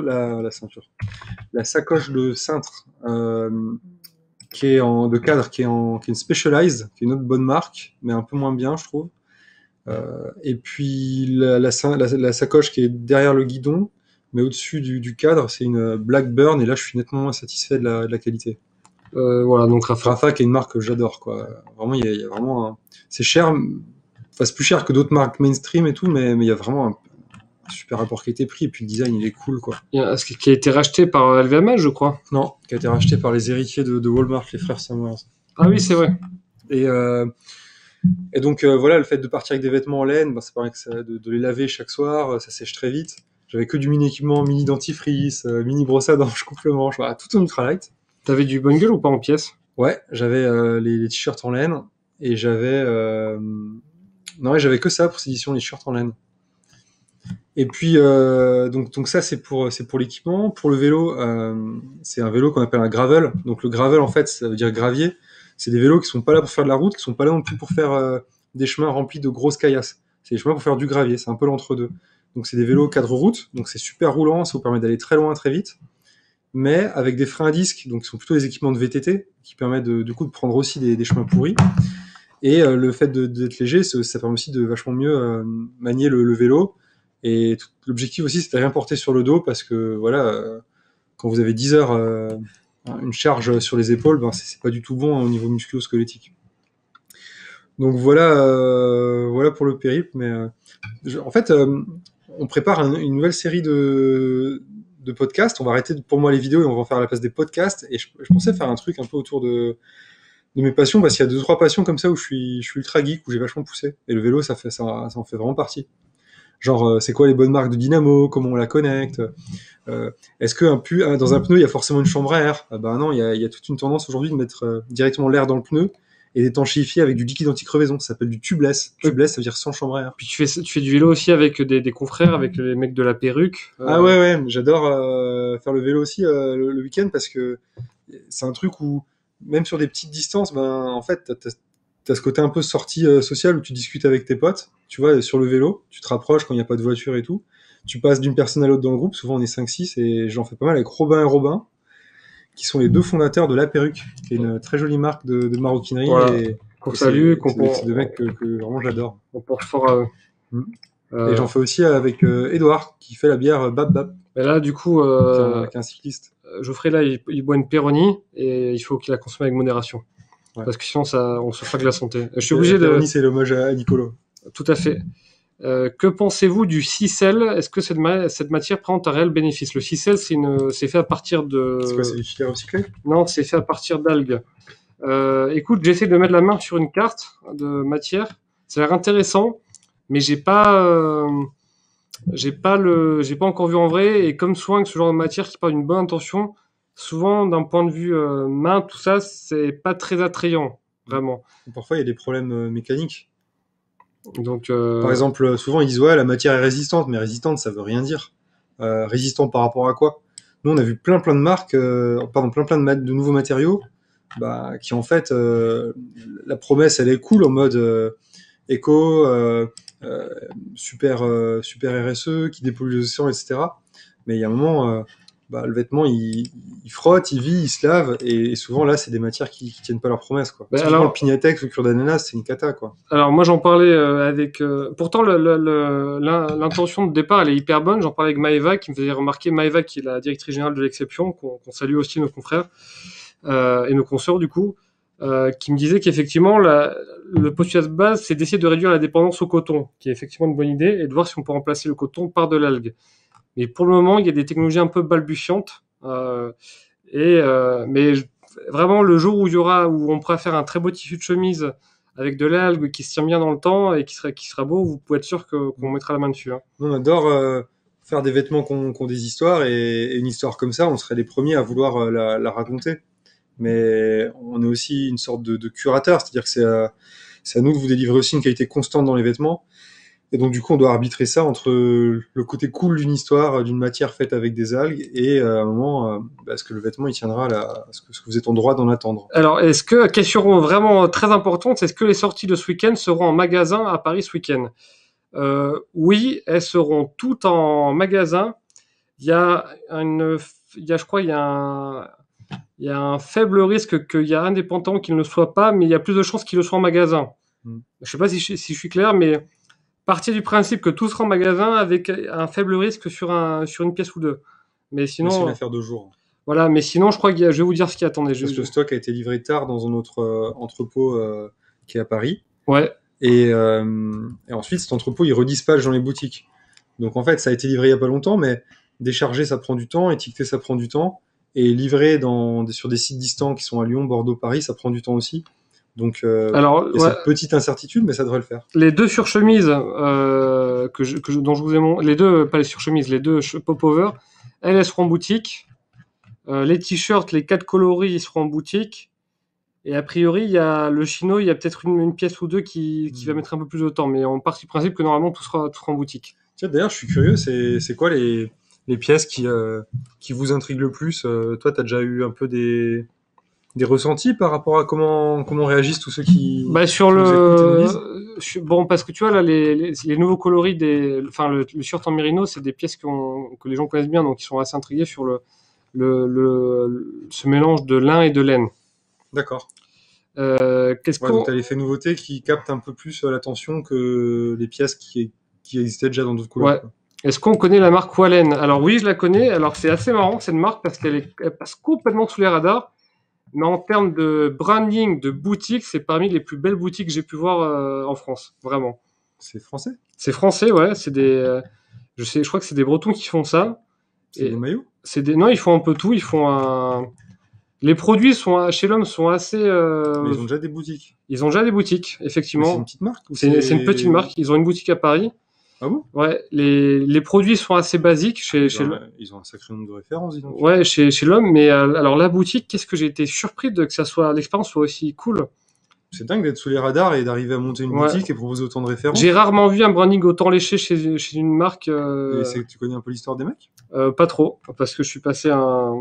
sacoche de cintre qui est de cadre, qui est une Specialized, qui est une autre bonne marque, mais un peu moins bien, je trouve. Et puis la sacoche qui est derrière le guidon, mais au-dessus du cadre, c'est une Blackburn. Et là, je suis nettement moins satisfait de la qualité. Voilà, donc Rafa, qui est une marque que j'adore, quoi. Vraiment, il y a vraiment c'est cher. Enfin, c'est plus cher que d'autres marques mainstream et tout, mais il y a vraiment un super rapport qualité-prix, et puis le design, il est cool, quoi. Ce qui a été racheté par LVMH, je crois. Non, qui a été racheté par les héritiers de Walmart, les frères Samuels. Ah oui, c'est vrai. Et donc, voilà, le fait de partir avec des vêtements en laine, ça permet de les laver chaque soir, ça sèche très vite. J'avais que du mini-équipement, mini dentifrice, mini brosse à dents, je coupe le manche, voilà, tout en ultra light. T'avais du bungle ou pas en pièces? Ouais, j'avais les t-shirts en laine, et j'avais j'avais que ça pour cette édition, les t-shirts en laine. Et puis donc ça c'est pour l'équipement. Pour le vélo, c'est un vélo qu'on appelle un gravel. Donc le gravel, en fait, ça veut dire gravier. C'est des vélos qui sont pas là pour faire de la route, qui sont pas là non plus pour faire des chemins remplis de grosses caillasses. C'est des chemins pour faire du gravier. C'est un peu l'entre-deux. Donc c'est des vélos cadre route. Donc c'est super roulant, ça vous permet d'aller très loin très vite. Mais avec des freins à disque, donc qui sont plutôt des équipements de VTT, qui permettent du coup de prendre aussi des chemins pourris. Et le fait d'être léger, ça permet aussi de vachement mieux manier le vélo. Et l'objectif aussi, c'est de rien porter sur le dos, parce que voilà, quand vous avez 10 heures une charge sur les épaules, c'est pas du tout bon au niveau musculo-squelettique. Donc voilà pour le périple. Mais en fait, on prépare une nouvelle série de podcasts. On va arrêter pour moi les vidéos et on va en faire à la place des podcasts. Et je pensais faire un truc un peu autour de mes passions, parce qu'il y a 2-3 passions comme ça où je suis ultra geek, où j'ai vachement poussé. Et le vélo, ça en fait vraiment partie. Genre, c'est quoi les bonnes marques de dynamo, comment on la connecte, est-ce que dans un pneu, il y a forcément une chambre à air? Non, il y a toute une tendance aujourd'hui de mettre directement l'air dans le pneu, et d'étanchéifier avec du liquide anti-crevaison. Ça s'appelle du tubeless. Tubeless, ça veut dire sans chambre à air. Puis tu fais du vélo aussi avec des confrères, avec les mecs de la perruque. Ah ouais, j'adore faire le vélo aussi le week-end parce que c'est un truc où, même sur des petites distances, en fait, t'as ce côté un peu sortie sociale où tu discutes avec tes potes, tu vois, sur le vélo, tu te rapproches quand il n'y a pas de voiture et tout. Tu passes d'une personne à l'autre dans le groupe, souvent on est 5-6, et j'en fais pas mal avec Robin et Robin, qui sont les 2 fondateurs de La Perruque, qui est une très jolie marque de maroquinerie. Voilà. Et Qu'on salue, c'est 2 mecs que vraiment j'adore. On porte fort à eux. Et j'en fais aussi avec Edouard, qui fait la bière Bab Bab. Et là, du coup, avec un cycliste. Geoffrey, là, il boit une Peroni, et il faut qu'il la consomme avec modération. Ouais. Parce que sinon, on se flingue la santé. Je suis obligé Peroni, c'est l'hommage à Nicolo. Tout à fait. Que pensez-vous du cicelle? Est-ce que cette matière présente un réel bénéfice? Le cicelle, c'est fait à partir de... C'est quoi, c'est du filet recyclé? Non, c'est fait à partir d'algues. Écoute, j'essaie de mettre la main sur une carte de matière. Ça a l'air intéressant, mais j'ai pas encore vu en vrai. Et comme souvent avec ce genre de matière qui part d'une bonne intention, souvent d'un point de vue main, tout ça, c'est pas très attrayant, vraiment. Parfois, il y a des problèmes mécaniques. Donc, Par exemple, souvent ils disent ouais, la matière est résistante, mais résistante, ça veut rien dire. Résistant par rapport à quoi? Nous, on a vu plein de marques, de nouveaux matériaux, qui en fait, la promesse, elle est cool en mode éco, super RSE, qui dépollue les océans, etc. Mais il y a un moment, le vêtement, il frotte, il vit, il se lave, et souvent là, c'est des matières qui tiennent pas leurs promesses, quoi. Alors, le Pignatex ou le cure d'ananas, c'est une cata, quoi. Alors moi, j'en parlais avec. Pourtant, l'intention de départ, elle est hyper bonne. J'en parlais avec Maëva, qui me faisait remarquer. Maëva, qui est la directrice générale de l'Exception, qu'on salue aussi, nos confrères et nos consoeurs, du coup, qui me disait qu'effectivement, le postulat de base, c'est d'essayer de réduire la dépendance au coton, qui est effectivement une bonne idée, et de voir si on peut remplacer le coton par de l'algue. Mais pour le moment, il y a des technologies un peu balbutiantes. Mais vraiment, le jour où on pourra faire un très beau tissu de chemise avec de l'algue qui se tient bien dans le temps et qui sera beau, vous pouvez être sûr qu'on mettra la main dessus. Hein. On adore faire des vêtements qui ont des histoires, et une histoire comme ça, on serait les premiers à vouloir la raconter. Mais on est aussi une sorte de curateur, c'est-à-dire que c'est à nous de vous délivrer aussi une qualité constante dans les vêtements. Et donc, du coup, on doit arbitrer ça entre le côté cool d'une histoire, d'une matière faite avec des algues, et à un moment, est-ce que le vêtement, il tiendra est-ce que vous êtes en droit d'en attendre? Alors, question vraiment très importante, est-ce que les sorties de ce week-end seront en magasin à Paris ce week-end? Oui, elles seront toutes en magasin. Il y a un faible risque qu'il y a un des pantalons qui ne le soit pas, mais il y a plus de chances qu'il le soit en magasin. Je sais pas si je suis clair, mais partir du principe que tout sera en magasin avec un faible risque sur une pièce ou deux. Mais sinon, c'est une affaire de jour. Voilà, mais sinon, je crois je vais vous dire ce qui attendait. Parce que le stock a été livré tard dans un autre entrepôt qui est à Paris. Ouais. Et ensuite, cet entrepôt, il redispatche dans les boutiques. Donc en fait, ça a été livré il y a pas longtemps, mais décharger, ça prend du temps, étiqueter, ça prend du temps, et livrer sur des sites distants qui sont à Lyon, Bordeaux, Paris, ça prend du temps aussi. Donc, il y a cette petite incertitude, mais ça devrait le faire. Les 2 surchemises dont je vous ai montré, les 2, pas les surchemises, les 2 pop-over, elles seront en boutique. Les t-shirts, les 4 coloris, ils seront en boutique. Et a priori, il y a le chino, il y a peut-être une pièce ou deux qui va mettre un peu plus de temps, mais on part du principe que normalement tout sera en boutique. Tiens, d'ailleurs, je suis curieux, c'est quoi les pièces qui vous intriguent le plus? Toi, t'as déjà eu un peu des ressentis par rapport à comment réagissent tous ceux qui sur parce que tu vois là les nouveaux coloris le shirt en mérino, c'est des pièces que les gens connaissent bien, donc ils sont assez intrigués sur ce mélange de lin et de laine. D'accord. Donc t'as l'effet nouveauté qui capte un peu plus l'attention que les pièces qui existaient déjà dans d'autres couleurs. Ouais. Est-ce qu'on connaît la marque Wallen? Alors oui, je la connais. Alors c'est assez marrant cette marque parce qu'elle passe complètement sous les radars. Mais en termes de branding, de boutique, c'est parmi les plus belles boutiques que j'ai pu voir en France, vraiment. C'est français? C'est français, ouais. C'est je crois que c'est des Bretons qui font ça. C'est des maillots? Non, ils font un peu tout. Ils font Les produits chez l'homme sont assez. Mais ils ont déjà des boutiques. Ils ont déjà des boutiques, effectivement. C'est une petite marque ou c'est une petite marque. Ils ont une boutique à Paris. Ah bon? Ouais, les produits sont assez basiques ils ont un sacré nombre de références, dis donc. Ouais, chez l'homme, mais alors la boutique, qu'est-ce que j'ai été surpris de que l'expérience soit aussi cool. C'est dingue d'être sous les radars et d'arriver à monter une Ouais. boutique et proposer autant de références. J'ai rarement vu un branding autant léché chez une marque. Et tu connais un peu l'histoire des mecs? Pas trop, parce que je suis passé à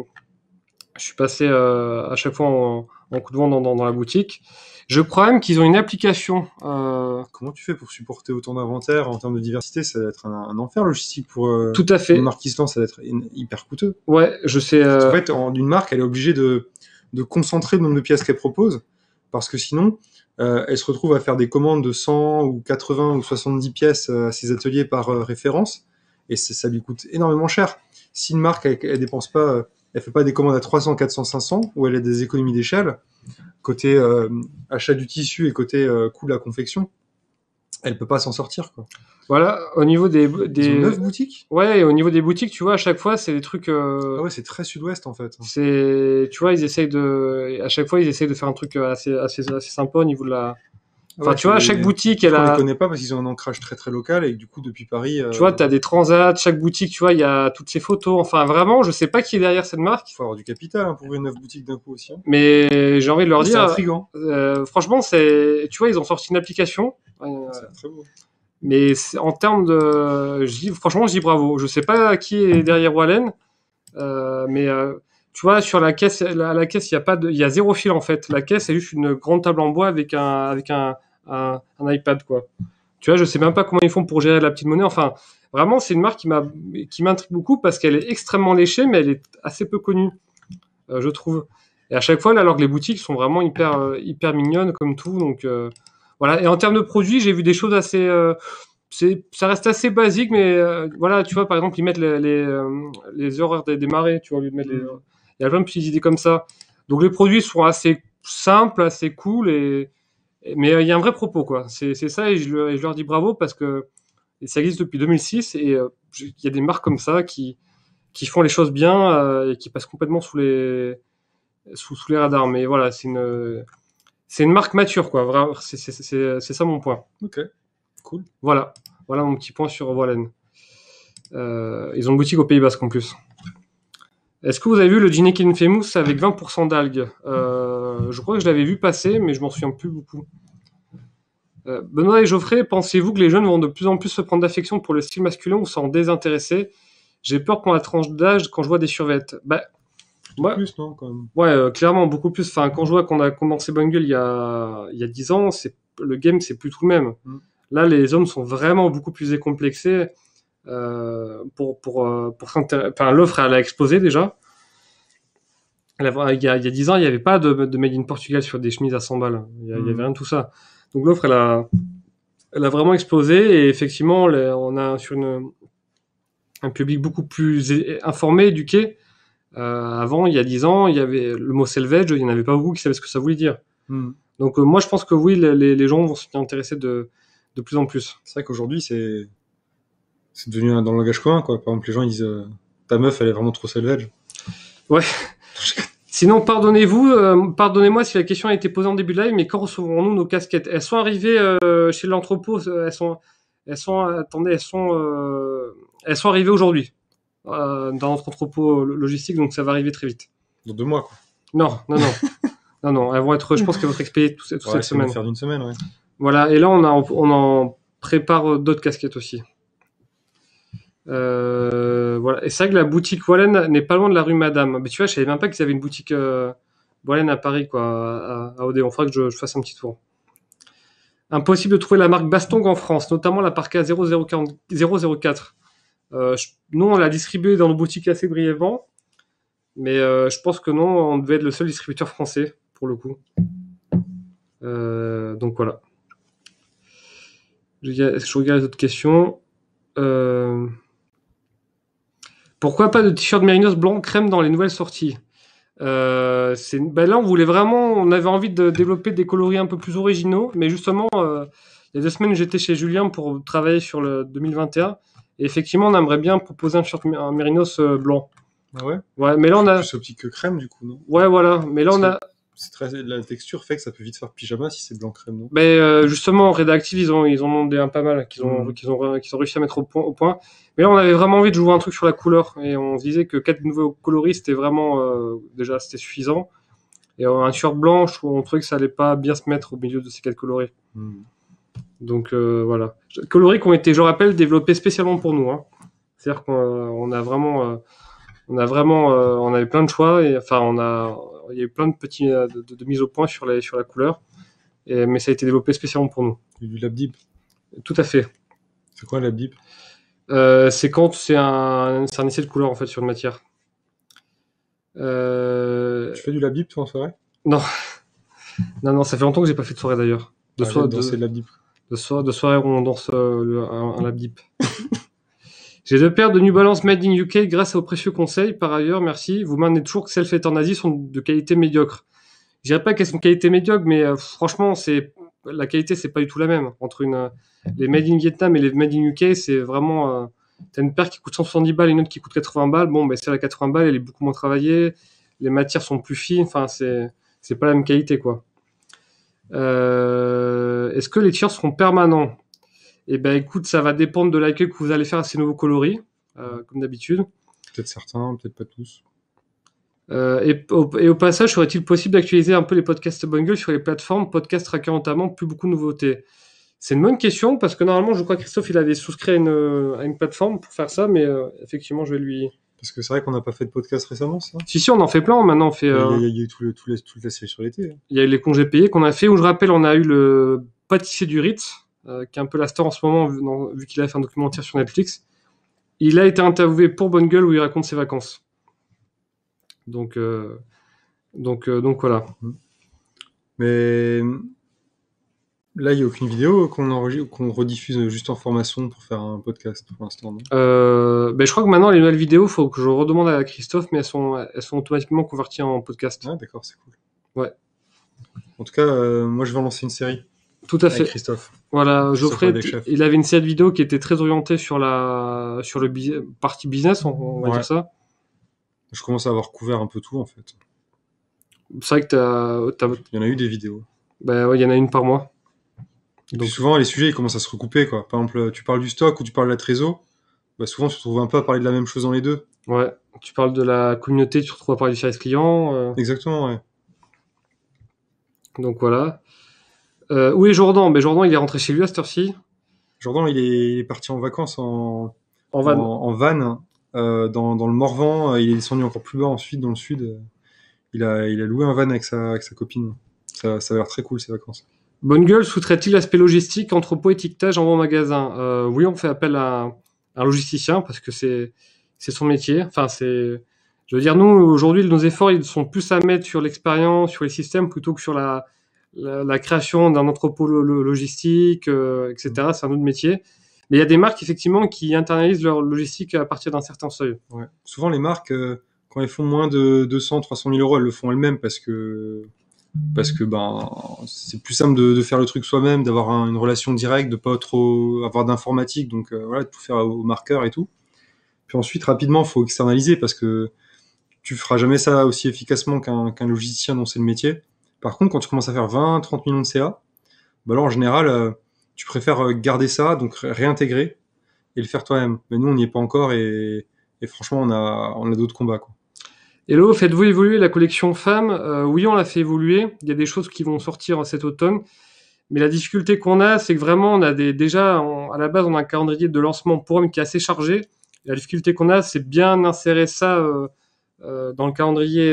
chaque fois en coup de vent dans la boutique. Je crois même qu'ils ont une application. Comment tu fais pour supporter autant d'inventaire en termes de diversité? Ça va être un enfer logistique pour Tout à fait. une marque qui se lance, ça va être hyper coûteux. Ouais, je sais. En fait, une marque, elle est obligée de concentrer le nombre de pièces qu'elle propose, parce que sinon, elle se retrouve à faire des commandes de 100 ou 80 ou 70 pièces à ses ateliers par référence, et ça lui coûte énormément cher. Si une marque, elle dépense pas, elle fait pas des commandes à 300, 400, 500, où elle a des économies d'échelle, côté achat du tissu et côté coût de la confection, elle peut pas s'en sortir, quoi. Voilà, au niveau des Ils ont 9 boutiques? Ouais, et au niveau des boutiques, tu vois, à chaque fois, c'est des trucs. Ah ouais, c'est très sud-ouest en fait. Tu vois, à chaque fois, ils essayent de faire un truc assez sympa au niveau de la. Enfin, Ouais, tu vois, chaque boutique, elle on les a. connaît pas parce qu'ils ont un ancrage très très local et que du coup, depuis Paris. Tu vois, t'as des transats, chaque boutique, tu vois, il y a toutes ces photos. Enfin, vraiment, je sais pas qui est derrière cette marque. Il faut avoir du capital pour ouvrir 9 boutiques d'un coup aussi. Mais j'ai envie de leur C'est dire. intriguant. Franchement, tu vois, ils ont sorti une application. C'est très beau. Mais en termes de, franchement, je dis bravo. Je sais pas qui est derrière Wallen, mais tu vois, sur la caisse, il y a zéro fil en fait. La caisse, c'est juste une grande table en bois avec un iPad quoi. Tu vois, je sais même pas comment ils font pour gérer la petite monnaie. Enfin, vraiment, c'est une marque qui m'intrigue beaucoup parce qu'elle est extrêmement léchée, mais elle est assez peu connue, je trouve. Et à chaque fois, là, alors que les boutiques sont vraiment hyper mignonnes comme tout, donc. Voilà. Et en termes de produits, j'ai vu des choses assez. Ça reste assez basique, mais voilà, tu vois, par exemple, ils mettent les horaires des marées, tu vois, au lieu de mettre il y a plein de petites idées comme ça. Donc les produits sont assez simples, assez cool, mais il y a un vrai propos, quoi. C'est ça, et je leur dis bravo parce que ça existe depuis 2006 et il y a des marques comme ça qui font les choses bien et qui passent complètement sous les radars. Mais voilà, c'est une marque mature, quoi. Vraiment, c'est ça mon point. Ok, cool. Voilà mon petit point sur Wallen. Ils ont une boutique au Pays Basque en plus. Est-ce que vous avez vu le Ginekin Infamous avec 20% d'algues? Je crois que je l'avais vu passer, mais je m'en souviens plus beaucoup. Benoît et Geoffrey, pensez-vous que les jeunes vont de plus en plus se prendre d'affection pour le style masculin ou s'en désintéresser? J'ai peur pour la tranche d'âge quand je vois des survêtes. Plus, non, quand même. Ouais, clairement, beaucoup plus. Enfin, quand je vois qu'on a commencé Bungle il y a 10 ans, le game, c'est plus tout le même. Là, les hommes sont vraiment beaucoup plus décomplexés. L'offre, elle a explosé déjà. Il y a 10 ans, il n'y avait pas de Made in Portugal sur des chemises à 100 balles. Il y avait rien de tout ça. Donc l'offre, elle a vraiment explosé. Et effectivement, on a sur un public beaucoup plus informé, éduqué. Avant, il y a 10 ans, il y avait le mot selvage, il n'y en avait pas beaucoup qui savaient ce que ça voulait dire. Donc moi, je pense que oui, les gens vont s'y intéresser de plus en plus. C'est vrai qu'aujourd'hui, c'est devenu dans le langage commun, quoi. Par exemple, les gens ils disent ta meuf, elle est vraiment trop selvage. Ouais. Sinon, pardonnez-moi si la question a été posée en début de live, mais quand recevrons-nous nos casquettes? Elles sont arrivées chez l'entrepôt, elles sont arrivées aujourd'hui dans notre entrepôt logistique, donc ça va arriver très vite. Dans 2 mois, quoi. Non. Non, elles vont être, je pense qu'elles vont être expédiées toute cette semaine. Faire d'une semaine, ouais. Voilà, et là on en prépare d'autres casquettes aussi. Voilà, et c'est vrai que la boutique Wallen n'est pas loin de la rue Madame. Mais tu vois, je savais même pas qu'ils avaient une boutique Wallen à Paris, quoi, à Odéon. Il faudra que je fasse un petit tour. Impossible de trouver la marque Bastong en France, notamment la Parka 004. Nous, on l'a distribuée dans nos boutiques assez brièvement, mais je pense que non, on devait être le seul distributeur français, pour le coup. Donc voilà. Je regarde les autres questions. Pourquoi pas de t-shirt Mérinos blanc crème dans les nouvelles sorties? Là, on avait envie de développer des coloris un peu plus originaux, mais justement, il y a 2 semaines, j'étais chez Julien pour travailler sur le 2021, et effectivement, on aimerait bien proposer un t-shirt Mérinos blanc. Ah ouais? Ouais, mais là, on a. Plus optique que crème, du coup, non? Ouais, voilà, mais là, on a. La texture fait que ça peut vite faire pyjama si c'est blanc crème, non? Mais justement, Redactive, ils ont demandé un pas mal, qu'ils ont réussi à mettre au point. Mais là, on avait vraiment envie de jouer un truc sur la couleur, et on se disait que 4 nouveaux coloris, c'était vraiment déjà c'était suffisant. Et un t-shirt blanc, on trouvait que ça allait pas bien se mettre au milieu de ces 4 coloris. Donc voilà. Coloris qui ont été, je rappelle, développés spécialement pour nous. Hein. C'est-à-dire qu'on a vraiment, on avait plein de choix et enfin il y a eu plein de petits de mises au point sur la couleur. Mais ça a été développé spécialement pour nous. Du lab-dip. Tout à fait. C'est quoi lab-dip? C'est quand c'est un essai de couleur en fait sur une matière. Tu fais du lab-dip toi en soirée? Non, non, ça fait longtemps que j'ai pas fait de soirée d'ailleurs. De soirée où on danse un lab-dip. J'ai 2 paires de New Balance Made in UK grâce aux précieux conseils. Par ailleurs, merci. Vous maintenez toujours que celles faites en Asie sont de qualité médiocre. Je dirais pas qu'elles sont de qualité médiocre, mais franchement, la qualité, c'est pas du tout la même. Entre les Made in Vietnam et les Made in UK, c'est vraiment... t'as une paire qui coûte 170 balles et une autre qui coûte 80 balles. Bon, ben celle à 80 balles, elle est beaucoup moins travaillée. Les matières sont plus fines. Enfin, c'est pas la même qualité, quoi. Est-ce que les t-shirts seront permanents? Eh ben, écoute, ça va dépendre de l'accueil que vous allez faire à ces nouveaux coloris, comme d'habitude. Peut-être certains, peut-être pas tous. Et au passage, serait-il possible d'actualiser un peu les podcasts Bungle sur les plateformes, Podcast Tracker notamment, plus beaucoup de nouveautés? C'est une bonne question, parce que normalement, je crois que Christophe, il avait souscrit à une plateforme pour faire ça, mais effectivement, je vais lui... Parce que c'est vrai qu'on n'a pas fait de podcast récemment, ça. Si, on en fait plein, maintenant on fait... Il y a eu toute la série sur l'été. Il y a eu les congés payés qu'on a fait, où je rappelle, on a eu le pâtissier du Ritz, qui est un peu la star en ce moment, vu qu'il a fait un documentaire sur Netflix. Il a été interviewé pour Bonne Gueule où il raconte ses vacances. Donc voilà. Mais là, il n'y a aucune vidéo qu'on rediffuse juste en formation pour faire un podcast pour l'instant, non? Je crois que maintenant, les nouvelles vidéos, il faut que je redemande à Christophe, mais elles sont automatiquement converties en podcast. Ah, d'accord, c'est cool. Ouais. En tout cas, moi, je vais lancer une série. Tout à fait. Avec Christophe. Voilà, Geoffrey, il avait une série de vidéos qui était très orientée sur partie business, on va dire ça. Je commence à avoir couvert un peu tout, en fait. C'est vrai que il y en a eu des vidéos. Ben ouais, il y en a une par mois. Et puis souvent, les sujets, ils commencent à se recouper, quoi. Par exemple, tu parles du stock ou tu parles de la trésor, bah souvent, tu te retrouves un peu à parler de la même chose dans les deux. Ouais, tu parles de la communauté, tu te retrouves à parler du service client. Exactement, ouais. Donc voilà. Où est Jordan? Ben Jordan, il est rentré chez lui à cette heure-ci. Jordan, il est parti en vacances en van. En van, dans le Morvan. Il est descendu encore plus bas ensuite, dans le sud. Il a loué un van avec sa copine. Ça a l'air très cool, ces vacances. Bonne Gueule sous-traite-t-il l'aspect logistique, entrepôt, étiquetage en bon magasin? Oui, on fait appel à un logisticien parce que c'est son métier. Enfin, je veux dire, nous, aujourd'hui, nos efforts, ils sont plus à mettre sur l'expérience, sur les systèmes, plutôt que sur la création d'un entrepôt logistique, etc. C'est un autre métier. Mais il y a des marques, effectivement, qui internalisent leur logistique à partir d'un certain seuil. Ouais. Souvent, les marques, quand elles font moins de 200, 300 000 euros, elles le font elles-mêmes parce que c'est plus simple de faire le truc soi-même, d'avoir une relation directe, de pas trop avoir d'informatique, donc voilà, de tout faire au marqueur et tout. Puis ensuite, rapidement, faut externaliser parce que tu feras jamais ça aussi efficacement qu'un logisticien dont c'est le métier. Par contre, quand tu commences à faire 20, 30 millions de CA, bah là, en général, tu préfères garder ça, donc réintégrer et le faire toi-même. Mais nous, on n'y est pas encore et franchement, on a d'autres combats, quoi. Hello, faites-vous évoluer la collection femmes? Oui, on l'a fait évoluer. Il y a des choses qui vont sortir cet automne. Mais la difficulté qu'on a, c'est que vraiment, on a à la base, on a un calendrier de lancement pour hommes qui est assez chargé. Et la difficulté qu'on a, c'est bien insérer ça dans le calendrier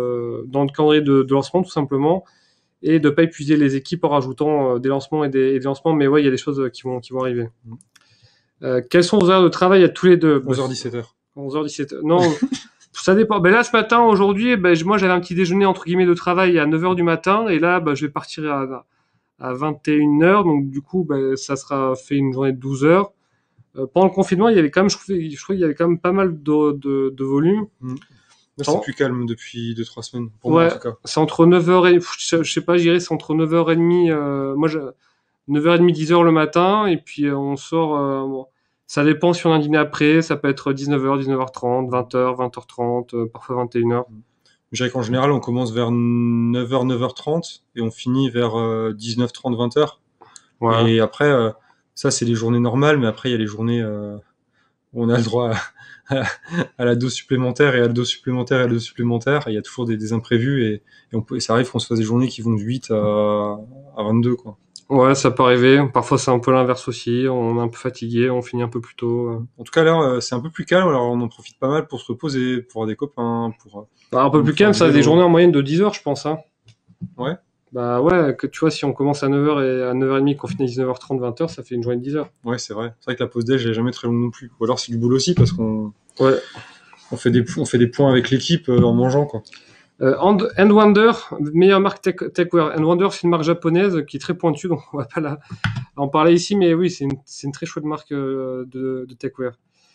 de lancement, tout simplement, et de pas épuiser les équipes en rajoutant des lancements et des lancements. Mais ouais, il y a des choses qui vont arriver. Quels sont vos heures de travail à tous les deux? 11h-17h. 11h-17h. Non. Ça dépend. Ben là, ce matin, aujourd'hui, moi, j'avais un petit déjeuner, entre guillemets, de travail à 9h du matin. Et là, je vais partir à 21h. Donc, du coup, ça sera fait une journée de 12 heures. Pendant le confinement, il y avait quand même, je trouvais qu'il y avait quand même pas mal de volume. Là, c'est plus calme depuis 2-3 semaines. Pour moi, en tout cas. C'est entre 9h et, je sais pas, je dirais, c'est entre 9h30, 9h30, 10h le matin. Et puis, on sort, ça dépend si on a un dîner après, ça peut être 19h, 19h30, 20h, 20h30, parfois 21h. Je dirais qu'en général, on commence vers 9h, 9h30 et on finit vers 19h30, 20h. Ouais. Et après, ça, c'est les journées normales, mais après, il y a les journées on a le droit à la dose supplémentaire et à la dose supplémentaire et à la dose supplémentaire. Et il y a toujours des imprévus et ça arrive qu'on se fasse des journées qui vont de 8 à 22, quoi. Ouais, ça peut arriver. Parfois, c'est un peu l'inverse aussi. On est un peu fatigué, on finit un peu plus tôt. En tout cas, là, c'est un peu plus calme. Alors, on en profite pas mal pour se reposer, pour voir des copains, Un peu plus calme, ça a des journées en moyenne de 10 heures, je pense. Hein. Ouais. Bah ouais, que tu vois, si on commence à 9h et à 9h30, qu'on finit à 19h30, 20h, ça fait une journée de 10 heures. Ouais, c'est vrai. C'est vrai que la pause déj, elle est jamais très longue non plus. Ou alors, c'est du boulot aussi, parce qu'on fait des points avec l'équipe en mangeant, quoi. Endwander, meilleure marque Techwear. Endwander, c'est une marque japonaise qui est très pointue, donc on va pas en parler ici, mais oui, c'est une très chouette marque de Techwear.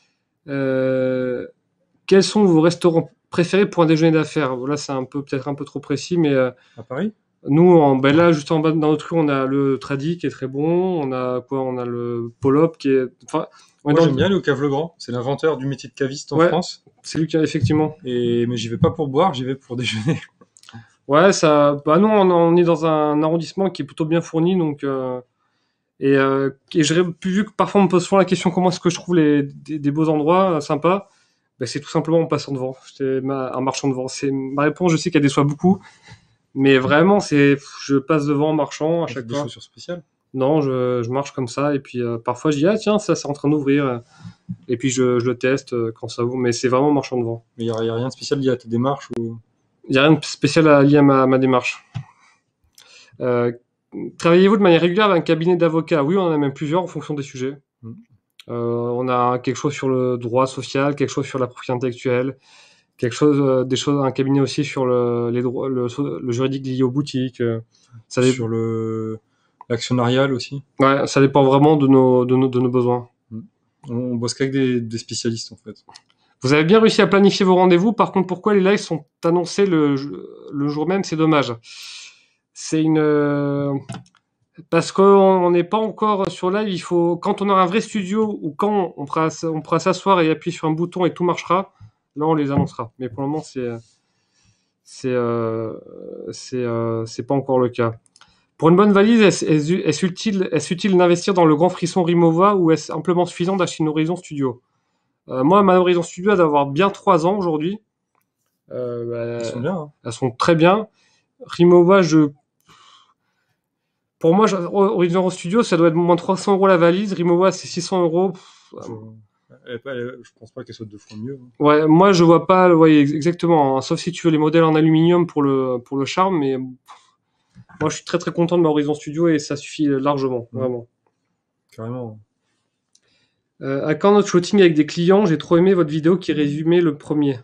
Quels sont vos restaurants préférés pour un déjeuner d'affaires? Là, c'est peut-être un peu trop précis, mais À Paris? nous, là, juste en bas dans notre rue, on a le Tradi qui est très bon. On a le Polop qui est. Enfin, moi, j'aime bien aller au Cave Le Grand. C'est l'inventeur du métier de caviste en France. C'est lui qui a effectivement. Mais j'y vais pas pour boire, j'y vais pour déjeuner. Ouais, ça. Bah nous, on est dans un arrondissement qui est plutôt bien fourni, donc. Et j'aurais pu vu que parfois on me pose souvent la question comment est-ce que je trouve des beaux endroits sympas. Ben, c'est tout simplement en passant devant. En marchant devant. C'est ma réponse. Je sais qu'elle déçoit beaucoup. Mais vraiment, je passe devant en marchant à chaque fois. Des chaussures spéciales? Non, je marche comme ça et puis parfois je dis ah tiens ça c'est en train d'ouvrir et puis je le teste quand ça ouvre, mais c'est vraiment en marchant devant. Mais il y a rien de spécial lié à ta démarche ou? Il y a rien de spécial lié à ma démarche. Travaillez-vous de manière régulière avec un cabinet d'avocats? Oui, on en a même plusieurs en fonction des sujets. On a quelque chose sur le droit social, quelque chose sur la propriété intellectuelle. Un cabinet aussi sur le juridique lié aux boutiques. Sur l'actionnarial aussi. Ouais, ça dépend vraiment de nos besoins. On bosse qu'avec des spécialistes en fait. Vous avez bien réussi à planifier vos rendez-vous. Par contre, pourquoi les lives sont annoncés le jour même? C'est dommage. C'est parce qu'on n'est pas encore sur live. Quand on aura un vrai studio ou quand on pourra s'asseoir et appuyer sur un bouton et tout marchera. Là, on les annoncera. Mais pour le moment, c'est pas encore le cas. Pour une bonne valise, est-ce utile d'investir dans le grand frisson Rimowa ou est-ce amplement suffisant d'acheter une Horizon Studio? Moi, ma Horizon Studio a d'avoir bien 3 ans aujourd'hui. Elles sont bien. Hein. Elles sont très bien. Rimowa, pour moi, Horizon Studio, ça doit être moins 300 € la valise. Rimowa, c'est 600 €. Je pense pas qu'elle soit 2 fois mieux. Hein. Ouais, moi je vois pas, ouais, exactement. Hein, sauf si tu veux les modèles en aluminium pour le charme, mais moi je suis très très content de ma Horizon Studio et ça suffit largement, vraiment. Carrément. À quand notre shooting avec des clients? J'ai trop aimé votre vidéo qui résumait le premier.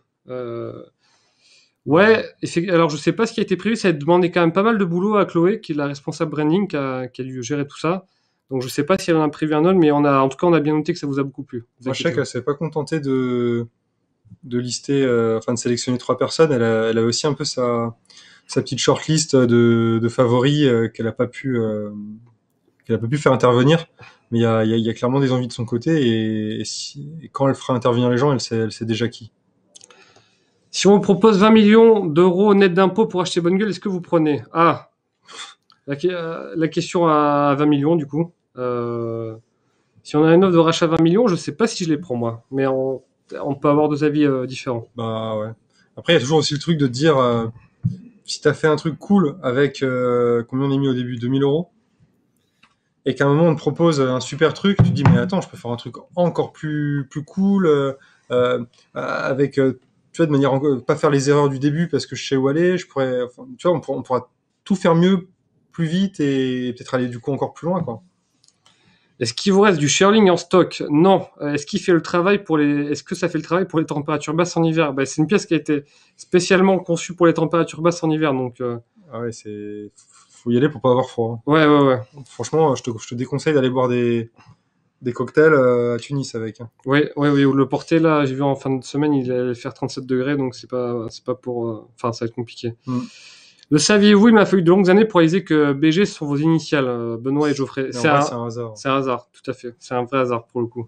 Ouais, alors je sais pas ce qui a été prévu, ça a demandé quand même pas mal de boulot à Chloé, qui est la responsable branding, qui a dû gérer tout ça. Donc je sais pas si elle en a prévu un autre, mais en tout cas on a bien noté que ça vous a beaucoup plu. Moi je sais qu'elle s'est pas contentée de lister, de sélectionner 3 personnes. Elle avait aussi un peu sa petite shortlist de favoris qu'elle a pas pu faire intervenir. Mais il y a clairement des envies de son côté et quand elle fera intervenir les gens, elle sait déjà qui. Si on vous propose 20 millions d'euros net d'impôts pour acheter Bonne Gueule, est-ce que vous prenez? Ah, la question à 20 millions du coup. Si on a une offre de rachat à 20 millions, je sais pas si je les prends moi, mais on peut avoir 2 avis différents. Bah ouais. Après, il y a toujours aussi le truc de te dire, si t'as fait un truc cool avec combien on a mis au début, 2000 €, et qu'à un moment on te propose un super truc, tu te dis mais attends, je peux faire un truc encore plus cool avec tu vois, de manière pas faire les erreurs du début parce que je sais où aller, tu vois, on pourra tout faire mieux, plus vite et peut-être aller du coup encore plus loin, quoi. Est-ce qu'il vous reste du Shearling en stock? Non. Est-ce que ça fait le travail pour les températures basses en hiver? C'est une pièce qui a été spécialement conçue pour les températures basses en hiver, donc. Ah ouais, faut y aller pour pas avoir froid. Hein. Ouais. Franchement, je te déconseille d'aller boire des cocktails à Tunis avec. Hein. Oui. Le porter là, j'ai vu en fin de semaine, il allait faire 37 degrés, donc c'est pas pour. Enfin, ça va être compliqué. Le saviez-vous, il m'a fallu de longues années pour réaliser que BG sont vos initiales, Benoît et Geoffrey. C'est un hasard. C'est un hasard, tout à fait. C'est un vrai hasard pour le coup.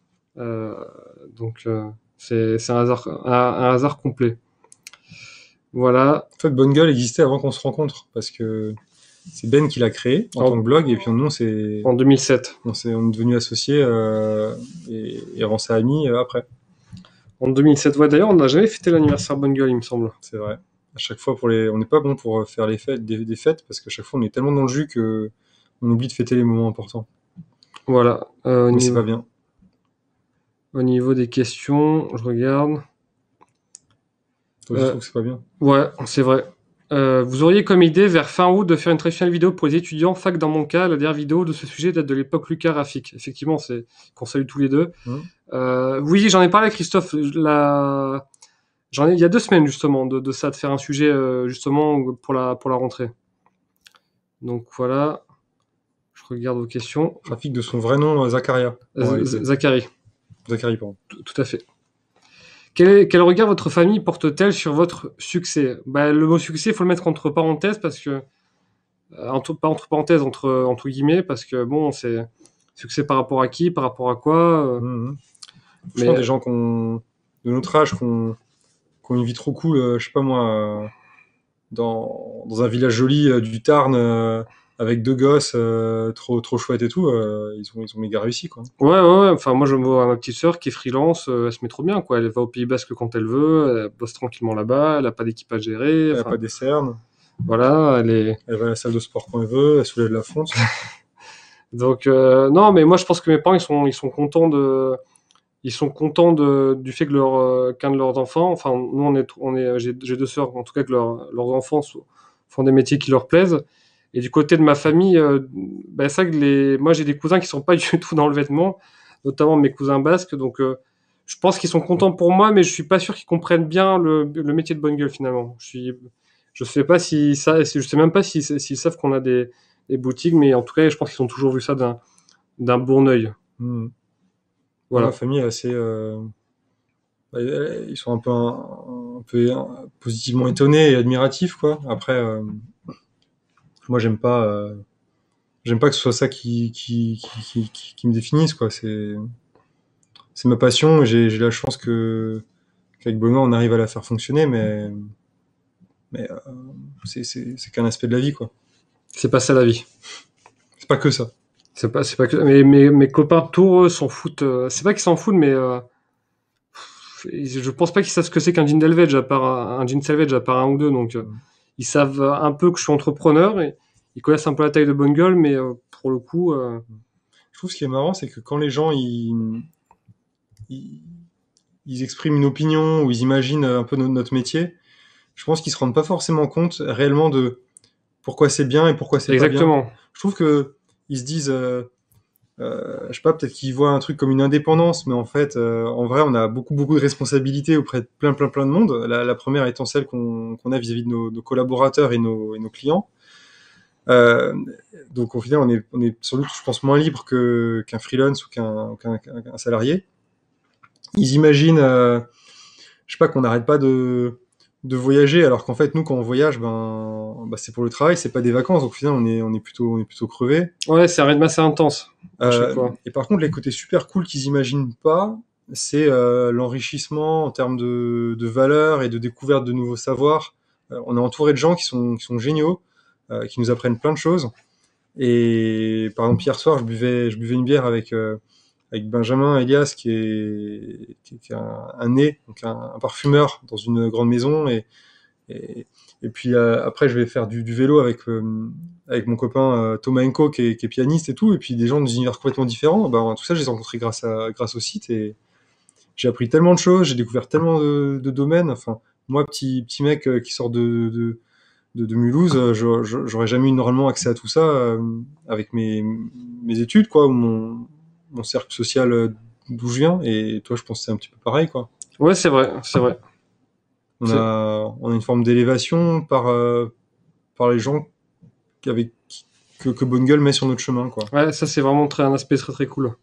Donc c'est un hasard complet. Voilà. En fait, Bonne Gueule existait avant qu'on se rencontre, parce que c'est Ben qui l'a créé en tant que blog, et puis nous, En 2007. on est devenu associés et avancé amis après. En 2007, ouais, d'ailleurs, on n'a jamais fêté l'anniversaire Bonne Gueule, il me semble. C'est vrai. À chaque fois, on n'est pas bon pour faire les fêtes, des fêtes, parce qu'à chaque fois, on est tellement dans le jus que on oublie de fêter les moments importants. Voilà. Mais c'est pas bien. Au niveau des questions, je regarde. Toi, je trouve que c'est pas bien. Ouais, c'est vrai. Vous auriez comme idée vers fin août de faire une traditionnelle vidéo pour les étudiants fac dans mon cas. La dernière vidéo de ce sujet date de l'époque Lucas Rafik. Effectivement, c'est qu'on salue tous les deux. Oui, j'en ai parlé à Christophe. Il y a 2 semaines justement de ça, de faire un sujet justement pour la rentrée. Donc voilà. Je regarde vos questions. Rafik de son vrai nom, Zakaria. Zachary. Zachary, pardon. Tout à fait. Quel regard votre famille porte-t-elle sur votre succès? Le mot succès, il faut le mettre entre parenthèses parce que pas entre parenthèses, entre guillemets, parce que bon, c'est succès par rapport à qui, par rapport à quoi. Je pense des gens de notre âge qui ont une vie trop cool, je sais pas moi, dans un village joli du Tarn, avec 2 gosses, trop chouettes et tout, ils ont méga réussi, quoi. Ouais. Enfin, moi, je me vois ma petite sœur qui est freelance, elle se met trop bien, quoi. Elle va au Pays Basque quand elle veut, elle bosse tranquillement là-bas, elle a pas d'équipe à gérer. Elle a pas des cernes. Voilà, Elle va à la salle de sport quand elle veut, elle soulève la fonte. Donc, non, mais moi, je pense que mes parents, ils sont contents du fait que qu'un de leurs enfants, enfin, nous, j'ai 2 sœurs, en tout cas, que leurs enfants font des métiers qui leur plaisent. Et du côté de ma famille, c'est vrai que moi j'ai des cousins qui sont pas du tout dans le vêtement, notamment mes cousins basques. Donc je pense qu'ils sont contents pour moi, mais je suis pas sûr qu'ils comprennent bien le métier de Bonne Gueule finalement. Je sais pas je sais même pas s'ils savent qu'on a des boutiques, mais en tout cas je pense qu'ils ont toujours vu ça d'un bon œil. Voilà. Ma famille est assez, ils sont un peu positivement étonnés et admiratifs, quoi. Après. Moi, j'aime pas que ce soit ça qui me définisse, quoi. C'est ma passion. J'ai la chance qu'avec Benoît, on arrive à la faire fonctionner, mais c'est qu'un aspect de la vie, quoi. C'est pas ça la vie. C'est pas que ça. C'est pas que. Mais mes copains tours eux s'en foutent. C'est pas qu'ils s'en foutent, mais je pense pas qu'ils savent ce que c'est qu'un jean selvedge à part un ou deux, donc. Ils savent un peu que je suis entrepreneur et ils connaissent un peu la taille de Bonne Gueule, mais pour le coup... Je trouve ce qui est marrant, c'est que quand les gens ils expriment une opinion ou ils imaginent un peu notre métier, je pense qu'ils se rendent pas forcément compte réellement de pourquoi c'est bien et pourquoi c'est pas bien. Exactement. Je trouve que ils se disent... je sais pas, peut-être qu'ils voient un truc comme une indépendance, mais en fait, en vrai, on a beaucoup de responsabilités auprès de plein de monde. La première étant celle qu'on a vis-à-vis de nos collaborateurs et nos clients. Donc au final, on est sans doute, je pense, moins libre qu'un freelance ou qu'un salarié. Ils imaginent, je sais pas, qu'on n'arrête pas de voyager, alors qu'en fait, nous, quand on voyage, c'est pour le travail, c'est pas des vacances. Donc au final, on est plutôt crevé. Ouais, c'est un rythme assez intense. Et par contre, les côtés super cool qu'ils imaginent pas, c'est l'enrichissement en termes de valeurs et de découverte de nouveaux savoirs. On est entouré de gens qui sont géniaux, qui nous apprennent plein de choses. Et par exemple, hier soir, je buvais une bière avec Benjamin Elias, qui est un nez, donc un parfumeur dans une grande maison, et puis après, je vais faire du vélo avec mon copain Thomas Enko, qui est pianiste et tout, et puis des gens d'univers complètement différents. Tout ça, je les ai rencontrés grâce au site, et j'ai appris tellement de choses, j'ai découvert tellement de domaines. Enfin, moi, petit mec qui sort de Mulhouse, j'aurais jamais eu normalement accès à tout ça avec mes études, quoi, ou mon cercle social d'où je viens. Et toi, je pense que c'est un petit peu pareil, quoi. Ouais, c'est vrai. On a une forme d'élévation par les gens que Bonne Gueule met sur notre chemin, quoi. Ouais, ça c'est vraiment un aspect très très cool.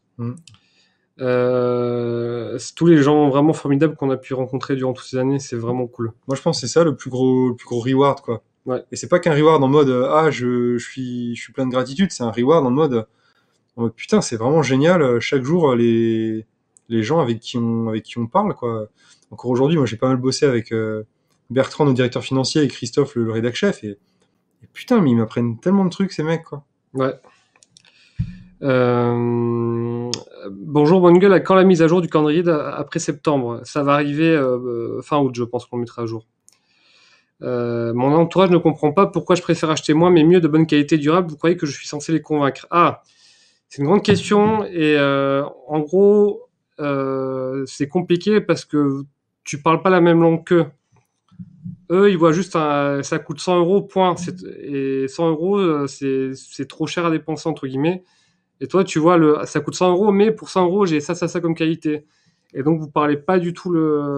Tous les gens vraiment formidables qu'on a pu rencontrer durant toutes ces années, c'est vraiment cool. Moi, je pense que c'est ça le plus gros reward, quoi. Ouais. Et c'est pas qu'un reward en mode je suis plein de gratitude, c'est un reward en mode putain, c'est vraiment génial, chaque jour les gens avec qui on parle, quoi. Encore aujourd'hui, moi j'ai pas mal bossé avec Bertrand, notre directeur financier, et Christophe, le rédac chef, et Et putain, mais ils m'apprennent tellement de trucs, ces mecs, quoi. Ouais. Bonjour bonne gueule, à quand la mise à jour du calendrier après septembre? Ça va arriver fin août, je pense qu'on le mettra à jour. Mon entourage ne comprend pas pourquoi je préfère acheter moins mais mieux de bonne qualité durable. Vous croyez que je suis censé les convaincre? Ah, c'est une grande question et en gros, c'est compliqué parce que tu parles pas la même langue qu'eux. Eux, ils voient juste ça coûte 100 euros, point. Et 100 euros, c'est trop cher à dépenser, entre guillemets. Et toi, tu vois, ça coûte 100 euros, mais pour 100 euros, j'ai ça comme qualité. Et donc, vous parlez pas du tout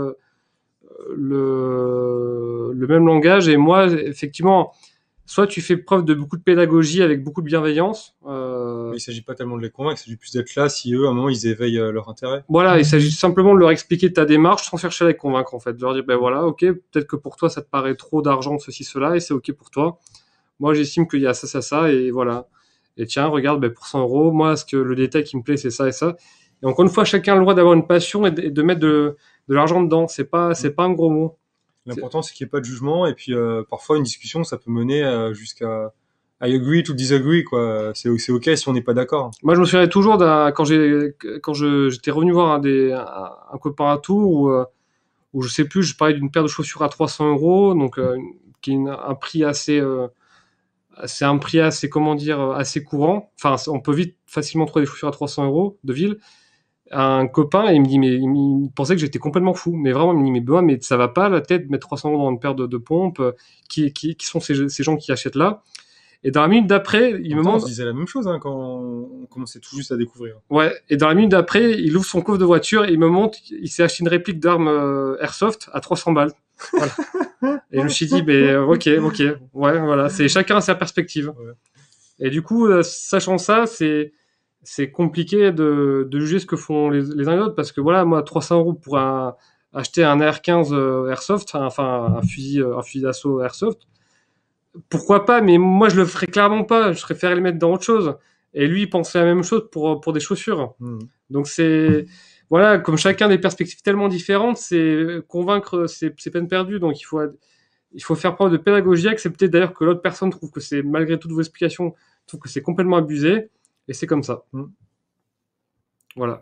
le même langage. Et moi, effectivement, soit tu fais preuve de beaucoup de pédagogie avec beaucoup de bienveillance. Mais il s'agit pas tellement de les convaincre, il s'agit plus d'être là si eux, à un moment, ils éveillent leur intérêt. Voilà, il s'agit simplement de leur expliquer ta démarche sans chercher à les convaincre, en fait. De leur dire, ben voilà, ok, peut-être que pour toi, ça te paraît trop d'argent, ceci, cela, et c'est ok pour toi. Moi, j'estime qu'il y a ça, et voilà. Et tiens, regarde, ben pour 100 euros, moi, le détail qui me plaît, c'est ça et ça. Et encore une fois, chacun a le droit d'avoir une passion et de mettre de l'argent dedans. C'est pas un gros mot. L'important, c'est qu'il n'y ait pas de jugement, et puis parfois, une discussion, ça peut mener jusqu'à I agree to disagree, quoi. C'est ok si on n'est pas d'accord. Moi, je me souviens toujours quand j'étais revenu voir un copain à Tours où je sais plus, je parlais d'une paire de chaussures à 300 euros, donc qui est un prix c'est un prix assez, comment dire, assez courant. Enfin, on peut vite facilement trouver des chaussures à 300 euros de ville. Un copain, il me dit, mais il pensait que j'étais complètement fou. Mais vraiment, il me dit, mais ben, mais ça va pas la tête de mettre 300 euros dans une paire de pompes. Qui sont ces gens qui achètent là? Et dans la minute d'après, il me montre. On se disait la même chose, hein, quand on commençait tout juste à découvrir. Ouais. Et dans la minute d'après, il ouvre son coffre de voiture et il me montre, il s'est acheté une réplique d'arme Airsoft à 300 balles. Voilà. Et je me suis dit, ben, ok, ouais, voilà. C'est chacun a sa perspective. Ouais. Et du coup, sachant ça, c'est compliqué de juger ce que font les uns et les autres parce que voilà, moi, 300 euros pour acheter un AR-15 Airsoft, enfin, un fusil d'assaut Airsoft. Pourquoi pas, mais moi je le ferais clairement pas, je préférerais le mettre dans autre chose. Et lui il pensait la même chose pour des chaussures. Donc voilà, comme chacun a des perspectives tellement différentes, c'est convaincre, c'est peine perdue. Donc il faut faire preuve de pédagogie, accepter d'ailleurs que l'autre personne trouve que c'est, malgré toutes vos explications, trouve que c'est complètement abusé, et c'est comme ça. Voilà.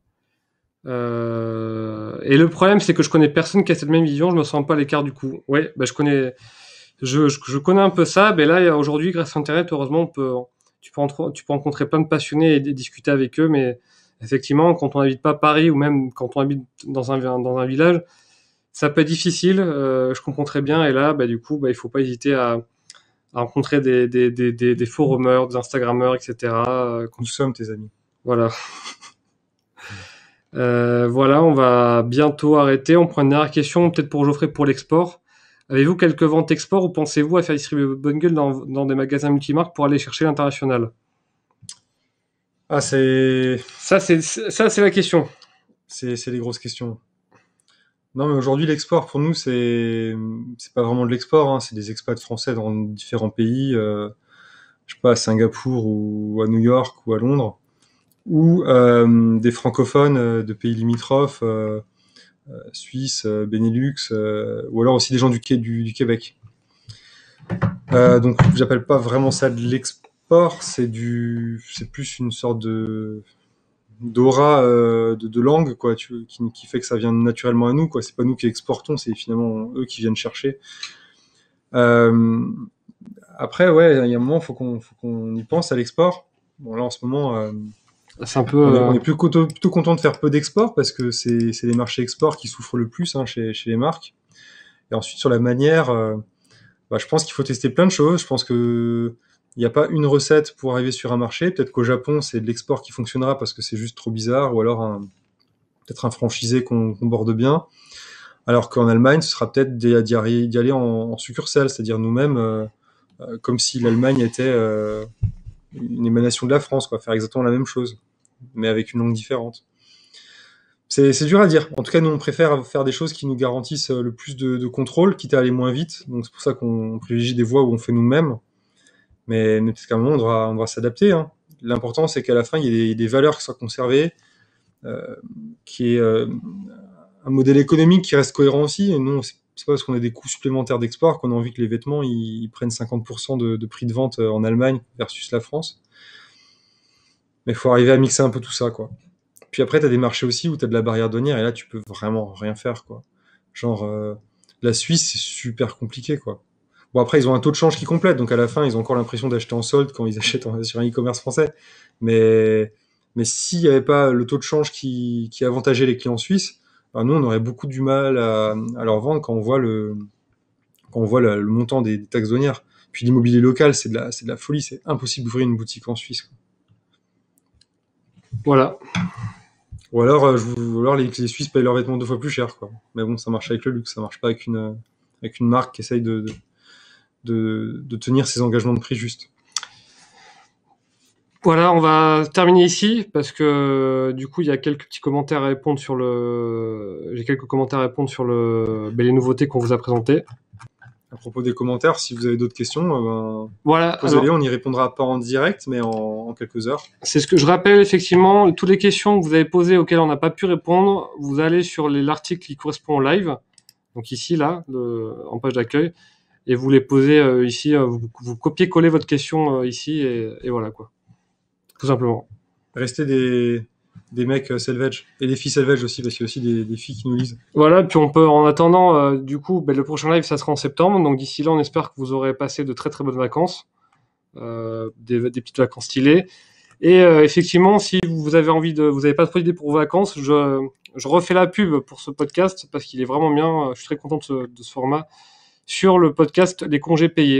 Et le problème c'est que je connais personne qui a cette même vision, je me sens pas à l'écart du coup. Ouais, je connais un peu ça, mais là aujourd'hui grâce à Internet, heureusement, tu peux rencontrer plein de passionnés et discuter avec eux, mais effectivement, quand on n'habite pas Paris ou même quand on habite dans un village, ça peut être difficile. Je comprends très bien, et là, du coup, il faut pas hésiter à rencontrer des forumers, des Instagrammeurs, etc. Nous sommes tes amis. Voilà. Voilà, on va bientôt arrêter. On prend une dernière question, peut-être pour Geoffrey, pour l'export. Avez-vous quelques ventes export ou pensez-vous à faire distribuer votre bonne gueule dans des magasins multimarques pour aller chercher l'international? Ah, ça, c'est la question. C'est les grosses questions. Non, mais aujourd'hui, l'export, pour nous, c'est pas vraiment de l'export, hein, c'est des expats français dans différents pays, je sais pas, à Singapour ou à New York ou à Londres, ou des francophones de pays limitrophes, Suisse, Benelux, ou alors aussi des gens du Québec. Donc j'appelle pas vraiment ça de l'export, c'est plus une sorte d'aura de langue, quoi, qui fait que ça vient naturellement à nous, quoi. C'est pas nous qui exportons, c'est finalement eux qui viennent chercher. Après, ouais, il y a un moment, faut qu'on y pense à l'export. Bon, là en ce moment, c'est un peu, on est plutôt content de faire peu d'export parce que c'est les marchés export qui souffrent le plus, hein, chez les marques. Et ensuite sur la manière, je pense qu'il faut tester plein de choses. Je pense que il n'y a pas une recette pour arriver sur un marché. Peut-être qu'au Japon c'est de l'export qui fonctionnera parce que c'est juste trop bizarre, ou alors peut-être un franchisé qu'on borde bien. Alors qu'en Allemagne, ce sera peut-être d'y aller en succursale, c'est-à-dire nous-mêmes, comme si l'Allemagne était une émanation de la France, quoi, faire exactement la même chose, mais avec une langue différente. C'est dur à dire. En tout cas, nous, on préfère faire des choses qui nous garantissent le plus de contrôle, quitte à aller moins vite. Donc, c'est pour ça qu'on privilégie des voies où on fait nous-mêmes. Mais peut-être qu'à un moment, on devra s'adapter, hein. L'important, c'est qu'à la fin, il y ait des valeurs qui soient conservées, qu'il y ait modèle économique qui reste cohérent aussi. Et non, c'est pas parce qu'on a des coûts supplémentaires d'export qu'on a envie que les vêtements ils prennent 50% de prix de vente en Allemagne versus la France. Mais il faut arriver à mixer un peu tout ça, quoi. Puis après, tu as des marchés aussi où tu as de la barrière douanière et là, tu peux vraiment rien faire, quoi. Genre, la Suisse, c'est super compliqué, quoi. Bon, après, ils ont un taux de change qui complète, donc à la fin, ils ont encore l'impression d'acheter en solde quand ils achètent sur un e-commerce français. Mais s'il n'y avait pas le taux de change qui avantageait les clients suisses, ben nous, on aurait beaucoup du mal à leur vendre quand on voit le montant des taxes douanières. Puis l'immobilier local, c'est de la folie, c'est impossible d'ouvrir une boutique en Suisse, quoi. Voilà. Ou alors, les Suisses payent leurs vêtements 2 fois plus cher, quoi. Mais bon, ça marche avec le luxe, ça marche pas avec une marque qui essaye de tenir ses engagements de prix justes. Voilà, on va terminer ici parce que du coup, il y a quelques petits commentaires à répondre j'ai quelques commentaires à répondre sur les nouveautés qu'on vous a présentées. À propos des commentaires, si vous avez d'autres questions, voilà, posez-les, on y répondra pas en direct, mais en quelques heures. C'est ce que je rappelle, effectivement, toutes les questions que vous avez posées auxquelles on n'a pas pu répondre, vous allez sur l'article qui correspond au live, donc ici, là, en page d'accueil, et vous les posez ici, vous copiez-collez votre question ici, et voilà, quoi. Tout simplement. Restez des mecs selvedge, et des filles selvedge aussi, parce qu'il y a aussi des filles qui nous lisent. Voilà, puis on peut, en attendant, du coup, le prochain live, ça sera en septembre, donc d'ici là, on espère que vous aurez passé de très très bonnes vacances, des petites vacances stylées, et effectivement, si vous avez vous n'avez pas trop d'idées pour vos vacances, je refais la pub pour ce podcast, parce qu'il est vraiment bien, je suis très content de ce format, sur le podcast Les congés payés.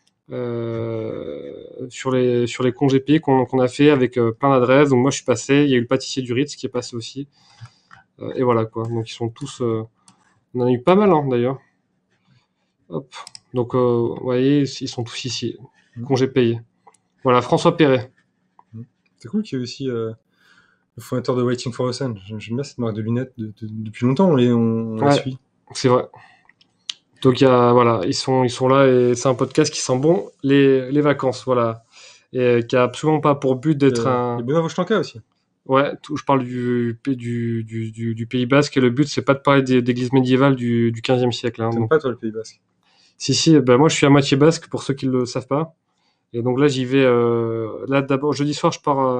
Sur les congés payés qu'on a fait avec plein d'adresses. Donc moi je suis passé, il y a eu le pâtissier du Ritz qui est passé aussi, et voilà, quoi. Donc ils sont tous, on en a eu pas mal, hein, d'ailleurs. Hop. Donc vous voyez, ils sont tous ici, congés payés. Voilà, François Perret. C'est cool qu'il y ait aussi le fondateur de Waiting for a Sun. J'aime bien cette marque de lunettes depuis longtemps, on la suit. C'est vrai. Donc voilà, ils sont là, et c'est un podcast qui sent bon les vacances, voilà, et qui a absolument pas pour but d'être un. Et Benoît Vochtanka aussi. Ouais, je parle du Pays Basque, et le but c'est pas de parler d'églises médiévales du 15e siècle. Hein, T'aimes pas toi le Pays Basque? Si, moi je suis à moitié basque pour ceux qui le savent pas, et donc là j'y vais. Là d'abord jeudi soir je pars.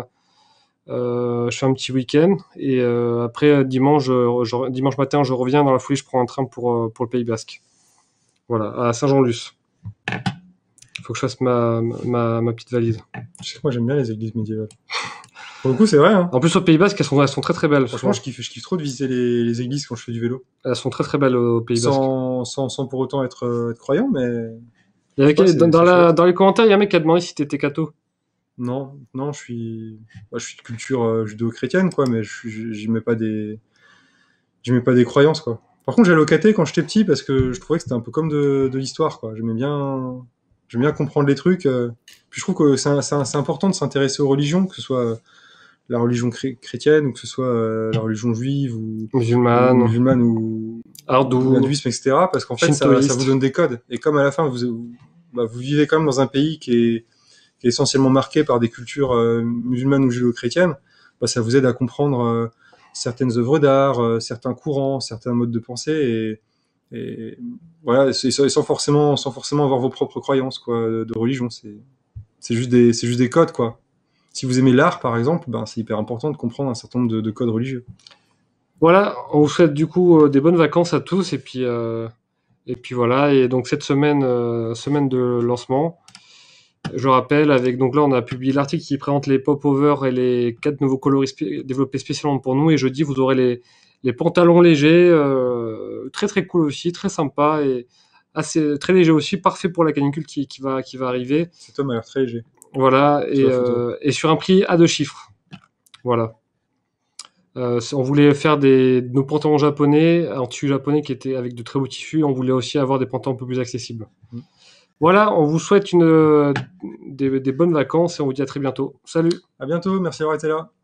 Je fais un petit week-end, et après dimanche matin je reviens dans la foulée, je prends un train pour le Pays Basque. Voilà, à Saint-Jean-Luz. Il faut que je fasse ma petite valise. Je sais que moi j'aime bien les églises médiévales. Pour le coup, c'est vrai. Hein. En plus, au Pays Basque, elles sont très très belles. Franchement, je kiffe trop de visiter les églises quand je fais du vélo. Elles sont très très belles au Pays Basque. Sans pour autant être croyant, mais. Dans les commentaires, il y a un mec qui a demandé si t'étais catho. Non, je suis de culture judéo-chrétienne, quoi, mais j'y mets pas des croyances, quoi. Par contre, j'allais au caté quand j'étais petit parce que je trouvais que c'était un peu comme de l'histoire, quoi. J'aimais bien comprendre les trucs. Puis je trouve que c'est important de s'intéresser aux religions, que ce soit la religion chrétienne ou que ce soit la religion juive ou musulmane ou hindouisme, etc. Parce qu'en fait, ça vous donne des codes. Et comme à la fin, vous vivez quand même dans un pays qui est essentiellement marqué par des cultures musulmanes ou judéo-chrétiennes, ça vous aide à comprendre certaines œuvres d'art, certains courants, certains modes de pensée, et voilà, sans forcément avoir vos propres croyances, quoi, de religion. C'est juste des codes, quoi. Si vous aimez l'art, par exemple, c'est hyper important de comprendre un certain nombre de codes religieux. Voilà, on vous souhaite du coup des bonnes vacances à tous, et puis voilà. Et donc cette semaine de lancement, je rappelle, donc là on a publié l'article qui présente les pop-over et les 4 nouveaux coloris développés spécialement pour nous, et jeudi vous aurez les pantalons légers, très très cool aussi, très sympa, et assez très léger aussi, parfait pour la canicule qui va arriver. Cet homme a l'air très léger. Voilà, et sur un prix à 2 chiffres. Voilà. On voulait faire nos pantalons japonais, en tissu japonais qui étaient avec de très beaux tissus. On voulait aussi avoir des pantalons un peu plus accessibles. Voilà, on vous souhaite des bonnes vacances, et on vous dit à très bientôt. Salut. À bientôt, merci d'avoir été là.